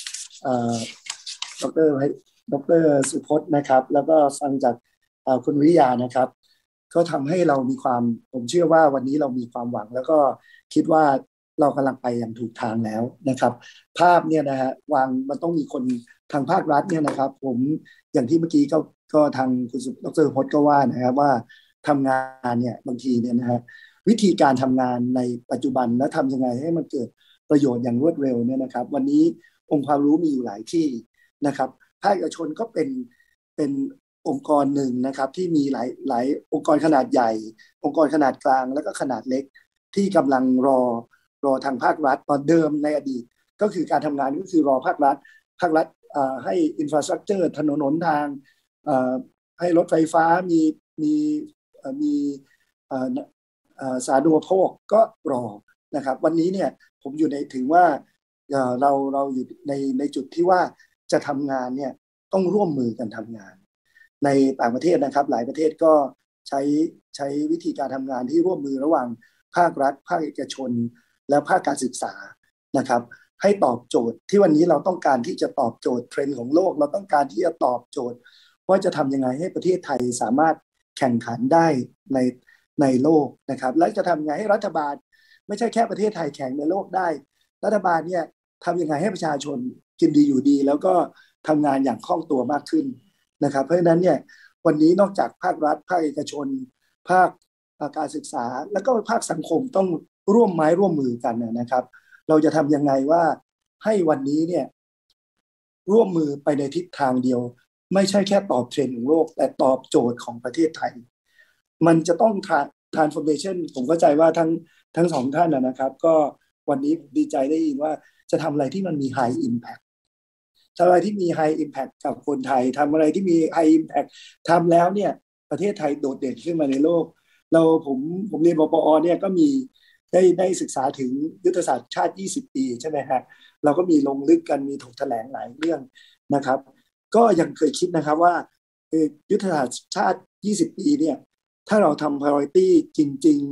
ดร.ดร.สุพจน์นะครับแล้วก็ฟังจากคุณวิทยานะครับก็ทำให้เรามีความผมเชื่อว่าวันนี้เรามีความหวังแล้วก็คิดว่าเรากำลังไปอย่างถูกทางแล้วนะครับภาพเนี่ยนะฮะวางมันต้องมีคนทางภาครัฐเนี่ยนะครับผมอย่างที่เมื่อกี้ก็ก็ทางคุณดร.สุพจน์ก็ว่านะครับว่าทำงานเนี่ยบางทีเนี่ยนะฮะวิธีการทำงานในปัจจุบันและทำยังไงให้มันเกิดประโยชน์อย่างรวดเร็วเนี่ยนะครับวันนี้องค์ความรู้มีอยู่หลายที่นะครับภาคเอกชนก็เป็นเป็นองค์กรหนึ่งนะครับที่มีหลายหลายองค์กรขนาดใหญ่องค์กรขนาดกลางแล้วก็ขนาดเล็กที่กำลังรอรอทางภาครัฐตอนเดิมในอดีตก็คือการทำงานก็คือรอภาครัฐภาครัฐให้อินฟราสตรัคเจอร์ถนนหนทางให้รถไฟฟ้ามีมีมีสาธารณูปโภคก็รอนะครับวันนี้เนี่ยผมอยู่ในถึงว่าเราเราอยู่ในในจุดที่ว่าจะทำงานเนี่ยต้องร่วมมือกันทำงานในต่างประเทศนะครับหลายประเทศก็ใช้ใช้วิธีการทำงานที่ร่วมมือระหว่างภาครัฐภาคเอกชนและภาคการศึกษานะครับให้ตอบโจทย์ที่วันนี้เราต้องการที่จะตอบโจทย์เทรนด์ของโลกเราต้องการที่จะตอบโจทย์ว่าจะทำยังไงให้ประเทศไทยสามารถแข่งขันได้ในในโลกนะครับและจะทำยังไงให้รัฐบาลไม่ใช่แค่ประเทศไทยแข่งในโลกได้รัฐบาลเนี่ยทำยังไงให้ประชาชนกินดีอยู่ดีแล้วก็ทำงานอย่างคล่องตัวมากขึ้นนะครับเพราะฉะนั้นเนี่ยวันนี้นอกจากภาครัฐภาคเอกชนภาคการศึกษาแล้วก็ภาคสังคมต้องร่วมไม้ร่วมมือกันนะครับเราจะทำยังไงว่าให้วันนี้เนี่ยร่วมมือไปในทิศทางเดียวไม่ใช่แค่ตอบเทรนด์ของโลกแต่ตอบโจทย์ของประเทศไทยมันจะต้อง transformation ผมเข้าใจว่าทั้งทั้งสองท่านนะครับก็วันนี้ดีใจได้ยินว่าจะทำอะไรที่มันมี high impact ทำอะไรที่มี high impact กับคนไทยทำอะไรที่มี high impact ทำแล้วเนี่ยประเทศไทยโดดเด่นขึ้นมาในโลกเราผมผมเรียนปปอเนี่ยก็มีได้ได้ศึกษาถึงยุทธศาสตร์ชาติยี่สิบปีใช่ไหมฮะเราก็มีลงลึกกันมีถกแถลงหลายเรื่องนะครับก็ยังเคยคิดนะครับว่ายุทธศาสตร์ชาติยี่สิบปีเนี่ยถ้าเราทำ priority จริง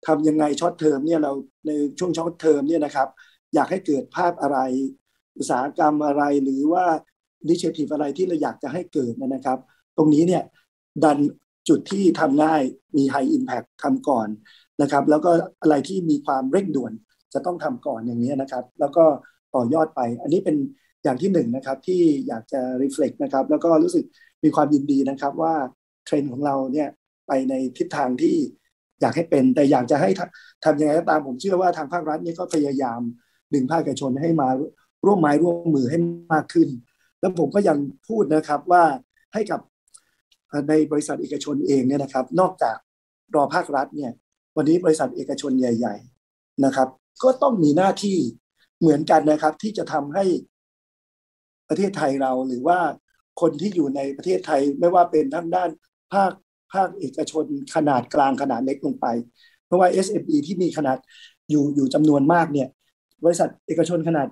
ทำยังไงช็อตเทอมเนี่ยเราในช่วงช็อตเทอมเนี่ยนะครับอยากให้เกิดภาพอะไรอุตสาหกรรมอะไรหรือว่า initiative อะไรที่เราอยากจะให้เกิดนะครับตรงนี้เนี่ยดันจุดที่ทำง่ายมี high impact ทำก่อนนะครับแล้วก็อะไรที่มีความเร่งด่วนจะต้องทำก่อนอย่างนี้นะครับแล้วก็ต่อยอดไปอันนี้เป็นอย่างที่หนึ่งนะครับที่อยากจะ reflect นะครับแล้วก็รู้สึกมีความยินดีนะครับว่าเทรนด์ของเราเนี่ยไปในทิศทางที่อยากให้เป็นแต่อยากจะให้ทำยังไงก็ตามผมเชื่อว่าทางภาครัฐนี่ก็พยายามดึงภาคเอกชนให้มาร่วมไม้ร่วมมือให้มากขึ้นแล้วผมก็ยังพูดนะครับว่าให้กับในบริษัทเอกชนเองเนี่ยนะครับนอกจากรอภาครัฐเนี่ยวันนี้บริษัทเอกชนใหญ่ๆนะครับก็ต้องมีหน้าที่เหมือนกันนะครับที่จะทำให้ประเทศไทยเราหรือว่าคนที่อยู่ในประเทศไทยไม่ว่าเป็นทั้งด้านภาคภาคเอกชนขนาดกลางขนาดเล็กลงไปเพราะว่า เอส เอ็ม อี ที่มีขนาดอยู่อยู่จำนวนมากเนี่ยบริษัทเอกชนขนาด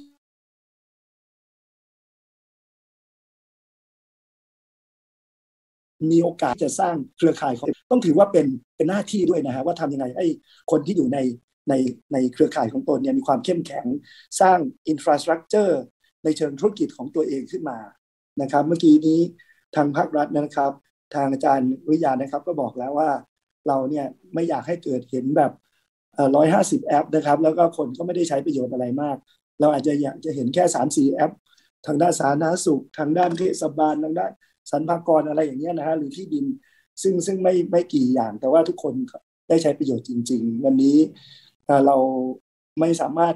มีโอกาสจะสร้างเครือข่ายของต้องถือว่าเป็นเป็นหน้าที่ด้วยนะฮะว่าทำยังไงให้คนที่อยู่ในในในเครือข่ายของตนเนี่ยมีความเข้มแข็งสร้างอินฟราสตรัคเจอร์ในเชิงธุรกิจของตัวเองขึ้นมานะครับเมื่อกี้นี้ทางภาครัฐนะครับทางอาจารย์วิทยานะครับก็บอกแล้วว่าเราเนี่ยไม่อยากให้เกิดเห็นแบบหนึ่งร้อยห้าสิบแอปนะครับแล้วก็คนก็ไม่ได้ใช้ประโยชน์อะไรมากเราอาจจะอยากจะเห็นแค่ สามสี่ แอปทางด้านสาธารณสุขทางด้านเทศบาลทางด้านสรรพากรอะไรอย่างเงี้ยนะฮะหรือที่ดินซึ่งซึ่งไม่ไม่กี่อย่างแต่ว่าทุกคนได้ใช้ประโยชน์จริงๆวันนี้เราไม่สามารถ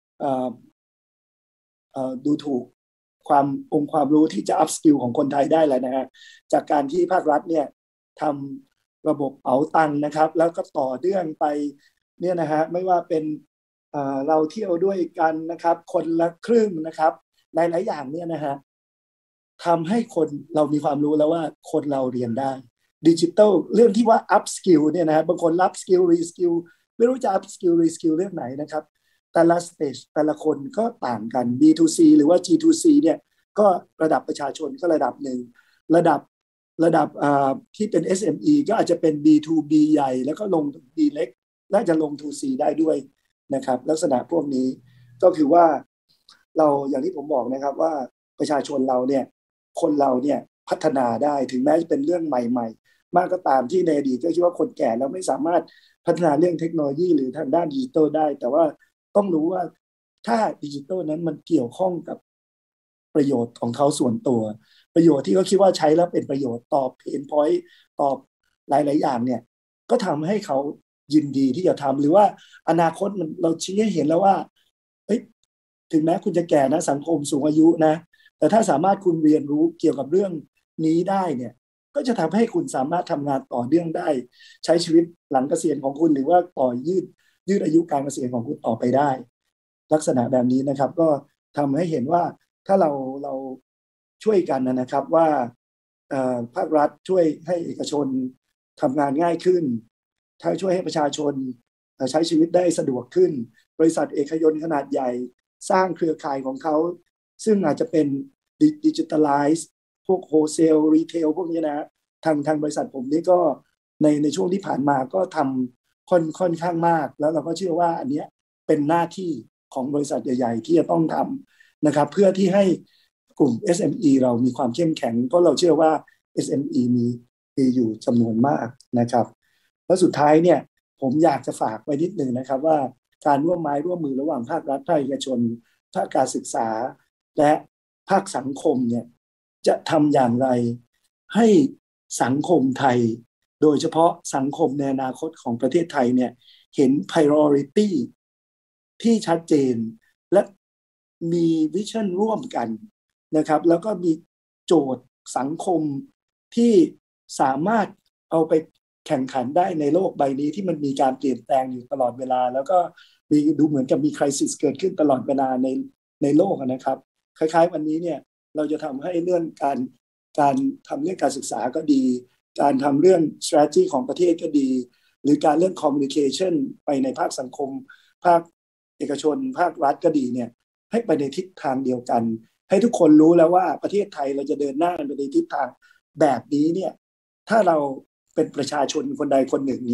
ดูถูกความองค์ความรู้ที่จะ up skill ของคนไทยได้แล้วนะฮะจากการที่ภาครัฐเนี่ยทำระบบเป๋าตังค์นะครับแล้วก็ต่อเนื่องไปเนี่ยนะฮะไม่ว่าเป็นเราเที่ยวด้วยกันนะครับคนละครึ่งนะครับหลายๆอย่างเนี่ยนะฮะทำให้คนเรามีความรู้แล้วว่าคนเราเรียนได้ดิจิทัลเรื่องที่ว่า up skill เนี่ยนะฮะบางคนรับ skill re skill ไม่รู้จะ up skill re skill เรื่องไหนนะครับแต่ละสเตจแต่ละคนก็ต่างกัน บี ทู ซี หรือว่า จี ทู ซี เนี่ยก็ระดับประชาชนก็ระดับหนึ่งระดับระดับที่เป็น เอส เอ็ม อี ก็อาจจะเป็น บี ทู บี ใหญ่แล้วก็ลง B เล็กน่าจะลง ทู ซี ได้ด้วยนะครับลักษณะพวกนี้ก็คือว่าเราอย่างที่ผมบอกนะครับว่าประชาชนเราเนี่ยคนเราเนี่ยพัฒนาได้ถึงแม้จะเป็นเรื่องใหม่ๆมากก็ตามที่ในอดีตก็คิดว่าคนแก่แล้วไม่สามารถพัฒนาเรื่องเทคโนโลยีหรือทางด้านดิจิทัลได้แต่ว่าต้องรู้ว่าถ้าดิจิทัลนั้นมันเกี่ยวข้องกับประโยชน์ของเขาส่วนตัวประโยชน์ที่เขาคิดว่าใช้แล้วเป็นประโยชน์ตอบเพนพอยต์ตอบหลายๆอย่างเนี่ยก็ทำให้เขายินดีที่จะทำหรือว่าอนาคตมันเราชี้ให้เห็นแล้วว่าเฮ้ยถึงแม้คุณจะแก่นะสังคมสูงอายุนะแต่ถ้าสามารถคุณเรียนรู้เกี่ยวกับเรื่องนี้ได้เนี่ยก็จะทำให้คุณสามารถทำงานต่อเนื่องได้ใช้ชีวิตหลังเกษียณของคุณหรือว่าต่อยืดยืดอายุการเกษียณของคุณต่อไปได้ลักษณะแบบนี้นะครับก็ทำให้เห็นว่าถ้าเราเราช่วยกันนะครับว่าภาครัฐช่วยให้เอกชนทำงานง่ายขึ้นถ้าช่วยให้ประชาชนใช้ชีวิตได้สะดวกขึ้นบริษัทเอกชนขนาดใหญ่สร้างเครือข่ายของเขาซึ่งอาจจะเป็นดิจิทัลไลซ์พวกโฮเซลรีเทลพวกนี้นะทางทางบริษัทผมนี่ก็ในในช่วงที่ผ่านมาก็ทำค่อนค่อนข้างมากแล้วเราก็เชื่อว่าอันนี้เป็นหน้าที่ของบริษัทใหญ่ๆที่จะต้องทำนะครับเพื่อที่ให้กลุ่ม เอส เอ็ม อี เรามีความเข้มแข็งเพราะเราเชื่อว่า เอส เอ็ม อี มีมีอยู่จำนวนมากนะครับแล้วสุดท้ายเนี่ยผมอยากจะฝากไว้นิดนึงนะครับว่าการร่วมไม้ร่วมมือระหว่างภาครัฐภาคเอกชนภาคการศึกษาและภาคสังคมเนี่ยจะทำอย่างไรให้สังคมไทยโดยเฉพาะสังคมในอนาคตของประเทศไทยเนี่ยเห็น priority ที่ชัดเจนและมีวิชั่นร่วมกันนะครับแล้วก็มีโจทย์สังคมที่สามารถเอาไปแข่งขันได้ในโลกใบนี้ที่มันมีการเปลี่ยนแปลงอยู่ตลอดเวลาแล้วก็มีดูเหมือนกับมีไครซิสเกิดขึ้นตลอดเวลาในในโลกนะครับคล้ายๆวันนี้เนี่ยเราจะทำให้เรื่องการการทำเรื่องการศึกษาก็ดีการทำเรื่อง strategy ของประเทศก็ดีหรือการเรื่อง communication ไปในภาคสังคมภาคเอกชนภาครัฐก็ดีเนี่ยให้ไปในทิศทางเดียวกันให้ทุกคนรู้แล้วว่าประเทศไทยเราจะเดินหน้าไปในทิศทางแบบนี้เนี่ยถ้าเราเป็นประชาชนคนใดคนหนึ่งเนี่ย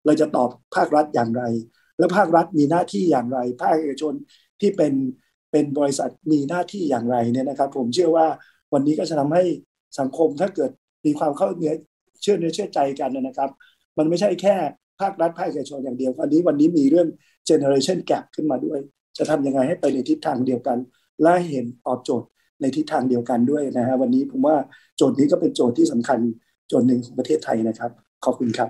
เราจะตอบภาครัฐอย่างไรและภาครัฐมีหน้าที่อย่างไรภาคเอกชนที่เป็นเป็นบริษัทมีหน้าที่อย่างไรเนี่ยนะครับผมเชื่อว่าวันนี้ก็จะทำให้สังคมถ้าเกิดมีความเข้าเนื้อเชื่อเนื้อเชื่อใจกันนะครับมันไม่ใช่แค่ภาครัฐภาคเอกชนอย่างเดียววันนี้วันนี้มีเรื่อง generation gap ขึ้นมาด้วยจะทำยังไงให้ไปในทิศทางเดียวกันและเห็นตอบโจทย์ในทิศทางเดียวกันด้วยนะฮะวันนี้ผมว่าโจทย์นี้ก็เป็นโจทย์ที่สำคัญโจทย์หนึ่งของประเทศไทยนะครับขอบคุณครับ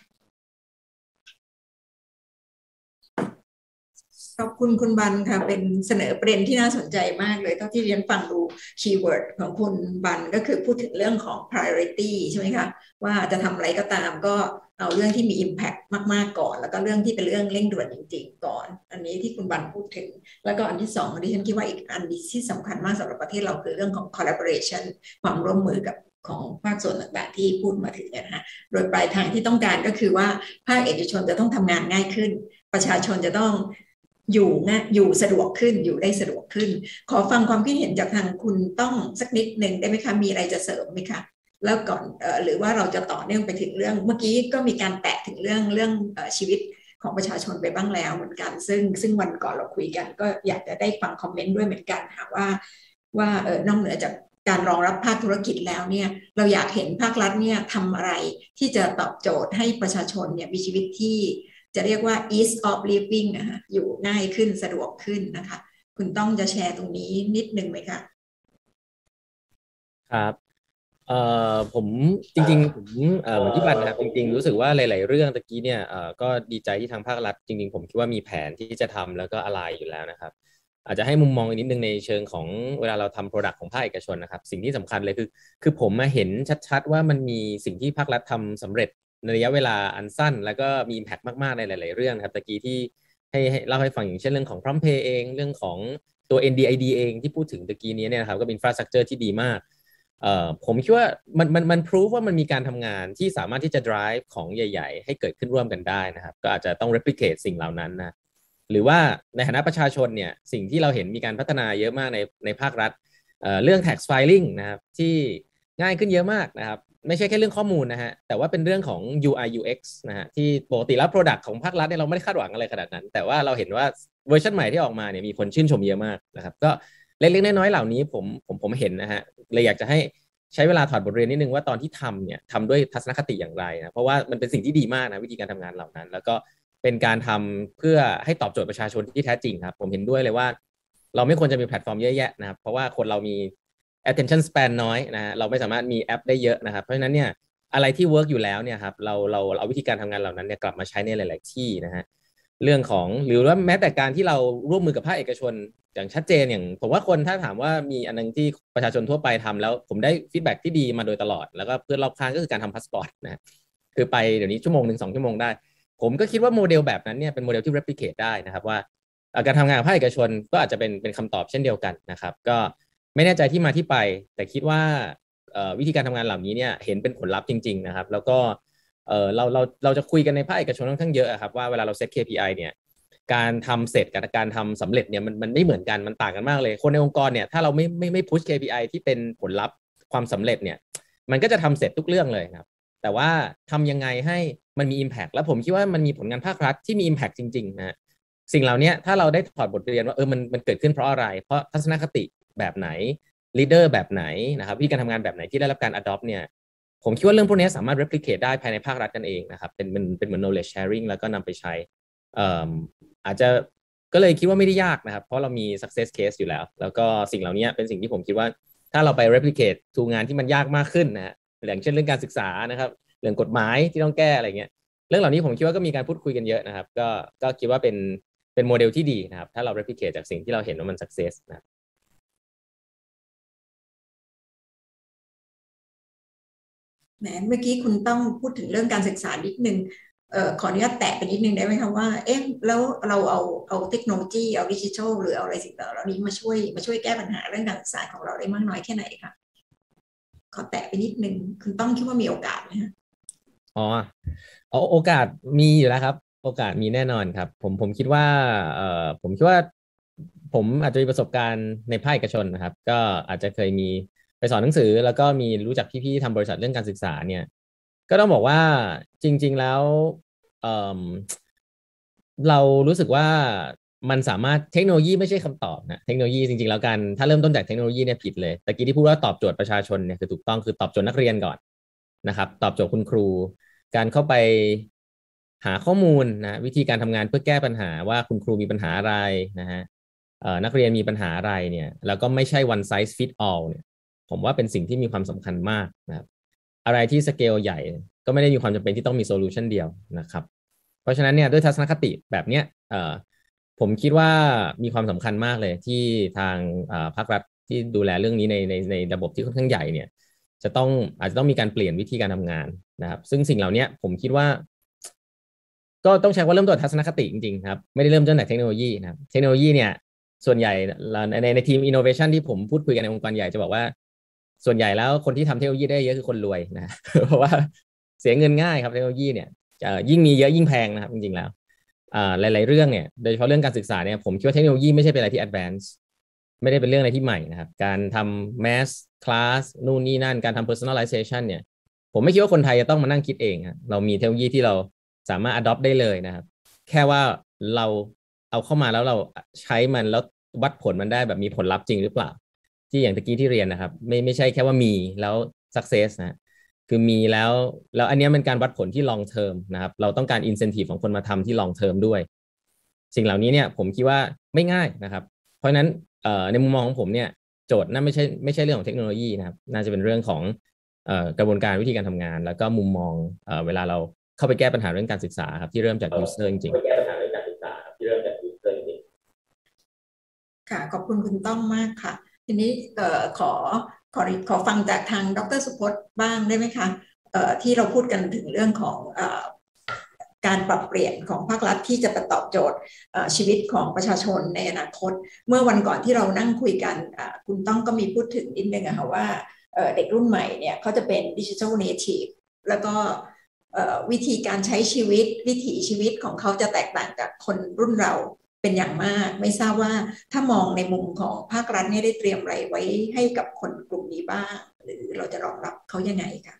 ขอบคุณคุณบันค่ะเป็นเสนอประเด็นที่น่าสนใจมากเลยเท่าที่เรียนฟังดูคีย์เวิร์ดของคุณบันก็คือพูดถึงเรื่องของ priority ใช่ไหมคะว่าจะทำอะไรก็ตามก็เอาเรื่องที่มี impact มากๆก่อนแล้วก็เรื่องที่เป็นเรื่องเร่งด่วนจริงๆก่อนอันนี้ที่คุณบันพูดถึงแล้วก็อันที่สองที่ฉันคิดว่าอีกอันที่สำคัญมากสำหรับประเทศเราคือเรื่องของ collaboration ความร่วมมือกับของภาคส่วนต่างๆที่พูดมาถึงเนี่ยนะคะโดยปลายทางที่ต้องการก็คือว่าภาคเอกชนจะต้องทำงานง่ายขึ้นประชาชนจะต้องอยู่นะอยู่สะดวกขึ้นอยู่ได้สะดวกขึ้นขอฟังความคิดเห็นจากทางคุณต้องสักนิดหนึ่งได้ไหมคะมีอะไรจะเสริมไหมคะแล้วก่อนเอ่อหรือว่าเราจะต่อเนื่องไปถึงเรื่องเมื่อกี้ก็มีการแตะถึงเรื่องเรื่องเอ่อชีวิตของประชาชนไปบ้างแล้วเหมือนกันซึ่งซึ่งวันก่อนเราคุยกันก็อยากจะได้ฟังคอมเมนต์ด้วยเหมือนกันค่ะว่าว่าเออนอกเหนือจากการรองรับภาคธุรกิจแล้วเนี่ยเราอยากเห็นภาครัฐเนี่ยทำอะไรที่จะตอบโจทย์ให้ประชาชนเนี่ยมีชีวิตที่จะเรียกว่า ease of living นะคะอยู่ง่ายขึ้นสะดวกขึ้นนะคะคุณต้องจะแชร์ตรงนี้นิดนึงไหมคะครับเอ่อผมจริงๆผมเอ่อเหมือนที่บันนะครับจริงๆรู้สึกว่าหลายๆเรื่องตะกี้เนี่ยเอ่อก็ดีใจที่ทางภาครัฐจริงๆผมคิดว่ามีแผนที่จะทำแล้วก็อะไรอยู่แล้วนะครับอาจจะให้มุมมองอีกนิดนึงในเชิงของเวลาเราทำ product ของภาคเอกชนนะครับสิ่งที่สำคัญเลยคือคือผมมาเห็นชัดๆว่ามันมีสิ่งที่ภาครัฐทำสำเร็จในระยะเวลาอันสั้นแล้วก็มี impact มากๆในหลายๆเรื่องครับตะกี้ที่ให้เล่าให้ฟังอย่างเช่นเรื่องของ Prompt Pay เองเรื่องของตัว เอ็น ดี ไอ ดี เองที่พูดถึงตะกี้นี้เนี่ยนะครับก็เป็น infrastructure ที่ดีมากเอ่อผมคิดว่ามันมันมัน proof ว่ามันมีการทำงานที่สามารถที่จะ drive ของใหญ่ๆให้เกิดขึ้นร่วมกันได้นะครับก็อาจจะต้อง replicate สิ่งเหล่านั้นนะหรือว่าในฐานะประชาชนเนี่ยสิ่งที่เราเห็นมีการพัฒนาเยอะมากในในภาครัฐเอ่อเรื่อง tax filing นะครับที่ง่ายขึ้นเยอะมากนะครับไม่ใช่แค่เรื่องข้อมูลนะฮะแต่ว่าเป็นเรื่องของ ยู ไอ ยู เอ็กซ์ นะฮะที่ปกติแล้ว product ของภาครัฐเนี่ยเราไม่ได้คาดหวังอะไรขนาดนั้นแต่ว่าเราเห็นว่าเวอร์ชันใหม่ที่ออกมาเนี่ยมีคนชื่นชมเยอะมากนะครับก็เล็กๆน้อยๆเหล่านี้ผมผมผมเห็นนะฮะเลยอยากจะให้ใช้เวลาถอดบทเรียนนิดนึงว่าตอนที่ทำเนี่ยทำด้วยทัศนคติอย่างไรนะเพราะว่ามันเป็นสิ่งที่ดีมากนะวิธีการทำงานเหล่านั้นแล้วก็เป็นการทำเพื่อให้ตอบโจทย์ประชาชนที่แท้จริงครับผมเห็นด้วยเลยว่าเราไม่ควรจะมีแพลตฟอร์มเยอะแยะนะครับเพราะว่าคนเรามี attention span น้อยนะฮะเราไม่สามารถมีแอปได้เยอะนะครับเพราะฉะนั้นเนี่ยอะไรที่ work อยู่แล้วเนี่ยครับเราเราเอาวิธีการทำงานเหล่านั้นเนี่ยกลับมาใช้ในหลายๆที่นะฮะเรื่องของหรือว่าแม้แต่การที่เราร่วมมือกับภาคเอกชนอย่างชัดเจนอย่างผมว่าคนถ้าถามว่ามีอันนึงที่ประชาชนทั่วไปทำแล้วผมได้ฟีดแบ็กที่ดีมาโดยตลอดแล้วก็เพื่อนรอบข้างก็คือการทำพาสปอร์ตนะคือไปเดี๋ยวนี้ชั่วโมงหนึ่งสองชั่วโมงได้ผมก็คิดว่าโมเดลแบบนั้นเนี่ยเป็นโมเดลที่ replicate ได้นะครับว่าการทำงานกับภาคเอกชนก็อาจจะเป็นเป็นคำตอบเช่นเดียวกันนะครับก็ไม่แน่ใจที่มาที่ไปแต่คิดว่าวิธีการทำงานเหล่านี้เนี่ยเห็นเป็นผลลัพธ์จริงๆนะครับแล้วก็เออเราเราเราจะคุยกันในภาคเอกชนค่อนข้างเยอะครับว่าเวลาเราเซต เค พี ไอ เนี่ยการทำเสร็จกับการทำสำเร็จเนี่ยมันมันไม่เหมือนกันมันต่างกันมากเลยคนในองค์กรเนี่ยถ้าเราไม่ไม่ไม่พุช เค พี ไอ ที่เป็นผลลัพธ์ความสำเร็จเนี่ยมันก็จะทำเสร็จทุกเรื่องเลยครับแต่ว่าทำยังไงให้มันมี impact แล้วผมคิดว่ามันมีผลงานภาครัฐที่มี impact จริงๆนะสิ่งเหล่านี้ถ้าเราได้ถอดบทเรียนว่าเออมันมันเกิดขึ้นเพราะอะไรเพราะทัศนคติแบบไหน leader แบบไหนนะครับวิธีการทำงานแบบไหนที่ได้รับการ adopt เนี่ยผมคิดว่าเรื่องพวกนี้สามารถ replicate ได้ภายในภาครัฐกันเองนะครับเป็นเป็นเป็นเหมือน knowledge sharing แล้วก็นำไปใช้อาจจะก็เลยคิดว่าไม่ได้ยากนะครับเพราะเรามี success case อยู่แล้วแล้วก็สิ่งเหล่านี้เป็นสิ่งที่ผมคิดว่าถ้าเราไป replicate ทูงานที่มันยากมากขึ้นนะฮะอย่างเช่นเรื่องการศึกษานะครับเรื่องกฎหมายที่ต้องแก้อะไรเงี้ยเรื่องเหล่านี้ผมคิดว่าก็มีการพูดคุยกันเยอะนะครับก็ก็คิดว่าเป็นเป็นโมเดลที่ดีนะครับถ้าเรา replicate จากสิ่งที่เราเห็นว่ามัน success นะแหมเมื่อกี้คุณต้องพูดถึงเรื่องการศึกษานิดนึงเอ่อขออนุญาตแตะไปนิดนึงได้ไหมคะว่าเอ๊ะแล้วเราเอาเอาเทคโนโลยีเอาดิจิทัลหรือเอาอะไรสิ่งเหล่านี้มาช่วยมาช่วยแก้ปัญหาเรื่องการศึกษาของเราได้มากน้อยแค่ไหนคะขอแตะไปนิดนึงคุณต้องคิดว่ามีโอกาสไหมคะอ๋อเอาโอกาสมีอยู่แล้วครับโอกาสมีแน่นอนครับผมผมคิดว่าเอ่อผมคิดว่าผมอาจจะมีประสบการณ์ในภาคเอกชนนะครับก็อาจจะเคยมีไปสอนหนังสือแล้วก็มีรู้จักพี่ๆทำบริษัทเรื่องการศึกษาเนี่ยก็ต้องบอกว่าจริงๆแล้วเอ่อเรารู้สึกว่ามันสามารถเทคโนโลยีไม่ใช่คำตอบนะเทคโนโลยีจริงๆแล้วกันถ้าเริ่มต้นจากเทคโนโลยีเนี่ยผิดเลยตะกี้ที่พูดว่าตอบโจทย์ประชาชนเนี่ยคือถูกต้องคือตอบโจทย์นักเรียนก่อนนะครับตอบโจทย์คุณครูการเข้าไปหาข้อมูลนะวิธีการทำงานเพื่อแก้ปัญหาว่าคุณครูมีปัญหาอะไรนะฮะนักเรียนมีปัญหาอะไรเนี่ยแล้วก็ไม่ใช่ one size fit all เนี่ยผมว่าเป็นสิ่งที่มีความสำคัญมากนะครับอะไรที่สเกลใหญ่ก็ไม่ได้มีความจำเป็นที่ต้องมีโซลูชันเดียวนะครับเพราะฉะนั้นเนี่ยด้วยทัศนคติแบบเนี้ยผมคิดว่ามีความสำคัญมากเลยที่ทางภาครัฐที่ดูแลเรื่องนี้ในในในระบบที่ค่อนข้างใหญ่เนี่ยจะต้องอาจจะต้องมีการเปลี่ยนวิธีการทำงานนะครับซึ่งสิ่งเหล่านี้ผมคิดว่าก็ต้องใช้ว่าเริ่มต้นทัศนคติจริงๆครับไม่ได้เริ่มต้นจากเทคโนโลยีนะครับเทคโนโลยีเนี่ยส่วนใหญ่ในในทีม innovation ที่ผมพูดคุยกันในองค์กรใหญ่จะบอกว่าส่วนใหญ่แล้วคนที่ทำเทคโนโลยีได้เยอะคือคนรวยนะเพราะว่าเสียเงินง่ายครับเทคโนโลยีเนี่ยยิ่งมีเยอะยิ่งแพงนะครับจริงๆแล้วหลายๆเรื่องเนี่ยโดยเฉพาะเรื่องการศึกษาเนี่ยผมคิดว่าเทคโนโลยีไม่ใช่เป็นอะไรที่ advance ไม่ได้เป็นเรื่องอะไรที่ใหม่นะครับการทำ mass class นู่นนี่นั่นการทำ personalization เนี่ยผมไม่คิดว่าคนไทยจะต้องมานั่งคิดเองครับเรามีเทคโนโลยีที่เราสามารถ adopt ได้เลยนะครับแค่ว่าเราเอาเข้ามาแล้วเราใช้มันแล้ววัดผลมันได้แบบมีผลลัพธ์จริงหรือเปล่าที่อย่างตะกี้ที่เรียนนะครับไม่ไม่ใช่แค่ว่ามีแล้ว success นะคือมีแล้วแล้วอันนี้เป็นการวัดผลที่ long term นะครับเราต้องการ incentive ของคนมาทำที่ long term ด้วยสิ่งเหล่านี้เนี่ยผมคิดว่าไม่ง่ายนะครับเพราะฉะนั้นในมุมมองของผมเนี่ยโจทย์นั่นไม่ใช่ไม่ใช่เรื่องของเทคโนโลยีนะครับน่าจะเป็นเรื่องของกระบวนการวิธีการทำงานแล้วก็มุมมองเวลาเราเข้าไปแก้ปัญหาเรื่องการศึกษาครับที่เริ่มจาก user จริงๆแก้ปัญหาเรื่องการศึกษาครับที่เริ่มจาก user จริงๆค่ะขอบคุณคุณต้องมากค่ะทีนี้ขอขอขอฟังจากทางดร.สุพจน์บ้างได้ไหมคะที่เราพูดกันถึงเรื่องของการปรับเปลี่ยนของภาครัฐที่จะตอบโจทย์ชีวิตของประชาชนในอนาคตเมื่อวันก่อนที่เรานั่งคุยกันคุณต้องก็มีพูดถึงนิดนึงอะค่ะว่าเด็กรุ่นใหม่เนี่ยเขาจะเป็นดิจิทัลเนทีฟแล้วก็วิธีการใช้ชีวิตวิถีชีวิตของเขาจะแตกต่างจากคนรุ่นเราเป็นอย่างมากไม่ทราบว่าถ้ามองในมุมของภาครัฐเนี่ยได้เตรียมอะไรไว้ให้กับคนกลุ่มนี้บ้างหรือเราจะรองรับเขายังไงคะ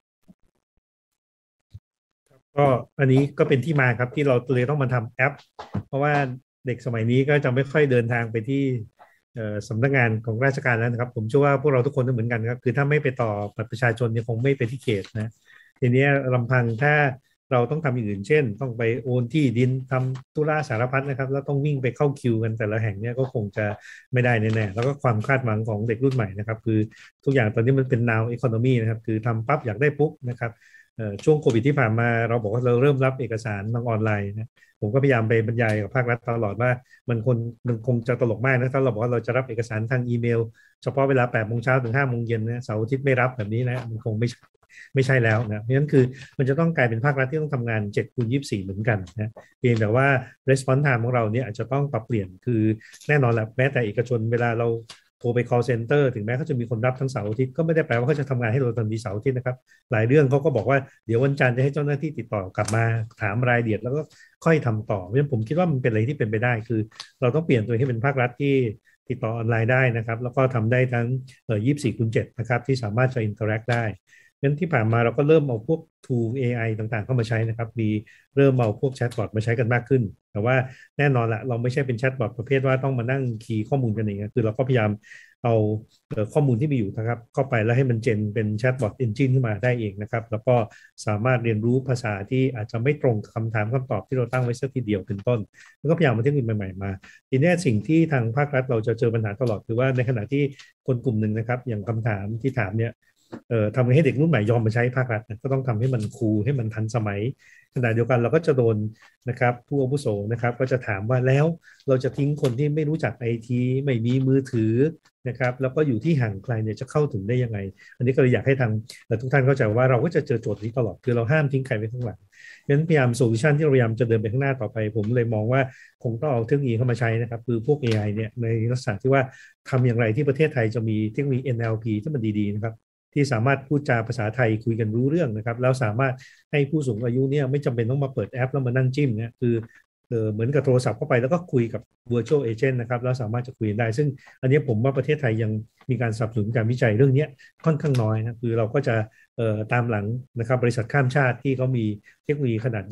ก็อันนี้ก็เป็นที่มาครับที่เราเลยต้องมาทำแอปเพราะว่าเด็กสมัยนี้ก็จะไม่ค่อยเดินทางไปที่สำนักงานของราชการแล้วนะครับผมเชื่อว่าพวกเราทุกคนต้องเหมือนกันครับคือถ้าไม่ไปต่อบัตรประชาชนเนี่ยคงไม่ไปที่เขตนะทีนี้ลำพังถ้าเราต้องทำอย่างอื่นเช่นต้องไปโอนที่ดินทำธุระสารพัดนะครับแล้วต้องวิ่งไปเข้าคิวกันแต่ละแห่งเนี่ยก็คงจะไม่ได้แน่ๆแล้วก็ความคาดหวังของเด็กรุ่นใหม่นะครับคือทุกอย่างตอนนี้มันเป็น now economy นะครับคือทำปั๊บอยากได้ปุ๊บนะครับช่วงโควิดที่ผ่านมาเราบอกว่าเราเริ่มรับเอกสารทางออนไลน์นะผมก็พยายามไปบรรยายกับภาครัฐตลอดว่ามันคนมันคงจะตลกมากนะถ้าเราบอกว่าเราจะรับเอกสารทางอีเมลเฉพาะเวลาแปดโมงเช้าถึงห้าโมงเย็นนะเสาร์อาทิตย์ไม่รับแบบนี้นะมันคงไม่ไม่ใช่แล้วนะเพราะฉะนั้นคือมันจะต้องกลายเป็นภาครัฐที่ต้องทำงานเจ็ดคูณยี่สิบสี่เหมือนกันนะเพียงแต่ว่า response time ของเราเนี่ยอาจจะต้องปรับเปลี่ยนคือแน่นอนแหละแม้แต่เอกชนเวลาเราโทรไป call center ถึงแม้เขาจะมีคนรับทั้งเสาร์อาทิตย์ก็ไม่ได้แปลว่าเขาจะทำงานให้เราทันทีเสาร์อาทิตย์นะครับหลายเรื่องเขาก็บอกว่าเดี๋ยววันจันทร์จะให้เจ้าหน้าที่ติดต่อกลับมาถามรายละเอียดแล้วก็ค่อยทำต่อเพราะฉะนั้นผมคิดว่ามันเป็นอะไรที่เป็นไปได้คือเราต้องเปลี่ยนตัวให้เป็นภาครัฐที่ติดต่อออนไลน์ได้นะครับแล้วก็ทำได้ทั้งเอ่อยี่สิบสี่คูณเจ็ดนะครับที่สามารถจะ interact ได้งั้นที่ผ่านมาเราก็เริ่มเอาพวก tool เอ ไอ ต่างๆเข้ามาใช้นะครับมีเริ่มเอาพวกแชทบอทมาใช้กันมากขึ้นแต่ว่าแน่นอนละเราไม่ใช่เป็นแชทบอทประเภทว่าต้องมานั่งคีย์ข้อมูลกันเองคือเราก็พยายามเอาข้อมูลที่มีอยู่นะครับเข้าไปแล้วให้มันเจนเป็นแชทบอทเอนจินขึ้นมาได้เองนะครับแล้วก็สามารถเรียนรู้ภาษาที่อาจจะไม่ตรงคำถามคำตอบที่เราตั้งไว้สักทีเดียวเป็นต้นแล้วก็พยายามมาเทคนิคใหม่ๆมาทีนี้สิ่งที่ทางภาครัฐเราจะเจอปัญหาตลอดคือว่าในขณะที่คนกลุ่มหนึ่งนะครับอย่างคำถามที่ถามเนี่ยเอ่อทำให้เด็กรุ่นใหม่ยอมมาใช้ภาครัฐก็ต้องทำให้มันคูลให้มันทันสมัยขณะเดียวกันเราก็จะโดนนะครับผู้อาวุโสนะครับก็จะถามว่าแล้วเราจะทิ้งคนที่ไม่รู้จักไอทีไม่มีมือถือนะครับแล้วก็อยู่ที่ห่างไกลเนี่ยจะเข้าถึงได้ยังไงอันนี้ก็เลยอยากให้ทางทุกท่านเข้าใจว่าเราก็จะเจอโจทย์นี้ตลอดคือเราห้ามทิ้งใครไว้ข้างหลังงั้นพยายามโซลูชันที่เราพยายามจะเดินไปข้างหน้าต่อไปผมเลยมองว่าคงต้องเอาเทคโนโลยีเข้ามาใช้นะครับคือพวก เอ ไอ เนี่ยในลักษณะที่ว่าทำอย่างไรที่ประเทศไทยจะมีเทคโนโลยี เอ็น แอล พี ที่มันดีๆนะครับที่สามารถพูดจาภาษาไทยคุยกันรู้เรื่องนะครับแล้วสามารถให้ผู้สูงอายุเนี่ยไม่จำเป็นต้องมาเปิดแอปแล้วมานั่งจิ้มเนี่ยคือเออเหมือนกับโทรศัพท์เข้าไปแล้วก็คุยกับ virtual agent นะครับแล้วสามารถจะคุยได้ซึ่งอันนี้ผมว่าประเทศไทยยังมีการสนับสนุนการวิจัยเรื่องนี้ค่อนข้างน้อยนะคือเราก็จะเอ่อตามหลังนะครับบริษัทข้ามชาติที่เขามีเทคโนโลยีขนาดใหญ่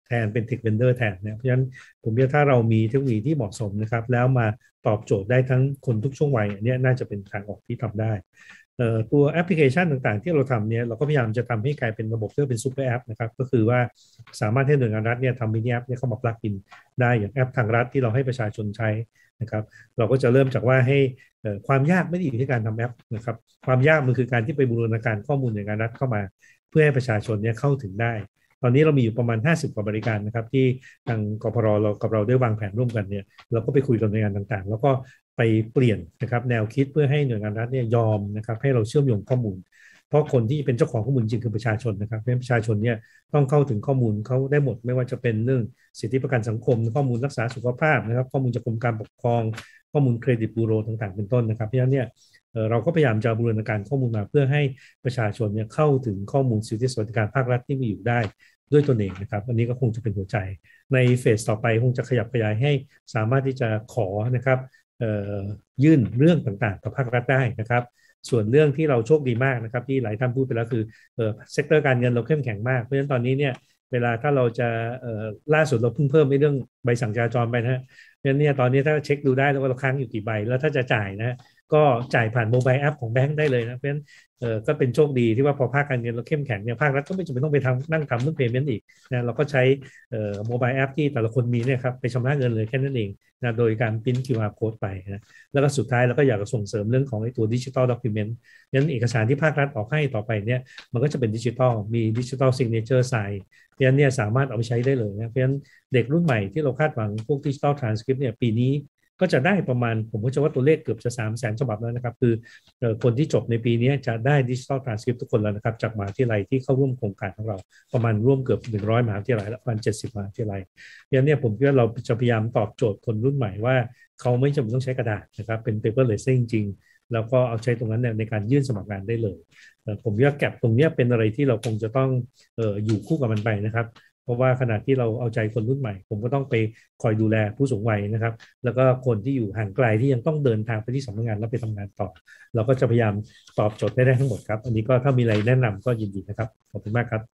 แทนเป็น Tech Vendor แทนนะเพราะฉะนั้นผมว่าถ้าเรามีเทคโนโลยีที่เหมาะสมนะครับแล้วมาตอบโจทย์ได้ทั้งคนทุกช่วงวัยอันนี้น่าจะเป็นทางออกที่ทำได้ตัวแอปพลิเคชันต่างๆที่เราทำเนี่ยเราก็พยายามจะทำให้กลายเป็นระบบที่เป็นซูเปอร์แอปนะครับก็คือว่าสามารถให้หน่วยงานรัฐเนี่ยทำมินิแอปเนี่ยเข้ามาปลักอินได้อย่างแอปทางรัฐที่เราให้ประชาชนใช้นะครับเราก็จะเริ่มจากว่าให้ความยากไม่ได้อยู่ที่การทำแอปนะครับความยากมันคือการที่ไปบูรณาการข้อมูลหน่วยงานรัฐเข้ามาเพื่อให้ประชาชนเนี่ยเข้าถึงได้ตอนนี้เรามีอยู่ประมาณห้าสิบกว่าบริการนะครับที่ทางกพรเรากับเราได้วางแผนร่วมกันเนี่ยเราก็ไปคุยกับหน่วยงานต่างๆแล้วก็ไปเปลี่ยนนะครับแนวคิดเพื่อให้หน่วยงานรัฐเนี่ยยอมนะครับให้เราเชื่อมโยงข้อมูลเพราะคนที่เป็นเจ้าของข้อมูลจริงคือประชาชนนะครับเพราะประชาชนเนี่ยต้องเข้าถึงข้อมูลเขาได้หมดไม่ว่าจะเป็นเรื่องสิทธิประกันสังคมข้อมูลรักษาสุขภาพนะครับข้อมูลจากกรมการปกครองข้อมูลเครดิตบูโรต่างๆเป็นต้นนะครับเพราะฉะนั้นเนี่ยเราก็พยายามจะบูรณาการข้อมูลมาเพื่อให้ประชาชนเนี่ยเข้าถึงข้อมูลสิทธิสวัสดิการภาครัฐที่มีอยู่ได้ด้วยตนเองนะครับอันนี้ก็คงจะเป็นหัวใจในเฟสต่อไปคงจะขยับขยายให้สามารถที่จะขอนะครับยื่นเรื่องต่างๆกับภาครัฐได้นะครับส่วนเรื่องที่เราโชคดีมากนะครับที่หลายท่านพูดไปแล้วคือเอ่อเซกเตอร์การเงินเราเข้มแข็งมากเพราะฉะนั้นตอนนี้เนี่ยเวลาถ้าเราจะเอ่อล่าสุดเราเพิ่งเพิ่มในเรื่องใบสั่งจราจรไปนะฮะเพราะฉะนั้นเนี่ยตอนนี้ถ้าเช็คดูได้แล้วว่าเราค้างอยู่กี่ใบแล้วถ้าจะจ่ายนะก็จ่ายผ่านโมบายแอปของแบงก์ได้เลยนะเพราะฉะนั้นเอ่อก็เป็นโชคดีที่ว่าพอภาคการเงินเราเข้มแข็งเนี่ยภาครัฐก็ไม่จำเป็นต้องไปทำนั่งทำเรื่องเพย์เมนต์อีกนะเราก็ใช้เอ่อโมบายแอปที่แต่ละคนมีเนี่ยครับไปชำระเงินเลยแค่นั้นเองนะโดยการพิมพ์ คิว อาร์ Code ไปนะแล้วก็สุดท้ายเราก็อยากจะส่งเสริมเรื่องของไอ้ตัวดิจิทัลด็อกิเมนต์งั้นเอกสารที่ภาครัฐออกให้ต่อไปเนี่ยมันก็จะเป็นดิจิทัลมีดิจิทัลซิกเนเจอร์ไซน์เพราะฉะนั้นเนี่ยสามารถเอาไปใช้ได้เลยนะเพราะฉะนั้นเด็กรุ่นใหม่ที่เราคาดหวังพวกดิจิทัลทรานสคริปต์เนี่ยปีนี้ก็จะได้ประมาณผมก็จะว่าตัวเลขเกือบจะสามแสนฉบับแล้วนะครับคือคนที่จบในปีนี้จะได้ดิจิทัลทรานสคริปต์ทุกคนแล้วนะครับจากมหาวิทยาลัยที่เข้าร่วมโครงการของเราประมาณร่วมเกือบหนึ่งร้อยมหาวิทยาลัยและประมาณเจ็ดสิบมหาวิทยาลัยอย่างนี้ผมคิดว่าเราจะพยายามตอบโจทย์คนรุ่นใหม่ว่าเขาไม่จำเป็นต้องใช้กระดาษนะครับเป็น paperless จริงๆแล้วก็เอาใช้ตรงนั้นในการยื่นสมัครงานได้เลยผมว่าแก็บตรงนี้เป็นอะไรที่เราคงจะต้องเอ่ออยู่คู่กับมันไปนะครับเพราะว่าขณะที่เราเอาใจคนรุ่นใหม่ผมก็ต้องไปคอยดูแลผู้สูงวัยนะครับแล้วก็คนที่อยู่ห่างไกลที่ยังต้องเดินทางไปที่สำนักงานแล้วไปทำงานต่อเราก็จะพยายามตอบโจทย์ได้ได้ทั้งหมดครับอันนี้ก็ถ้ามีอะไรแนะนำก็ยินดีนะครับขอบคุณมากครับ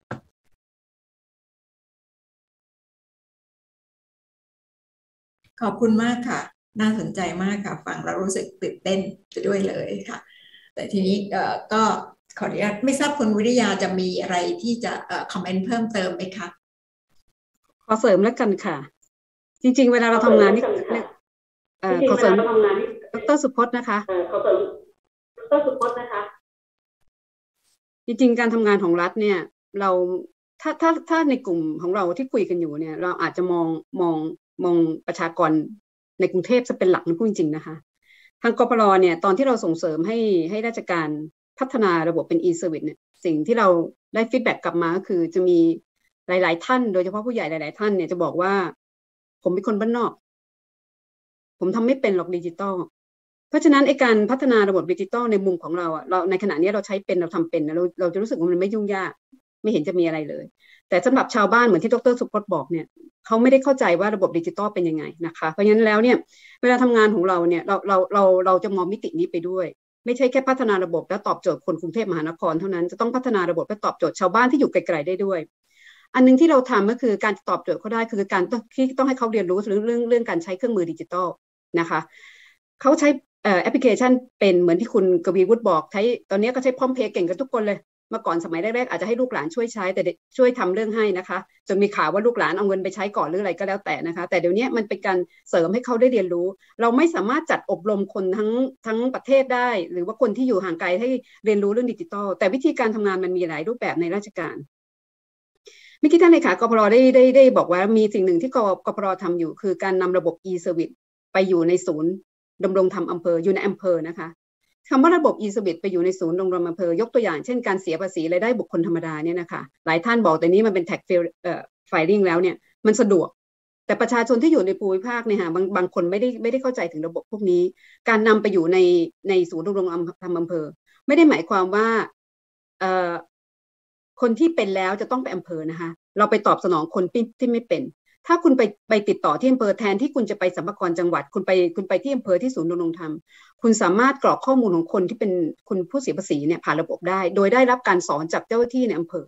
ขอบคุณมากค่ะน่าสนใจมากค่ะฟังแล้วรู้สึกตื่นเต้นไปด้วยเลยค่ะแต่ทีนี้เอ่อก็ขออนุญาตไม่ทราบคุณวิริยาจะมีอะไรที่จะเอ่อคอมเมนต์เพิ่มเติมไหมคะขอเสริมแล้วกันค่ะจริงๆเวลาเราทำงานนี่เอ่อขอเสริมดร.สุพจน์นะคะเอ่อขอเสริมดร.สุพจน์นะคะจริงๆการทำงานของรัฐเนี่ยเราถ้าถ้าถ้าในกลุ่มของเราที่คุยกันอยู่เนี่ยเราอาจจะมองมองมองประชากรในกรุงเทพจะเป็นหลักนะพูดจริงๆนะคะทางกปรเนี่ยตอนที่เราส่งเสริมให้ให้ราชการพัฒนาระบบเป็น e-service เนี่ยสิ่งที่เราได้ฟีดแบ็กกลับมาก็คือจะมีหลายๆท่านโดยเฉพาะผู้ใหญ่หลายๆท่านเนี่ยจะบอกว่าผมเป็นคนบ้านนอกผมทำไม่เป็นหรอกดิจิตอลเพราะฉะนั้นไอ้การพัฒนาระบบดิจิตอลในมุมของเราอ่ะเราในขณะนี้เราใช้เป็นเราทำเป็นเราเราจะรู้สึกว่ามันไม่ยุ่งยากไม่เห็นจะมีอะไรเลยแต่สำหรับชาวบ้านเหมือนที่ดร.สุพจน์บอกเนี่ยเขาไม่ได้เข้าใจว่าระบบดิจิตอลเป็นยังไงนะคะเพราะฉะนั้นแล้วเนี่ยเวลาทำงานของเราเนี่ยเราเราเราเราจะมองมิตินี้ไปด้วยไม่ใช่แค่พัฒนาระบบแล้วตอบโจทย์คนกรุงเทพมหานครเท่านั้นจะต้องพัฒนาระบบเพื่อตอบโจทย์ชาวบ้านที่อยู่ไกลๆได้ด้วยอันนึงที่เราทำก็คือการตอบโจทย์เขาได้คือการที่ต้องให้เขาเรียนรู้เรื่องเรื่องเรื่องการใช้เครื่องมือดิจิตอลนะคะเขาใช้แอปพลิเคชันเป็นเหมือนที่คุณกวีวุฒิบอกใช้ตอนนี้ก็ใช้พร้อมเพย์เก่งกันทุกคนเลยเมื่อก่อนสมัยแรกๆอาจจะให้ลูกหลานช่วยใช้แต่ช่วยทำเรื่องให้นะคะจนมีข่าวว่าลูกหลานเอาเงินไปใช้ก่อนหรืออะไรก็แล้วแต่นะคะแต่เดี๋ยวนี้มันเป็นการเสริมให้เขาได้เรียนรู้เราไม่สามารถจัดอบรมคนทั้งทั้งประเทศได้หรือว่าคนที่อยู่ห่างไกลให้เรียนรู้เรื่องดิจิทัลแต่วิธีการทำงานมันมีหลายรูปแบบในราชการเมื่อกี้ท่านเลขากปรได้ได้ได้บอกว่ามีสิ่งหนึ่งที่กปรทำอยู่คือการนำระบบ e-service ไปอยู่ในศูนย์ดำรงธรรมอำเภออยู่ในอำเภอนะคะคำว่าระบบ e-service ไปอยู่ในศูนย์ดำรงอำเภอยกตัวอย่างเช่นการเสียภาษีรายได้บุคคลธรรมดาเนี่ยนะคะหลายท่านบอกแต่นี้มันเป็น tax filing แล้วเนี่ยมันสะดวกแต่ประชาชนที่อยู่ในภูมิภาคเนี่ยค่ะบางบางคนไม่ได้ไม่ได้เข้าใจถึงระบบพวกนี้การนำไปอยู่ในในศูนย์ดำรงธรรมอำเภอไม่ได้หมายความว่าเอ่อคนที่เป็นแล้วจะต้องไปอำเภอนะคะเราไปตอบสนองคนที่ไม่เป็นถ้าคุณไปไปติดต่อที่อำเภอแทนที่คุณจะไปสรรพากรจังหวัดคุณไปคุณไปที่อำเภอที่ศูนย์ดำรงธรรมคุณสามารถกรอกข้อมูลของคนที่เป็นคุณผู้เสียภาษีเนี่ยผ่านระบบได้โดยได้รับการสอนจากเจ้าหน้าที่ในอำเภอ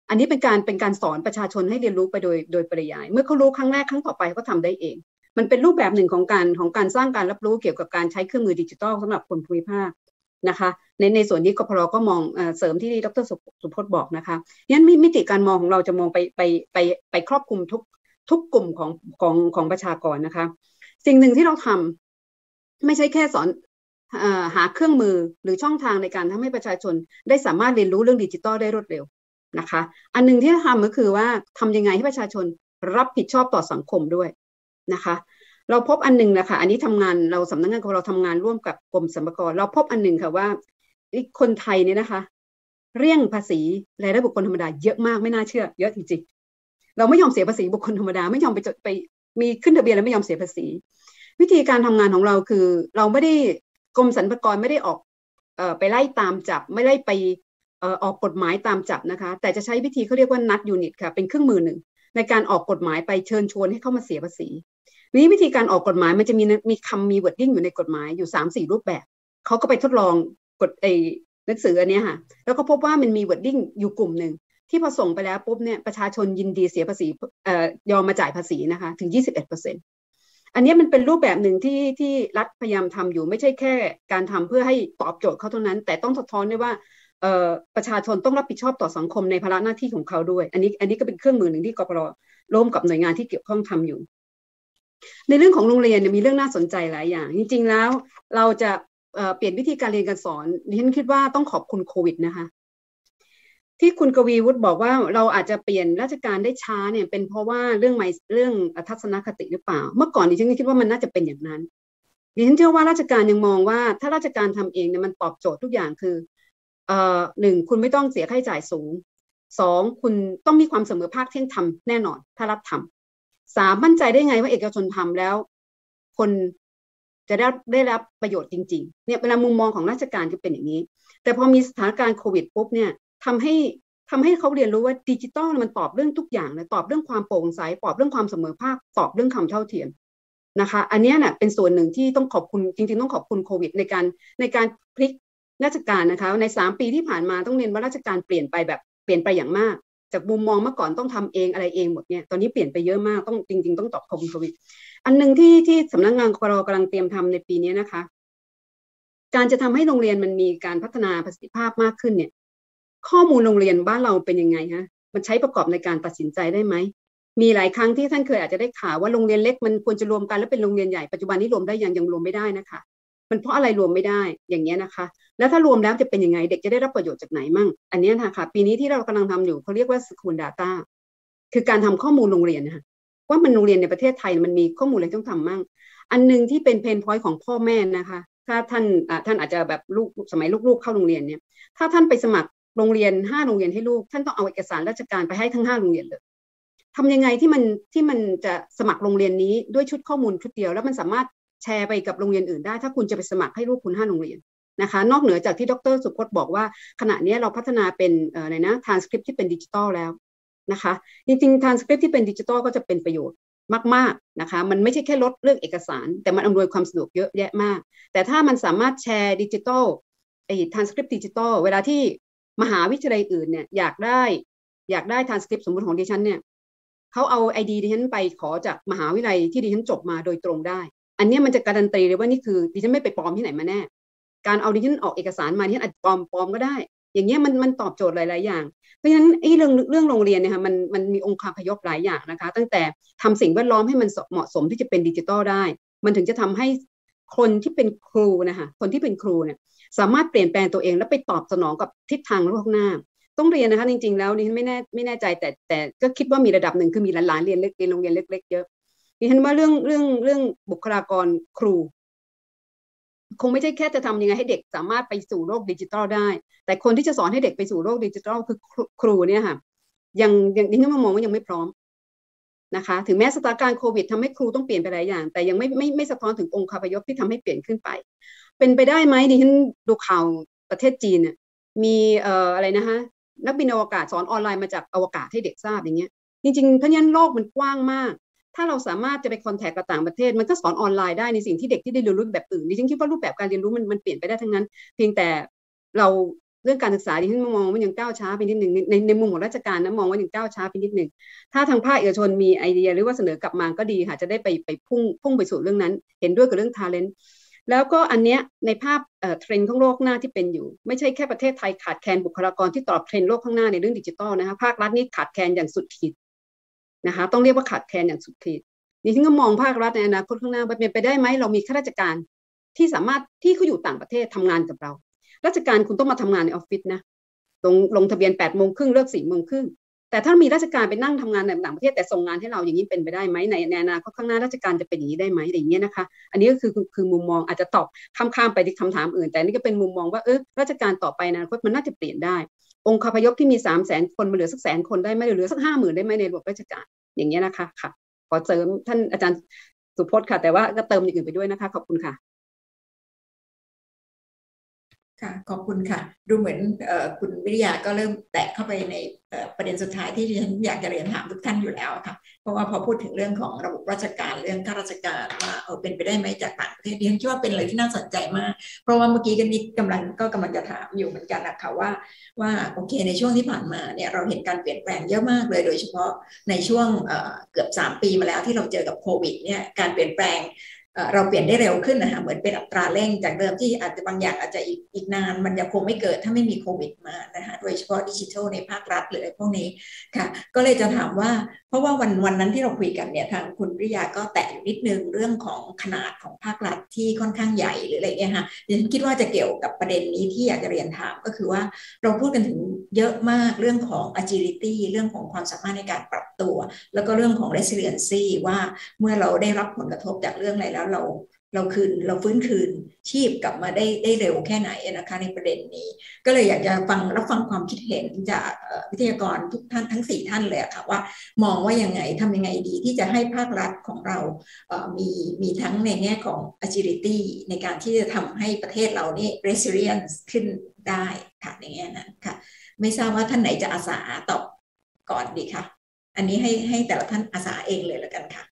อันนี้เป็นการเป็นการสอนประชาชนให้เรียนรู้ไปโดยโดยปริยายเมื่อเขารู้ครั้งแรกครั้งต่อไปเขาทำได้เองมันเป็นรูปแบบหนึ่งของการของการสร้างการรับรู้เกี่ยวกับการใช้เครื่องมือดิจิทัลสำหรับคนภูมิภาคนะคะในในส่วนนี้กพรก็มองเสริมที่ดร.สุพจน์บอกนะคะงั้นมิติการมองของเราจะมองไปไปไปไปครอบคลุมทุกทุกกลุ่มของของของประชากรนะคะสิ่งหนึ่งที่เราทำไม่ใช่แค่สอนหาเครื่องมือหรือช่องทางในการทำให้ประชาชนได้สามารถเรียนรู้เรื่องดิจิทัลได้รวดเร็วนะคะอันหนึ่งที่ทำก็คือว่าทำยังไงให้ประชาชนรับผิดชอบต่อสังคมด้วยนะคะเราพบอันหนึ่งนะคะอันนี้ทำงานเราสำนักงานของเราทำงานร่วมกับกรมสรรพากรเราพบอันหนึ่งค่ะว่าคนไทยเนี่ยนะคะเรี่ยงภาษีรายได้บุคคลธรรมดาเยอะมากไม่น่าเชื่อเยอะจริงๆเราไม่ยอมเสียภาษีบุคคลธรรมดาไม่ยอมไปจดไปมีขึ้นทะเบียนแล้วไม่ยอมเสียภาษีวิธีการทำงานของเราคือเราไม่ได้กรมสรรพากรไม่ได้ออกเอ่อไปไล่ตามจับไม่ได้ไปเอ่อออกกฎหมายตามจับนะคะแต่จะใช้วิธีเขาเรียกว่านัดยูนิตค่ะเป็นเครื่องมือหนึ่งในการออกกฎหมายไปเชิญชวนให้เข้ามาเสียภาษีนี้วิธีการออกกฎหมายมันจะมีมีคำมี wording อยู่ในกฎหมายอยู่ สามสี่ รูปแบบเขาก็ไปทดลองกฎไอ้หนังสืออันนี้ค่ะแล้วก็พบว่ามันมี wording อยู่กลุ่มหนึ่งที่พอส่งไปแล้วปุ๊บเนี่ยประชาชนยินดีเสียภาษีเอ่อยอมมาจ่ายภาษีนะคะถึง ยี่สิบเอ็ดเปอร์เซ็นต์ อันนี้มันเป็นรูปแบบหนึ่งที่ที่รัฐพยายามทำอยู่ไม่ใช่แค่การทำเพื่อให้ตอบโจทย์เขาเท่านั้นแต่ต้องสะท้อนด้วยว่าเอ่อประชาชนต้องรับผิดชอบต่อสังคมในภาระหน้าที่ของเขาด้วยอันนี้อันนี้ก็เป็นเครื่องมือหนึ่งที่กปรร่วมกับหน่วยงานที่เกี่ยวข้องทำอยู่ในเรื่องของโรงเรียนเนี่ยมีเรื่องน่าสนใจหลายอย่างจริงๆแล้วเราจะเอ่อเปลี่ยนวิธีการเรียนการสอนดิฉันคิดว่าต้องขอบคุณโควิดนะคะที่คุณกวีวุฒิบอกว่าเราอาจจะเปลี่ยนราชการได้ช้าเนี่ยเป็นเพราะว่าเรื่องไมเรื่องทัศนคติหรือเปล่าเมื่อก่อนดิฉันคิดว่ามันน่าจะเป็นอย่างนั้นดิฉันเชื่อว่าราชการยังมองว่าถ้าราชการทำเองเนี่ยมันตอบโจทย์ทุกอย่างคือเอ่อหนึ่งคุณไม่ต้องเสียค่าใช้จ่ายสูงสองคุณต้องมีความเสมอภาคเที่ยงธรรมแน่นอนถ้ารัฐทำสามมั่นใจได้ไงว่าเอกชนทำแล้วคนจะได้ได้รับประโยชน์จริงๆเนี่ยเวลามุมมองของราชการจะเป็นอย่างนี้แต่พอมีสถานการณ์โควิดปุ๊บเนี่ยทำให้ทำให้เขาเรียนรู้ว่าดิจิตอลมันตอบเรื่องทุกอย่างเลยตอบเรื่องความโปร่งใสตอบเรื่องความเสมอภาคตอบเรื่องคำเท่าเทียมนะคะอันนี้เนี่ยเป็นส่วนหนึ่งที่ต้องขอบคุณจริงๆต้องขอบคุณโควิดในการในการพลิกราชการนะคะในสามปีที่ผ่านมาต้องเรียนว่าราชการเปลี่ยนไปแบบเปลี่ยนไปอย่างมากจากมุมมองเมื่อก่อนต้องทำเองอะไรเองหมดเนี่ยตอนนี้เปลี่ยนไปเยอะมากต้องจริงๆต้องตอบขอบคุณโควิดอันนึงที่ที่สำนักงานกปรกำลังเตรียมทำในปีนี้นะคะการจะทำให้โรงเรียนมันมีการพัฒนาประสิทธิภาพมากขึ้นเนี่ยข้อมูลโรงเรียนบ้านเราเป็นยังไงฮะมันใช้ประกอบในการตัดสินใจได้ไหมมีหลายครั้งที่ท่านเคยอาจจะได้ข่าวว่าโรงเรียนเล็กมันควรจะรวมกันแล้วเป็นโรงเรียนใหญ่ปัจจุบันนี้รวมได้ยังยังรวมไม่ได้นะคะมันเพราะอะไรรวมไม่ได้อย่างเงี้ยนะคะแล้วถ้ารวมแล้วจะเป็นยังไงเด็กจะได้รับประโยชน์จากไหนมั่งอันนี้นะคะปีนี้ที่เรากำลังทำอยู่เขาเรียกว่า School Data คือการทำข้อมูลโรงเรียนนะคะว่ามันโรงเรียนในประเทศไทยมันมีข้อมูลอะไรต้องทำมั่งอันนึงที่เป็นเพนพอยต์ของพ่อแม่นะคะถ้าท่านท่านอาจจะแบบลูกสมัยลูกๆเข้าโรงเรียนเนี่ยถ้าท่านไปสมัครโรงเรียนห้าโรงเรียนให้ลูกท่านต้องเอาเอกสารราชการไปให้ทั้งห้าโรงเรียนเลยทำยังไงที่มันที่มันจะสมัครโรงเรียนนี้ด้วยชุดข้อมูลชุดเดียวแล้วมันสามารถแชร์ไปกับโรงเรียนอื่นได้ถ้าคุณจะไปสมัครให้ลูกคุณห้าโรงเรียนนะคะนอกเหนือจากที่ดร.สุพจน์บอกว่าขณะนี้เราพัฒนาเป็นเอ่ออะไรนะ transcript ที่เป็นดิจิตอลแล้วนะคะจริงๆ transcript ที่เป็นดิจิตอลก็จะเป็นประโยชน์มากๆนะคะมันไม่ใช่แค่ลดเรื่องเอกสารแต่มันอำนวยความสะดวกเยอะแยะมากแต่ถ้ามันสามารถแชร์ดิจิตอลไอ้ transcript ดิจิตอลเวลาที่มหาวิทยาลัยอื่นเนี่ยอยากได้อยากได้ transcript สมมติของดิฉันเนี่ยเขาเอา ไอ ดี ดิฉันไปขอจากมหาวิทยาลัยที่ดิฉันจบมาโดยตรงได้อันนี้มันจะการันตีเลยว่านี่คือดิฉันไม่ไปปลอมที่ไหนมาแน่การเอาดิฉันออกเอกสารมาดิฉันอาจปลอมปลอมก็ได้อย่างเงี้ยมันมันตอบโจทย์หลายๆอย่างเพราะฉะนั้นไอ้เรื่องเรื่องโรงเรียนเนี่ยค่ะมันมันมีองค์ความพยพหลายอย่างนะคะตั้งแต่ทำสิ่งแวดล้อมให้มันเหมาะสมที่จะเป็นดิจิตอลได้มันถึงจะทำให้คนที่เป็นครูนะคะคนที่เป็นครูเนี่ยสามารถเปลี่ยนแปลงตัวเองและไปตอบสนองกับทิศทางโลกหน้าต้องเรียนนะคะจริงๆแล้วดิฉันไม่แน่ไม่แน่ใจแต่แต่ก็คิดว่ามีระดับหนึ่งคือมีหลานๆเรียนเล็กเรียนโรงเรียนเล็กๆเยอะดิฉันว่าเรื่องเรื่องเรื่องบุคลากรครูคงไม่ใช่แค่จะทำยังไงให้เด็กสามารถไปสู่โลกดิจิทัลได้แต่คนที่จะสอนให้เด็กไปสู่โลกดิจิทัลคือครูเนี่ยค่ะยังยังดิฉันมองว่ายังไม่พร้อมนะคะถึงแม้สถานการณ์โควิดทำให้ครูต้องเปลี่ยนไปหลายอย่างแต่ยังไม่ไม่ไม่สะท้อนถึงองค์คาพยพที่ทำให้เปลี่ยนขึ้นไปเป็นไปได้ไหมดิฉันดูข่าวประเทศจีนเนี่ยมีเอ่ออะไรนะคะนักบินอวกาศสอนออนไลน์มาจากอวกาศให้เด็กทราบอย่างเงี้ยจริงๆเพราะฉะนั้นโลกมันกว้างมากถ้าเราสามารถจะไปคอนแทคกับต่างประเทศมันก็สอนออนไลน์ได้ในสิ่งที่เด็กที่ได้เรียนรู้แบบอื่นดิฉันคิดว่ารูปแบบการเรียนรู้มันมันเปลี่ยนไปได้ทั้งนั้นเพียงแต่เราเรื่องการศึกษาดิฉันมองว่ายังก้าวช้าไปนิดหนึ่งในในมุมของราชการนะมองว่ายังก้าวช้าไปนิดหนึ่งถ้าทางภาคเอกชนมีไอเดียหรือว่าเสนอกลับมาก็ดีค่ะจะได้ไปไปพุ่งพุ่งไปสู่เรื่องนั้นเห็นด้วยกับเรื่อง talent แล้วก็อันเนี้ยในภาพเอ่อเทรนด์ของโลกหน้าที่เป็นอยู่ไม่ใช่แค่ประเทศไทยขาดแคลนบุคลากรที่ตอบเทรนด์โลกข้างหน้าในเรื่องดิจิทัลนะคะภาครัฐนี่ขาดแคลนอย่างสุดขีดนะคะต้องเรียกว่าขาดแคลนอย่างสุดขีดดิฉันก็มองภาครัฐในอนาคตข้างหน้าว่าเป็นไปได้ไหมเรามีข้าราชการที่สามารถที่เขาอยู่ต่างประเทศทำงานกับเราราชการคุณต้องมาทำงานในออฟฟิศนะลงลงทะเบียนแปดโมงครึ่งเลิกสี่โมงครึ่งแต่ถ้ามีราชการไปนั่งทำงานในต่างประเทศแต่ส่งงานให้เราอย่างนี้เป็นไปได้ไหมในในอนาคตข้างหน้าราชการจะเป็นอย่างนี้ได้ไหมอย่างเงี้ยนะคะอันนี้ก็คือคือมุมมองอาจจะตอบข้ามๆไปที่คำถามอื่นแต่นี่ก็เป็นมุมมองว่าเออราชการต่อไปนะก็มันน่าจะเปลี่ยนได้องค์คาพยพที่มีสามแสนคนมาเหลือสักแสนคนได้ไหมเหลือสักห้าหมื่นได้ไหมในระบบราชการอย่างเงี้ยนะคะค่ะขอเสริมท่านอาจารย์สุพจน์ค่ะแต่ว่าก็เติมอย่างอื่นไปด้วยนะคะขอบคุณค่ะค่ะขอบคุณค่ะดูเหมือนเอ่อคุณวิทยาก็เริ่มแตะเข้าไปในเอ่อประเด็นสุดท้ายที่ฉันอยากจะเรียนถามทุกท่านอยู่แล้วค่ะเพราะว่าพอพูดถึงเรื่องของระบบราชการเรื่องข้าราชการว่าเออเป็นไปได้ไหมจากต่างประเทศดิฉันคิดว่าเป็นอะไรที่น่าสนใจมากเพราะว่าเมื่อกี้กันนี้กำลังก็กำลังจะถามอยู่เหมือนกันนะคะว่าว่าโอเคในช่วงที่ผ่านมาเนี่ยเราเห็นการเปลี่ยนแปลงเยอะมากเลยโดยเฉพาะในช่วงเอ่อเกือบสามปีมาแล้วที่เราเจอกับโควิดเนี่ยการเปลี่ยนแปลงเราเปลี่ยนได้เร็วขึ้นนะคะเหมือนเป็นอัตราเร่งจากเดิมที่อาจจะบางอย่างอาจจะอีกอีกนานมันยังคงไม่เกิดถ้าไม่มีโควิดมานะคะโดยเฉพาะดิจิทัลในภาครัฐหรืออะไรพวกนี้ค่ะก็เลยจะถามว่าเพราะว่าวันวันนั้นที่เราคุยกันเนี่ยทางคุณวิทยาก็แตะอยู่นิดนึงเรื่องของขนาดของภาครัฐที่ค่อนข้างใหญ่หรืออะไรเงี้ยค่ะดิฉันคิดว่าจะเกี่ยวกับประเด็นนี้ที่อยากจะเรียนถามก็คือว่าเราพูดกันถึงเยอะมากเรื่องของ agility เรื่องของความสามารถในการปรับตัวแล้วก็เรื่องของ resiliency ว่าเมื่อเราได้รับผลกระทบจากเรื่องอะไรแล้วเราเราคืนเราฟื้นคืนชีพกลับมาได้ได้เร็วแค่ไหนนะคะในประเด็นนี้ก็เลยอยากจะฟังรับฟังความคิดเห็นจากวิทยากรทุกท่านทั้งสี่ท่านเลยค่ะว่ามองว่ายังไงทำยังไงดีที่จะให้ภาครัฐของเรามีมีทั้งในแง่ของ agility ในการที่จะทำให้ประเทศเรานี่ resilience ขึ้นได้ค่ะในแง่นั้นค่ะไม่ทราบว่าท่านไหนจะอาสาตอบก่อนดีค่ะอันนี้ให้ให้แต่ละท่านอาสาเองเลยแล้วกันค่ะ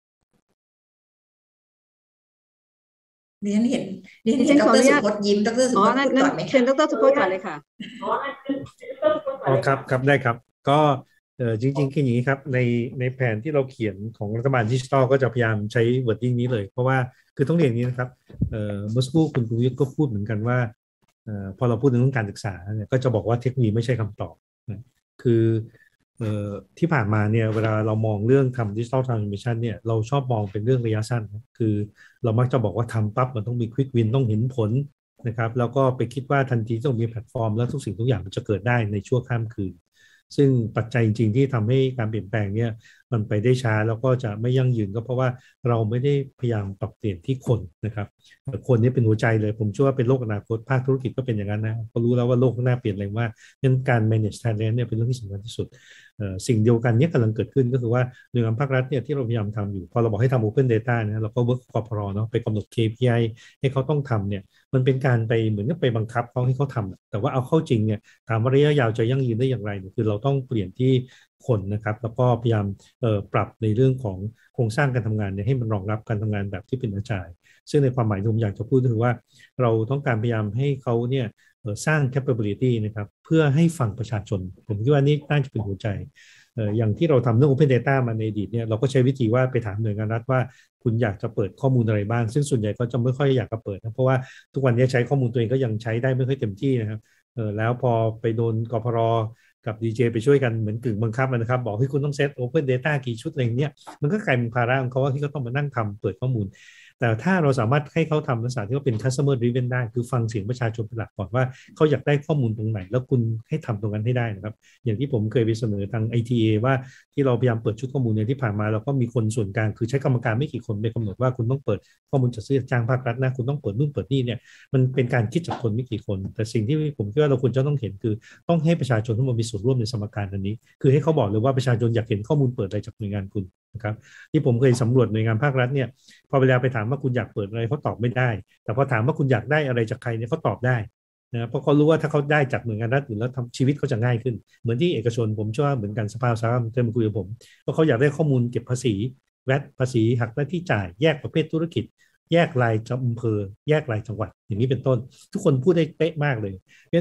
เรียนเห็นเรียนเห็นดรสุพจน์ยิ้มดรสุพจน์พูดก่อนไหมคะเชิญดรสุพจน์ก่อนเลยค่ะอ๋อครับครับได้ครับก็เออจริงๆคืออย่างนี้ครับในในแผนที่เราเขียนของรัฐบาลดิจิทัลก็จะพยายามใช้ wording นี้เลยเพราะว่าคือต้องเรียนอย่างนี้นะครับเอ่อเมื่อสักครู่คุณกุวิทย์ก็พูดเหมือนกันว่าเอ่อพอเราพูดถึงเรื่องการศึกษาเนี่ยก็จะบอกว่าเทคโนโลยีไม่ใช่คำตอบนะคือเอ่อที่ผ่านมาเนี่ยเวลาเรามองเรื่องทำดิจิทัลทรานส์ฟอร์เมชันเนี่ยเราชอบมองเป็นเรื่องระยะสั้นคือเรามักจะบอกว่าทำปั๊บมันต้องมีควิกวินต้องเห็นผลนะครับแล้วก็ไปคิดว่าทันทีต้องมีแพลตฟอร์มแล้วทุกสิ่งทุกอย่างมันจะเกิดได้ในชั่วข้ามคืนซึ่งปัจจัยจริงๆที่ทำให้การเปลี่ยนแปลงเนี่ยมันไปได้ช้าแล้วก็จะไม่ยั่งยืนก็เพราะว่าเราไม่ได้พยายามปรับเปลี่ยนที่คนนะครับคนนี้เป็นหัวใจเลยผมเชื่อว่าเป็นโลกอนาคตภาคธุรกิจก็เป็นอย่างนั้นนะก็รู้แล้วว่าโลกข้างหน้าเปลี่ยนเร็วมากงั้นการ manage talent เนี่ยเป็นเรื่องที่สำคัญที่สุดสิ่งเดียวกันนี้กำลังเกิดขึ้นก็คือว่าหน่วยงานภาครัฐเนี่ยที่เราพยายามทำอยู่พอเราบอกให้ทำ Open Data นะเราก็ work กพรเนาะไปกำหนด เค พี ไอ ให้เขาต้องทำเนี่ยมันเป็นการไปเหมือนกับไปบังคับเขาให้เขาทำแต่ว่าเอาเข้าจริงเนี่ยถามว่าระยะยาวจะยั่งยืนได้อย่างไรเนี่ยคือเราต้องเปลี่ยนที่คนนะครับแล้วก็พยายามปรับในเรื่องของโครงสร้างการทำงานเนี่ยให้มันรองรับการทำงานแบบที่เป็นอาจารย์ซึ่งในความหมายที่ผมอยากจะพูดก็คือว่าเราต้องการพยายามให้เขาเนี่ยสร้าง capability นะครับเพื่อให้ฟังประชาชนผมคิดว่านี่น่าจะเป็นหัวใจอย่างที่เราทำเรื่อง Open Data มาในอดีตเนี่ยเราก็ใช้วิธีว่าไปถามหน่วยงานรัฐว่าคุณอยากจะเปิดข้อมูลอะไรบ้างซึ่งส่วนใหญ่ก็จะไม่ค่อยอยากจะเปิดนะเพราะว่าทุกวันนี้ใช้ข้อมูลตัวเองก็ยังใช้ได้ไม่ค่อยเต็มที่นะครับเออแล้วพอไปโดนกพรกับ ดี เจ ไปช่วยกันเหมือนกึ่งบังคับนะครับบอกให้คุณต้องเซต Open Data กี่ชุดอะไรเงี้ยมันก็กลายเป็นภาระของเขาว่าที่เขาต้องมานั่งทำเปิดข้อมูลแต่ถ้าเราสามารถให้เขาทำลักษณะที่เขาเป็น customer driven ได้คือฟังเสียงประชาชนเป็นหลักก่อนว่าเขาอยากได้ข้อมูลตรงไหนแล้วคุณให้ทำตรงนั้นให้ได้นะครับอย่างที่ผมเคยไปเสนอทาง ไอ ที เอ ว่าที่เราพยายามเปิดชุดข้อมูลเนี่ยที่ผ่านมาเราก็มีคนส่วนกลางคือใช้กรรมการไม่กี่คนไปกำหนดว่าคุณต้องเปิดข้อมูลจัดซื้อจัดจ้างภาครัฐนะคุณต้องเปิดนู่นเปิดนี่เนี่ยมันเป็นการคิดจากคนไม่กี่คนแต่สิ่งที่ผมคิดว่าเราควรจะต้องเห็นคือต้องให้ประชาชนทั้งหมดมีส่วนร่วมในสมการอันนี้คือให้เขาบอกเลยว่าประชาชนอยากเห็นข้อมูลเปิดอะไรจากหน่วยงานคุณนะครับที่ผมเคยสำรวจหน่วยงานภาครัฐเนี่ยพอเวลาไปถามว่าคุณอยากเปิดอะไรเขาตอบไม่ได้แต่พอถามว่าคุณอยากได้อะไรจากใครเนี่ยเขาตอบได้นะเพราะเขารู้ว่าถ้าเขาได้จากหน่วยงานรัฐอื่นแล้วทำชีวิตเขาจะง่ายขึ้นเหมือนที่เอกชนผมเชื่อว่าเหมือนกันสภาอุตสาหกรรมเคยมาคุยกับผมว่าเขาอยากได้ข้อมูลเก็บภาษีแวตภาษีหักหน้าที่จ่ายแยกประเภทธุรกิจแยกรายอำเภอแยกรายจังหวัดอย่างนี้เป็นต้นทุกคนพูดได้เป๊ะมากเลยเพราะฉะนั้นเนี่ย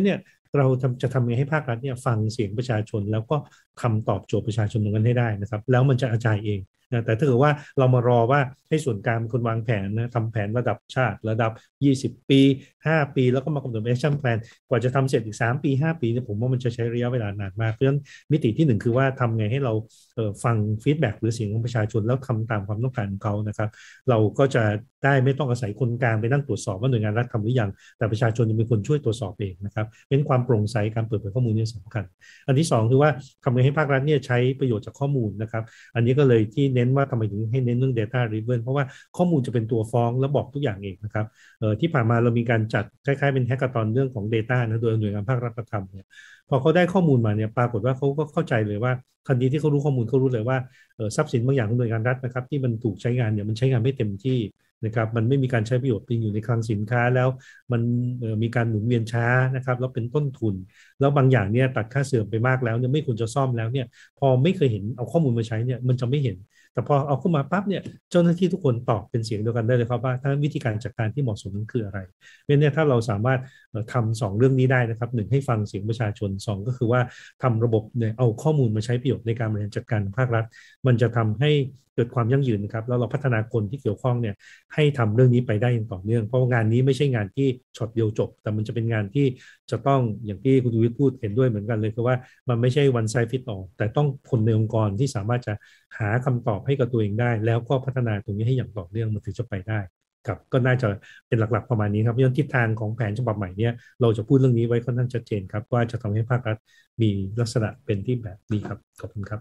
เราจะทำยังไงให้ภาครัฐเนี่ยฟังเสียงประชาชนแล้วก็ทำตอบโจทย์ประชาชนตรงนั้นให้ได้นะครับแล้วมันจะกระจายเองนะแต่ถ้าเกิดว่าเรามารอว่าให้ส่วนกลางเป็นคนวางแผนนะทำแผนระดับชาติระดับยี่สิบปีห้าปีแล้วก็มากำหนดแอคชั่นแพลนกว่าจะทำเสร็จอีกสามปีห้าปีเนี่ยผมว่ามันจะใช้ระยะเวลานานมากเพราะฉะนั้นมิติที่หนึ่งคือว่าทำไงให้เราเอ่อฟังฟีดแบ็กหรือเสียงของประชาชนแล้วทำตามความต้องการของเขานะครับเราก็จะได้ไม่ต้องอาศัยคนกลางไปนั่งตรวจสอบว่าหน่วยงานรัฐทำหรือยังแต่ประชาชนจะเป็นคนช่วยตรวจสอบเองนะครับเป็นความโปร่งใสการเปิดเผยข้อมูลนี่สำคัญอันที่สองคือว่าทำไงให้ภาครัฐเนี่ยใช้ประโยชน์จากข้อมูลนะครับอันนี้ก็เลยที่เน้นว่าทำไมถึงให้เน้นเรื่อง data driven เพราะว่าข้อมูลจะเป็นตัวฟ้องและบอกทุกอย่างเองนะครับเอ่อที่ผ่านมาเรามีการจัดคล้ายๆเป็นแฮกเกอร์ธอนเรื่องของ data นะโดยหน่วยงานภาครัฐทำเนี่ยพอเขาได้ข้อมูลมาเนี่ยปรากฏว่าเขาก็เข้าใจเลยว่าทันทีที่เขารู้ข้อมูลเขารู้เลยว่าเอ่อทรัพย์สินบางอย่างของหน่วยงานรัฐนะครับที่มันถูกใช้งานเนี่ยมันใช้งานไม่เต็มที่นะครับมันไม่มีการใช้ประโยชน์อยู่ในคลังสินค้าแล้วมันมีการหมุนเวียนช้านะครับแล้วเป็นต้นทุนแล้วบางอย่างเนี่ยตัดค่าเสื่อมไปมากแล้วเนี่ยไม่ควรจะซ่อมแล้วเนี่ยพอไม่เคยเห็นเอาข้อมูลมาใช้เนี่ยมันจะไม่เห็นแต่พอเอาเข้ามาปั๊บเนี่ยเจ้าหน้าที่ทุกคนตอบเป็นเสียงเดียวกันได้เลยครับว่าถ้าวิธีการจัดการที่เหมาะสมนั้นคืออะไรเพราะเนี่ยถ้าเราสามารถทำสองเรื่องนี้ได้นะครับหนึ่งให้ฟังเสียงประชาชนสองก็คือว่าทำระบบเนี่ยเอาข้อมูลมาใช้ประโยชน์ในการบริหารจัดการภาครัฐมันจะทำให้เกิดความยั่งยืนนะครับแล้วเราพัฒนาคนที่เกี่ยวข้องเนี่ยให้ทำเรื่องนี้ไปได้อย่างต่อเนื่องเพราะงานนี้ไม่ใช่งานที่ช็อตเดียวจบแต่มันจะเป็นงานที่จะต้องอย่างที่คุณวิทย์พูดเห็นด้วยเหมือนกันเลยคือว่ามันไม่ใช่ one size fit all แต่ต้องคนในองค์กรที่สามารถจะหาคำตอบให้กับตัวเองได้แล้วก็พัฒนาตรงนี้ให้อย่างต่อเนื่องมันถึงจะไปได้ครับก็น่าจะเป็นหลักๆประมาณนี้ครับเพราะฉะนั้นทิศทางของแผนฉบับใหม่เนี่ยเราจะพูดเรื่องนี้ไว้ค่อนข้างชัดเจนครับว่าจะทำให้ภาครัฐมีลักษณะเป็นที่แบบนี้ครับขอบคุณครับ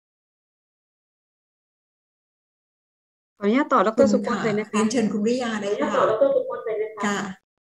ขออนุญาตต่อดรสุพจน์เลยนะคะเชิญคุณริยาเลยค่ะค่ะ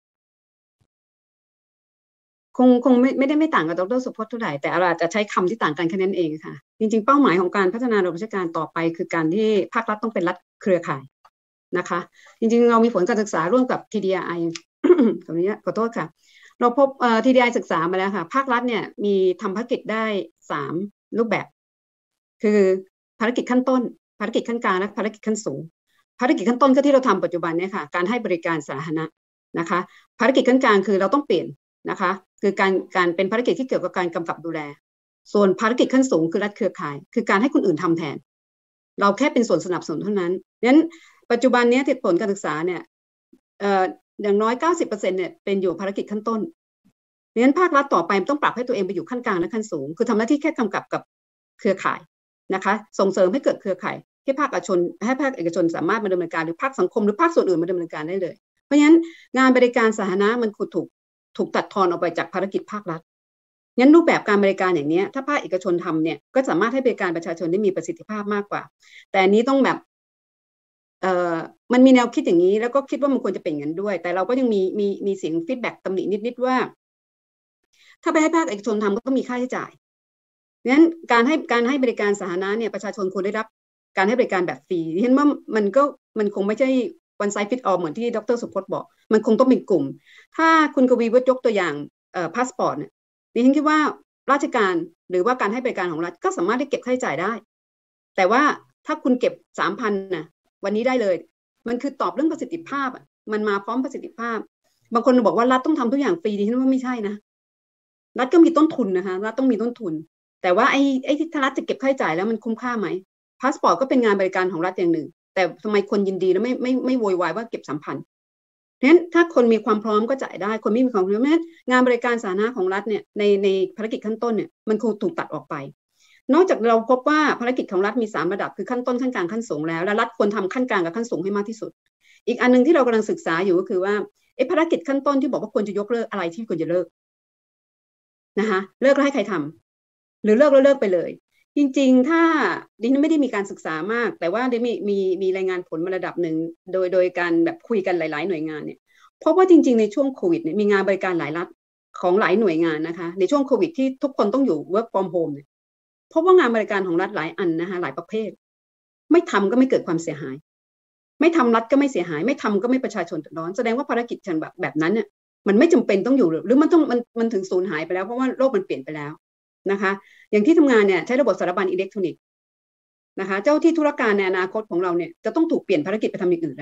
คงคงไม่ไม่ได้ไม่ต่างกับดรสุพจน์เท่าไหร่แต่อาจจะใช้คำที่ต่างกันแค่นั้นเองค่ะจริงๆเป้าหมายของการพัฒนาระบบราชการต่อไปคือการที่ภาครัฐต้องเป็นรัฐเครือข่ายนะคะจริงๆเรามีผลการศึกษาร่วมกับ ที ดี ไอ ขออนุญาตขอโทษค่ะเราพบเอ่อ ที ดี ไอ ศึกษามาแล้วค่ะภาครัฐเนี่ยมีทำภารกิจได้สามรูปแบบคือภารกิจขั้นต้นภารกิจขั้นกลางและภารกิจขั้นสูงภารกิจขั้นต้นก็ที่เราทำปัจจุบันเนี่ยค่ะการให้บริการสาธารณะนะคะภารกิจขั้นกลางคือเราต้องเปลี่ยนนะคะคือการการเป็นภารกิจที่เกี่ยวกับการกำกับดูแลส่วนภารกิจขั้นสูงคือรัฐเครือข่ายคือการให้คนอื่นทำแทนเราแค่เป็นส่วนสนับสนุนเท่านั้นนั้นปัจจุบันนี้ที่ผลการศึกษาเนี่ยเอ่ออย่างน้อย เก้าสิบเปอร์เซ็นต์ เนี่ยเป็นอยู่ภารกิจขั้นต้นนั้นภาครัฐต่อไปต้องปรับให้ตัวเองไปอยู่ขั้นกลางและขั้นสูงคือทำหน้าที่แค่กำกับกับเครือข่ายนะคะส่งเสริมให้เกิดเครือข่ายให้ภาคเอกชนให้ภาคเอกชนสามารถมาดำเนินการหรือภาคสังคมหรือภาคส่วนอื่นมาดำเนินการได้เลยเพราะฉะนั้นงานบริการสาธารณะมันถูกถูกตัดทอนออกไปจากภารกิจภาครัฐงั้นรูปแบบการบริการอย่างนี้ถ้าภาคเอกชนทำเนี่ยก็สามารถให้บริการประชาชนได้มีประสิทธิภาพมากกว่าแต่อันนี้ต้องแบบเอ่อมันมีแนวคิดอย่างนี้แล้วก็คิดว่ามันควรจะเป็นอย่างนั้นด้วยแต่เราก็ยังมีมีมีเสียงฟีดแบ็กตำหนินิดๆว่าถ้าไปให้ภาคเอกชนทำก็ต้องมีค่าใช้จ่ายงั้นการให้การให้บริการสาธารณะเนี่ยประชาชนควรได้รับการให้บริการแบบฟรีดิฉันว่ามันก็มันคงไม่ใช่ one size fit all เหมือนที่ดรสุพจน์บอกมันคงต้องเป็นกลุ่มถ้าคุณกวีวุฒิยกตัวอย่างเอ่อพาสปอร์ตเนี่ยดิฉันคิดว่าราชการหรือว่าการให้บริการของรัฐก็สามารถได้เก็บค่าใช้จ่ายได้แต่ว่าถ้าคุณเก็บ สามพัน นะวันนี้ได้เลยมันคือตอบเรื่องประสิทธิภาพมันมาพร้อมประสิทธิภาพบางคนบอกว่ารัฐต้องทำทุกอย่างฟรีดิฉันว่าไม่ใช่นะรัฐก็มีต้นทุนนะคะรัฐต้องมีต้นทุนแต่ว่าไอ้ไอ้ที่รัฐจะเก็บค่าใช้จ่ายแล้วมันคุ้มค่าไหมพาสปอร์ตก็เป็นงานบริการของรัฐอย่างหนึ่งแต่ทำไมคนยินดีแล้วไม่ไม่ไม่โวยวายว่าเก็บ สามพัน เพราะฉะนั้นถ้าคนมีความพร้อมก็จ่ายได้คนไม่มีความพร้อมงั้นงานบริการสาธารณะของรัฐเนี่ยในในภารกิจขั้นต้นเนี่ยมันคงถูกตัดออกไปนอกจากเราพบว่าภารกิจของรัฐมีสามระดับคือขั้นต้นขั้นกลางขั้นสูงแล้วและรัฐควรทำขั้นกลางกับขั้นสูงให้มากที่สุดอีกอันนึงที่เรากำลังศึกษาอยู่ก็คือว่าไอ้ภารกิจขั้นต้นที่บอกว่าควรจะยกเลิกอะไรที่ควรจะเลิกนะคะเลิกแล้วให้ใครทำหรือเลิกแล้วเลิกไปเลยจริงๆถ้าดิฉันไม่ได้มีการศึกษามากแต่ว่าได้มีมีมีรายงานผลมาระดับหนึ่งโดยโดยการแบบคุยกันหลายๆหน่วยงานเนี่ยเพราะว่าจริงๆในช่วงโควิดเนี่ยมีงานบริการหลายรัฐของหลายหน่วยงานนะคะในช่วงโควิดที่ทุกคนต้องอยู่ work from home เนี่ยเพราะว่างานบริการของรัฐหลายอันนะคะหลายประเภทไม่ทำก็ไม่เกิดความเสียหายไม่ทำรัฐก็ไม่เสียหายไม่ทำก็ไม่ประชาชนเดือดร้อนแสดงว่าภารกิจฉันแบบแบบนั้นเนี่ยมันไม่จำเป็นต้องอยู่หรือมันต้องมันมันถึงสูญหายไปแล้วเพราะว่าโลกมันเปลี่ยนไปแล้วนะคะอย่างที่ทำงานเนี่ยใช้ระบบสารบัญอิเล็กทรอนิกส์นะคะเจ้าที่ธุรการในอนาคตของเราเนี่ยจะต้องถูกเปลี่ยนภารกิจไปทำอย่างอื่นแล้ว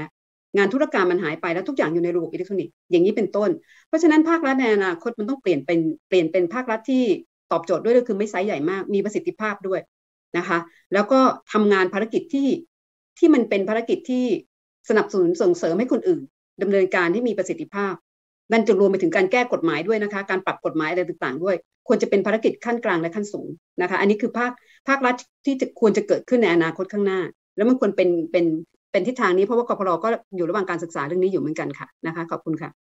งานธุรการมันหายไปแล้วทุกอย่างอยู่ในระบบอิเล็กทรอนิกส์อย่างนี้เป็นต้นเพราะฉะนั้นภาครัฐในอนาคตมันต้องเปลี่ยนเป็นเปลี่ยนเป็นภาครัฐที่ตอบโจทย์ด้วยก็คือไม่ไซส์ใหญ่มากมีประสิทธิภาพด้วยนะคะแล้วก็ทำงานภารกิจที่ที่มันเป็นภารกิจที่สนับสนุนส่งเสริมให้คนอื่นดำเนินการที่มีประสิทธิภาพนั่นจะรวมไปถึงการแก้กฎหมายด้วยนะคะการปรับกฎหมายอะไรต่างๆด้วยควรจะเป็นภารกิจขั้นกลางและขั้นสูงนะคะอันนี้คือภาคภาครัฐที่จะควรจะเกิดขึ้นในอนาคตข้างหน้าแล้วมันควรเป็นเป็นเป็นทิศทางนี้เพราะว่ากพรก็อยู่ระหว่างการศึกษาเรื่องนี้อยู่เหมือนกันค่ะนะคะขอบคุณค่ะ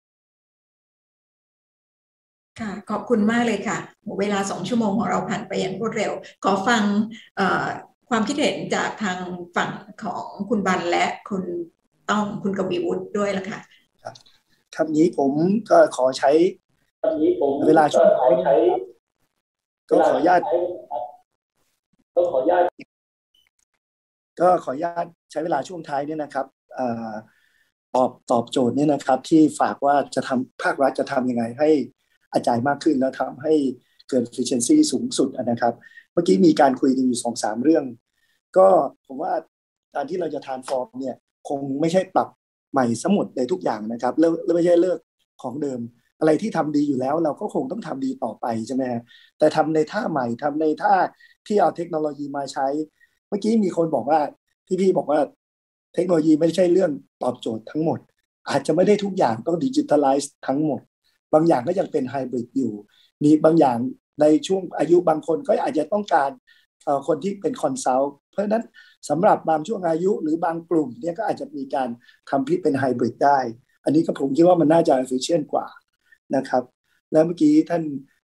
ค่ะขอบคุณมากเลยค่ะเวลาสองชั่วโมงของเราผ่านไปอย่างรวดเร็วขอฟังความคิดเห็นจากทางฝั่งของคุณบันและคุณต้องคุณกวีวุฒิด้วยละค่ะคำนี้ผมก็ขอใช้คำนี้ผมเวลาช่วงท้ายก็ขออนุญาตก็ขออนุญาตก็ขออนุญาตใช้เวลาช่วงท้ายเนี่ยนะครับตอบตอบโจทย์เนี่ยนะครับที่ฝากว่าจะทำภาครัฐจะทำยังไงให้กระจายมากขึ้นแล้วทำให้เกิด efficiency สูงสุดนะครับเมื่อกี้มีการคุยกันอยู่สองสามเรื่องก็ผมว่าการที่เราจะ transform เนี่ยคงไม่ใช่ปรับใหม่ทั้งหมดเลยทุกอย่างนะครับเลิกไม่ใช่เลิกของเดิมอะไรที่ทำดีอยู่แล้วเราก็คงต้องทำดีต่อไปใช่ไหมแต่ทำในท่าใหม่ทำในท่าที่เอาเทคโนโลยีมาใช้เมื่อกี้มีคนบอกว่าพี่ๆบอกว่าเทคโนโลยีไม่ใช่เรื่องตอบโจทย์ทั้งหมดอาจจะไม่ได้ทุกอย่างต้องดิจิทัลไลซ์ทั้งหมดบางอย่างก็ยังเป็นไฮบริดอยู่มีบางอย่างในช่วงอายุบางคนก็อาจจะต้องการคนที่เป็นคอนซัลท์เพราะฉะนั้นสำหรับบางช่วงอายุหรือบางกลุ่มเนี่ยก็อาจจะมีการทำที่เป็นไฮบริดได้อันนี้ก็ผมคิดว่ามันน่าจะ efficient กว่านะครับแล้วเมื่อกี้ท่าน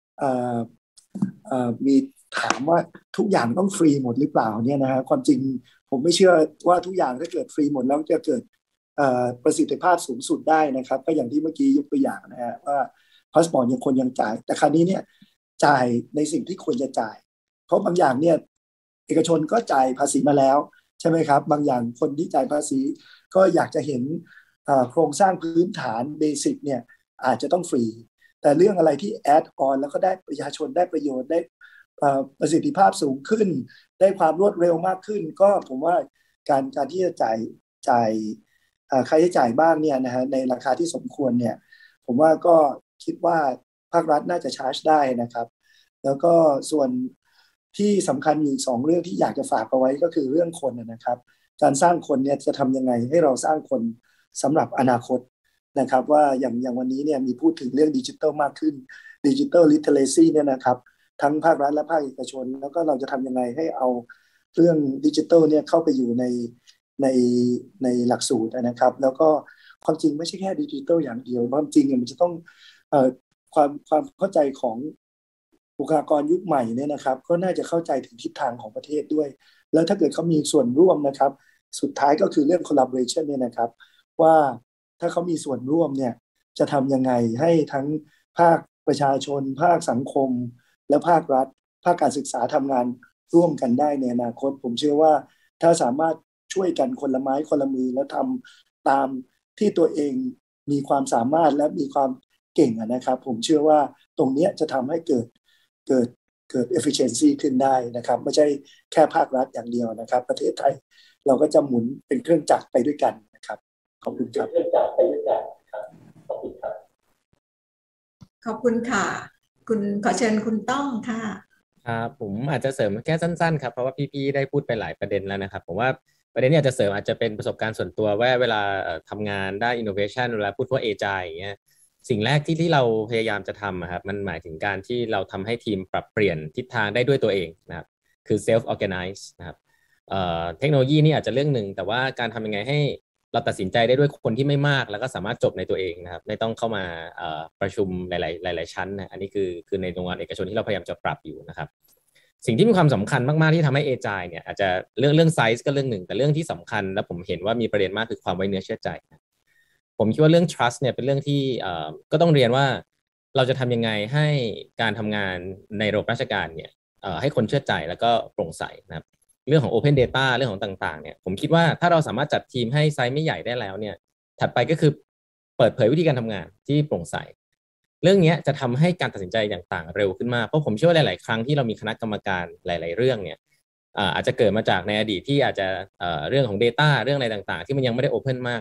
มีถามว่าทุกอย่างต้องฟรีหมดหรือเปล่าเนี่ยนะฮะความจริงผมไม่เชื่อว่าทุกอย่างถ้าเกิดฟรีหมดแล้วจะเกิดประสิทธิภาพสูงสุดได้นะครับก็อย่างที่เมื่อกี้ยกตัวอย่างนะฮะว่าพาสปอร์ตยังคนยังจ่ายแต่คราวนี้เนี่ยจ่ายในสิ่งที่ควรจะจ่ายเพราะบางอย่างเนี่ยเอกชนก็จ่ายภาษีมาแล้วใช่ไหมครับบางอย่างคนที่จ่ายภาษีก็อยากจะเห็นโครงสร้างพื้นฐานเบสิกเนี่ยอาจจะต้องฟรีแต่เรื่องอะไรที่แอดออนแล้วก็ได้ประชาชนได้ประโยชน์ได้ประสิทธิภาพสูงขึ้นได้ความรวดเร็วมากขึ้นก็ผมว่าการการที่จะจ่ายจ่ายค่าใช้จ่ายบ้างเนี่ยนะฮะในราคาที่สมควรเนี่ยผมว่าก็คิดว่าภาครัฐน่าจะชาร์จได้นะครับแล้วก็ส่วนที่สำคัญอยู่สองเรื่องที่อยากจะฝากเอาไว้ก็คือเรื่องคนนะครับการสร้างคนเนี่ยจะทำยังไงให้เราสร้างคนสำหรับอนาคตนะครับว่าอย่างอย่างวันนี้เนี่ยมีพูดถึงเรื่องดิจิทัลมากขึ้นดิจิทัลลิเทเรซีเนี่ยนะครับทั้งภาครัฐและภาคเอกชนแล้วก็เราจะทำยังไงให้เอาเรื่องดิจิทัลเนี่ยเข้าไปอยู่ในในในหลักสูตรนะครับแล้วก็ความจริงไม่ใช่แค่ดิจิทัลอย่างเดียวความจริงเนี่ยมันจะต้องเอ่อความความเข้าใจของบุคลากรยุคใหม่เนี่ยนะครับก็น่าจะเข้าใจถึงทิศทางของประเทศด้วยแล้วถ้าเกิดเขามีส่วนร่วมนะครับสุดท้ายก็คือเรื่อง collaboration เนี่ยนะครับว่าถ้าเขามีส่วนร่วมเนี่ยจะทำยังไงให้ทั้งภาคประชาชนภาคสังคมและภาครัฐภาคการศึกษาทำงานร่วมกันได้ในอนาคตผมเชื่อว่าถ้าสามารถช่วยกันคนละไม้คนละมือแล้วทำตามที่ตัวเองมีความสามารถและมีความเก่งนะครับผมเชื่อว่าตรงนี้จะทำให้เกิดเกิดเกิด efficiency ขึ้นได้นะครับไม่ใช่แค่ภาครัฐอย่างเดียวนะครับประเทศไทยเราก็จะหมุนเป็นเครื่องจักรไปด้วยกันนะครับขอบคุณครับเครื่องจักรไปด้วยกันครับขอบคุณครับขอบคุณค่ะคุณขอเชิญคุณต้องค่ะครับผมอาจจะเสริมแค่สั้นๆครับเพราะว่าพี่ๆได้พูดไปหลายประเด็นแล้วนะครับผมว่าประเด็นนี้อาจจะเสริมอาจจะเป็นประสบการณ์ส่วนตัวว่าเวลาทำงานได้ innovation เวลาพูดว่า agile อย่างเงี้ยสิ่งแรกที่ที่เราพยายามจะทำครับมันหมายถึงการที่เราทำให้ทีมปรับเปลี่ยนทิศทางได้ด้วยตัวเองนะครับคือ self organize นะครับเอ่อเทคโนโลยีนี่อาจจะเรื่องหนึ่งแต่ว่าการทำยังไงให้เราตัดสินใจได้ด้วยคนที่ไม่มากแล้วก็สามารถจบในตัวเองนะครับไม่ต้องเข้ามาประชุมหลายๆหลายๆชั้นนะอันนี้คือคือในโรงงานเอกชนที่เราพยายามจะปรับอยู่นะครับสิ่งที่มีความสำคัญมากๆที่ทำให้ Agile เนี่ยอาจจะเรื่องเรื่องไซส์ก็เรื่องหนึ่งแต่เรื่องที่สำคัญและผมเห็นว่ามีประเด็นมากคือความไว้เนื้อเชื่อใจผมคิดว่าเรื่อง trust เนี่ยเป็นเรื่องที่ก็ต้องเรียนว่าเราจะทำยังไงให้การทำงานในระบบราชการเนี่ยให้คนเชื่อใจแล้วก็โปร่งใสนะครับเรื่องของ Open Data เรื่องของต่างๆเนี่ยผมคิดว่าถ้าเราสามารถจัดทีมให้ไซส์ไม่ใหญ่ได้แล้วเนี่ยถัดไปก็คือเปิดเผยวิธีการทำงานที่โปร่งใสเรื่องนี้จะทำให้การตัดสินใจอย่างต่างเร็วขึ้นมากเพราะผมเชื่อว่าหลายๆครั้งที่เรามีคณะกรรมการหลายๆเรื่องเนี่ยอาจจะเกิดมาจากในอดีตที่อาจจะเรื่องของ Data เรื่องอะไรต่างๆที่มันยังไม่ได้ Open มากเนี่ย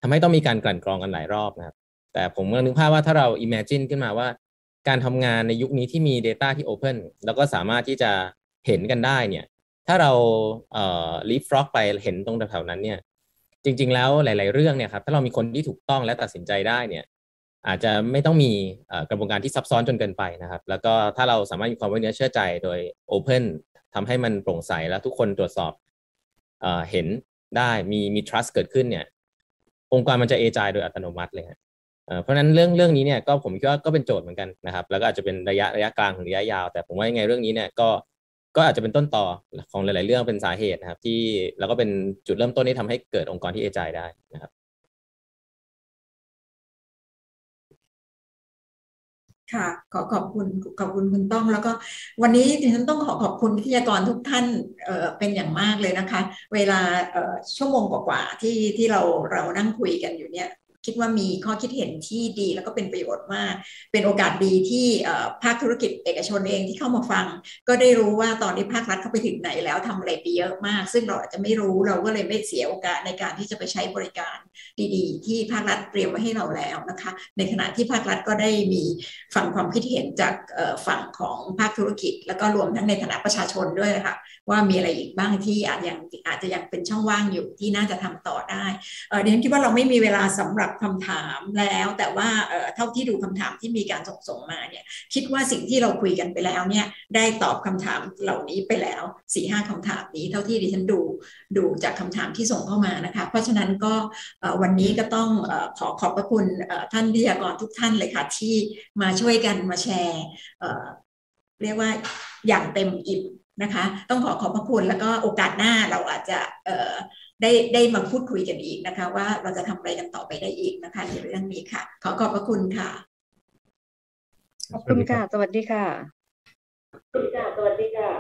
ทำให้ต้องมีการกลั่นกรองกันหลายรอบนะครับแต่ผมก็นึกภาพว่าถ้าเรา imagine ขึ้นมาว่าการทำงานในยุคนี้ที่มี data ที่ open แล้วก็สามารถที่จะเห็นกันได้เนี่ยถ้าเราเอ่อ leapfrog ไปเห็นตรงแถวๆนั้นเนี่ยจริงๆแล้วหลายๆเรื่องเนี่ยครับถ้าเรามีคนที่ถูกต้องและตัดสินใจได้เนี่ยอาจจะไม่ต้องมีกระบวนการที่ซับซ้อนจนเกินไปนะครับแล้วก็ถ้าเราสามารถมีความไว้เนื้อเชื่อใจโดย open ทำให้มันโปร่งใสแล้วทุกคนตรวจสอบเอ่อเห็นได้มีมี trust เกิดขึ้นเนี่ยองค์กรมันจะ agile โดยอัตโนมัติเลยครับเพราะฉะนั้นเรื่องเรื่องนี้เนี่ยก็ผมคิดว่าก็เป็นโจทย์เหมือนกันนะครับแล้วก็อาจจะเป็นระยะระยะกลางถึงระยะยาวแต่ผมว่ายังไงเรื่องนี้เนี่ยก็ก็อาจจะเป็นต้นต่อของหลายๆเรื่องเป็นสาเหตุนะครับที่แล้วก็เป็นจุดเริ่มต้นที่ทำให้เกิดองค์กรที่ agile ได้นะครับค่ะขอขอบคุณขอบคุณคุณต้องแล้วก็วันนี้ดิฉันต้องขอขอบคุณวิทยากรทุกท่านเอ่อเป็นอย่างมากเลยนะคะเวลาเอ่อชั่วโมงกว่าๆที่ที่เราเรานั่งคุยกันอยู่เนี่ยคิดว่ามีข้อคิดเห็นที่ดีแล้วก็เป็นประโยชน์มากเป็นโอกาสดีที่ภาคธุรกิจเอกชนเองที่เข้ามาฟังก็ได้รู้ว่าตอนนี้ภาครัฐเข้าไปถึงไหนแล้วทำอะไรไปเยอะมากซึ่งเราอาจจะไม่รู้เราก็เลยไม่เสียโอกาสในการที่จะไปใช้บริการดีๆที่ภาครัฐเตรียมไว้ให้เราแล้วนะคะในขณะที่ภาครัฐก็ได้มีฟังความคิดเห็นจากฝั่งของภาคธุรกิจแล้วก็รวมทั้งในฐานะประชาชนด้วยนะคะว่ามีอะไรอีกบ้างที่อาจยังอาจจะยังเป็นช่องว่างอยู่ที่น่าจะทำต่อได้ดิฉันคิดว่าเราไม่มีเวลาสำหรับคำถามแล้วแต่ว่าเท่าที่ดูคำถามที่มีการส่งส่งมาเนี่ยคิดว่าสิ่งที่เราคุยกันไปแล้วเนี่ยได้ตอบคำถามเหล่านี้ไปแล้ว สี่ห้า คำถามนี้เท่าที่ดิฉันดูดูจากคำถามที่ส่งเข้ามานะคะเพราะฉะนั้นก็วันนี้ก็ต้องขอขอบพระคุณท่านวิทยากรทุกท่านเลยค่ะที่มาช่วยกันมาแชร์เรียกว่าอย่างเต็มอิ่มนะคะต้องขอขอบพระคุณแล้วก็โอกาสหน้าเราอาจจะได้ได้มาพูดคุยกันอีกนะคะว่าเราจะทำอะไรกันต่อไปได้อีกนะคะในเรื่องนี้ค่ะขอขอบพระคุณค่ะขอบคุณค่ะสวัสดีค่ะขอบคุณค่ะสวัสดีค่ะ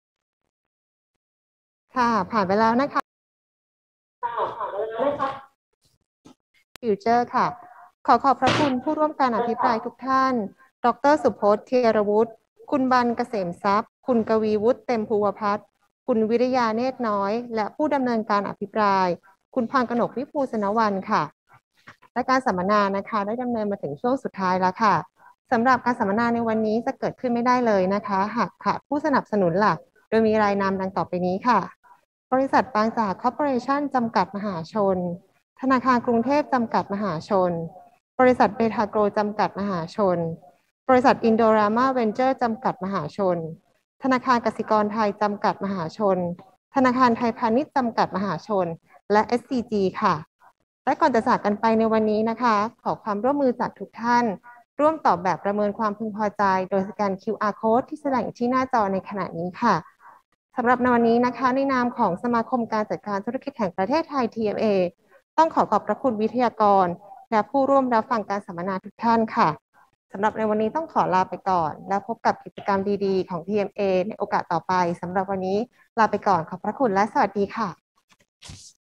ค่ะผ่านไปแล้วนะคะค่ะผ่านไปแล้วนะคะฟิวเจอร์ค่ะขอขอบพระคุณผู้ร่วมการอภิปรายทุกท่านดร.สุพจน์ เทียรวุฒิคุณบรรเกษมทรัพย์คุณกวีวุฒิเต็มภูวพัฒน์คุณวิริยาเนตรน้อยและผู้ดำเนินการอภิปรายคุณพรกนกวิภูสนวรรณค่ะและการสัมมนานะคะได้ดำเนินมาถึงช่วงสุดท้ายแล้วค่ะสำหรับการสัมมนาในวันนี้จะเกิดขึ้นไม่ได้เลยนะคะหากขาดผู้สนับสนุนหลักโดยมีรายนามดังต่อไปนี้ค่ะบริษัทบางจากคอร์ปอเรชั่นจำกัดมหาชนธนาคารกรุงเทพจำกัดมหาชนบริษัทเบทาโกรจำกัดมหาชนบริษัทอินโดรามาเวนเจอร์จำกัดมหาชนธนาคารกสิกรไทยจำกัดมหาชนธนาคารไทยพาณิชย์จำกัดมหาชนและ เอส ซี จี ค่ะและก่อนจะจากกันไปในวันนี้นะคะขอความร่วมมือจากทุกท่านร่วมตอบแบบประเมินความพึงพอใจโดยสแกน คิว อาร์ Code ที่แสดงอยู่ที่หน้าจอในขณะนี้ค่ะสำหรับในวันนี้นะคะในนามของสมาคมการจัดการธุรกิจแห่งประเทศไทย ที เอ็ม เอ ต้องขอขอบพระคุณวิทยากรและผู้ร่วมรับฟังการสัมมนาทุกท่านค่ะสำหรับในวันนี้ต้องขอลาไปก่อนแล้วพบกับกิจกรรมดีๆของ ที เอ็ม เอ ในโอกาสต่อไปสำหรับวันนี้ลาไปก่อนขอบพระคุณและสวัสดีค่ะ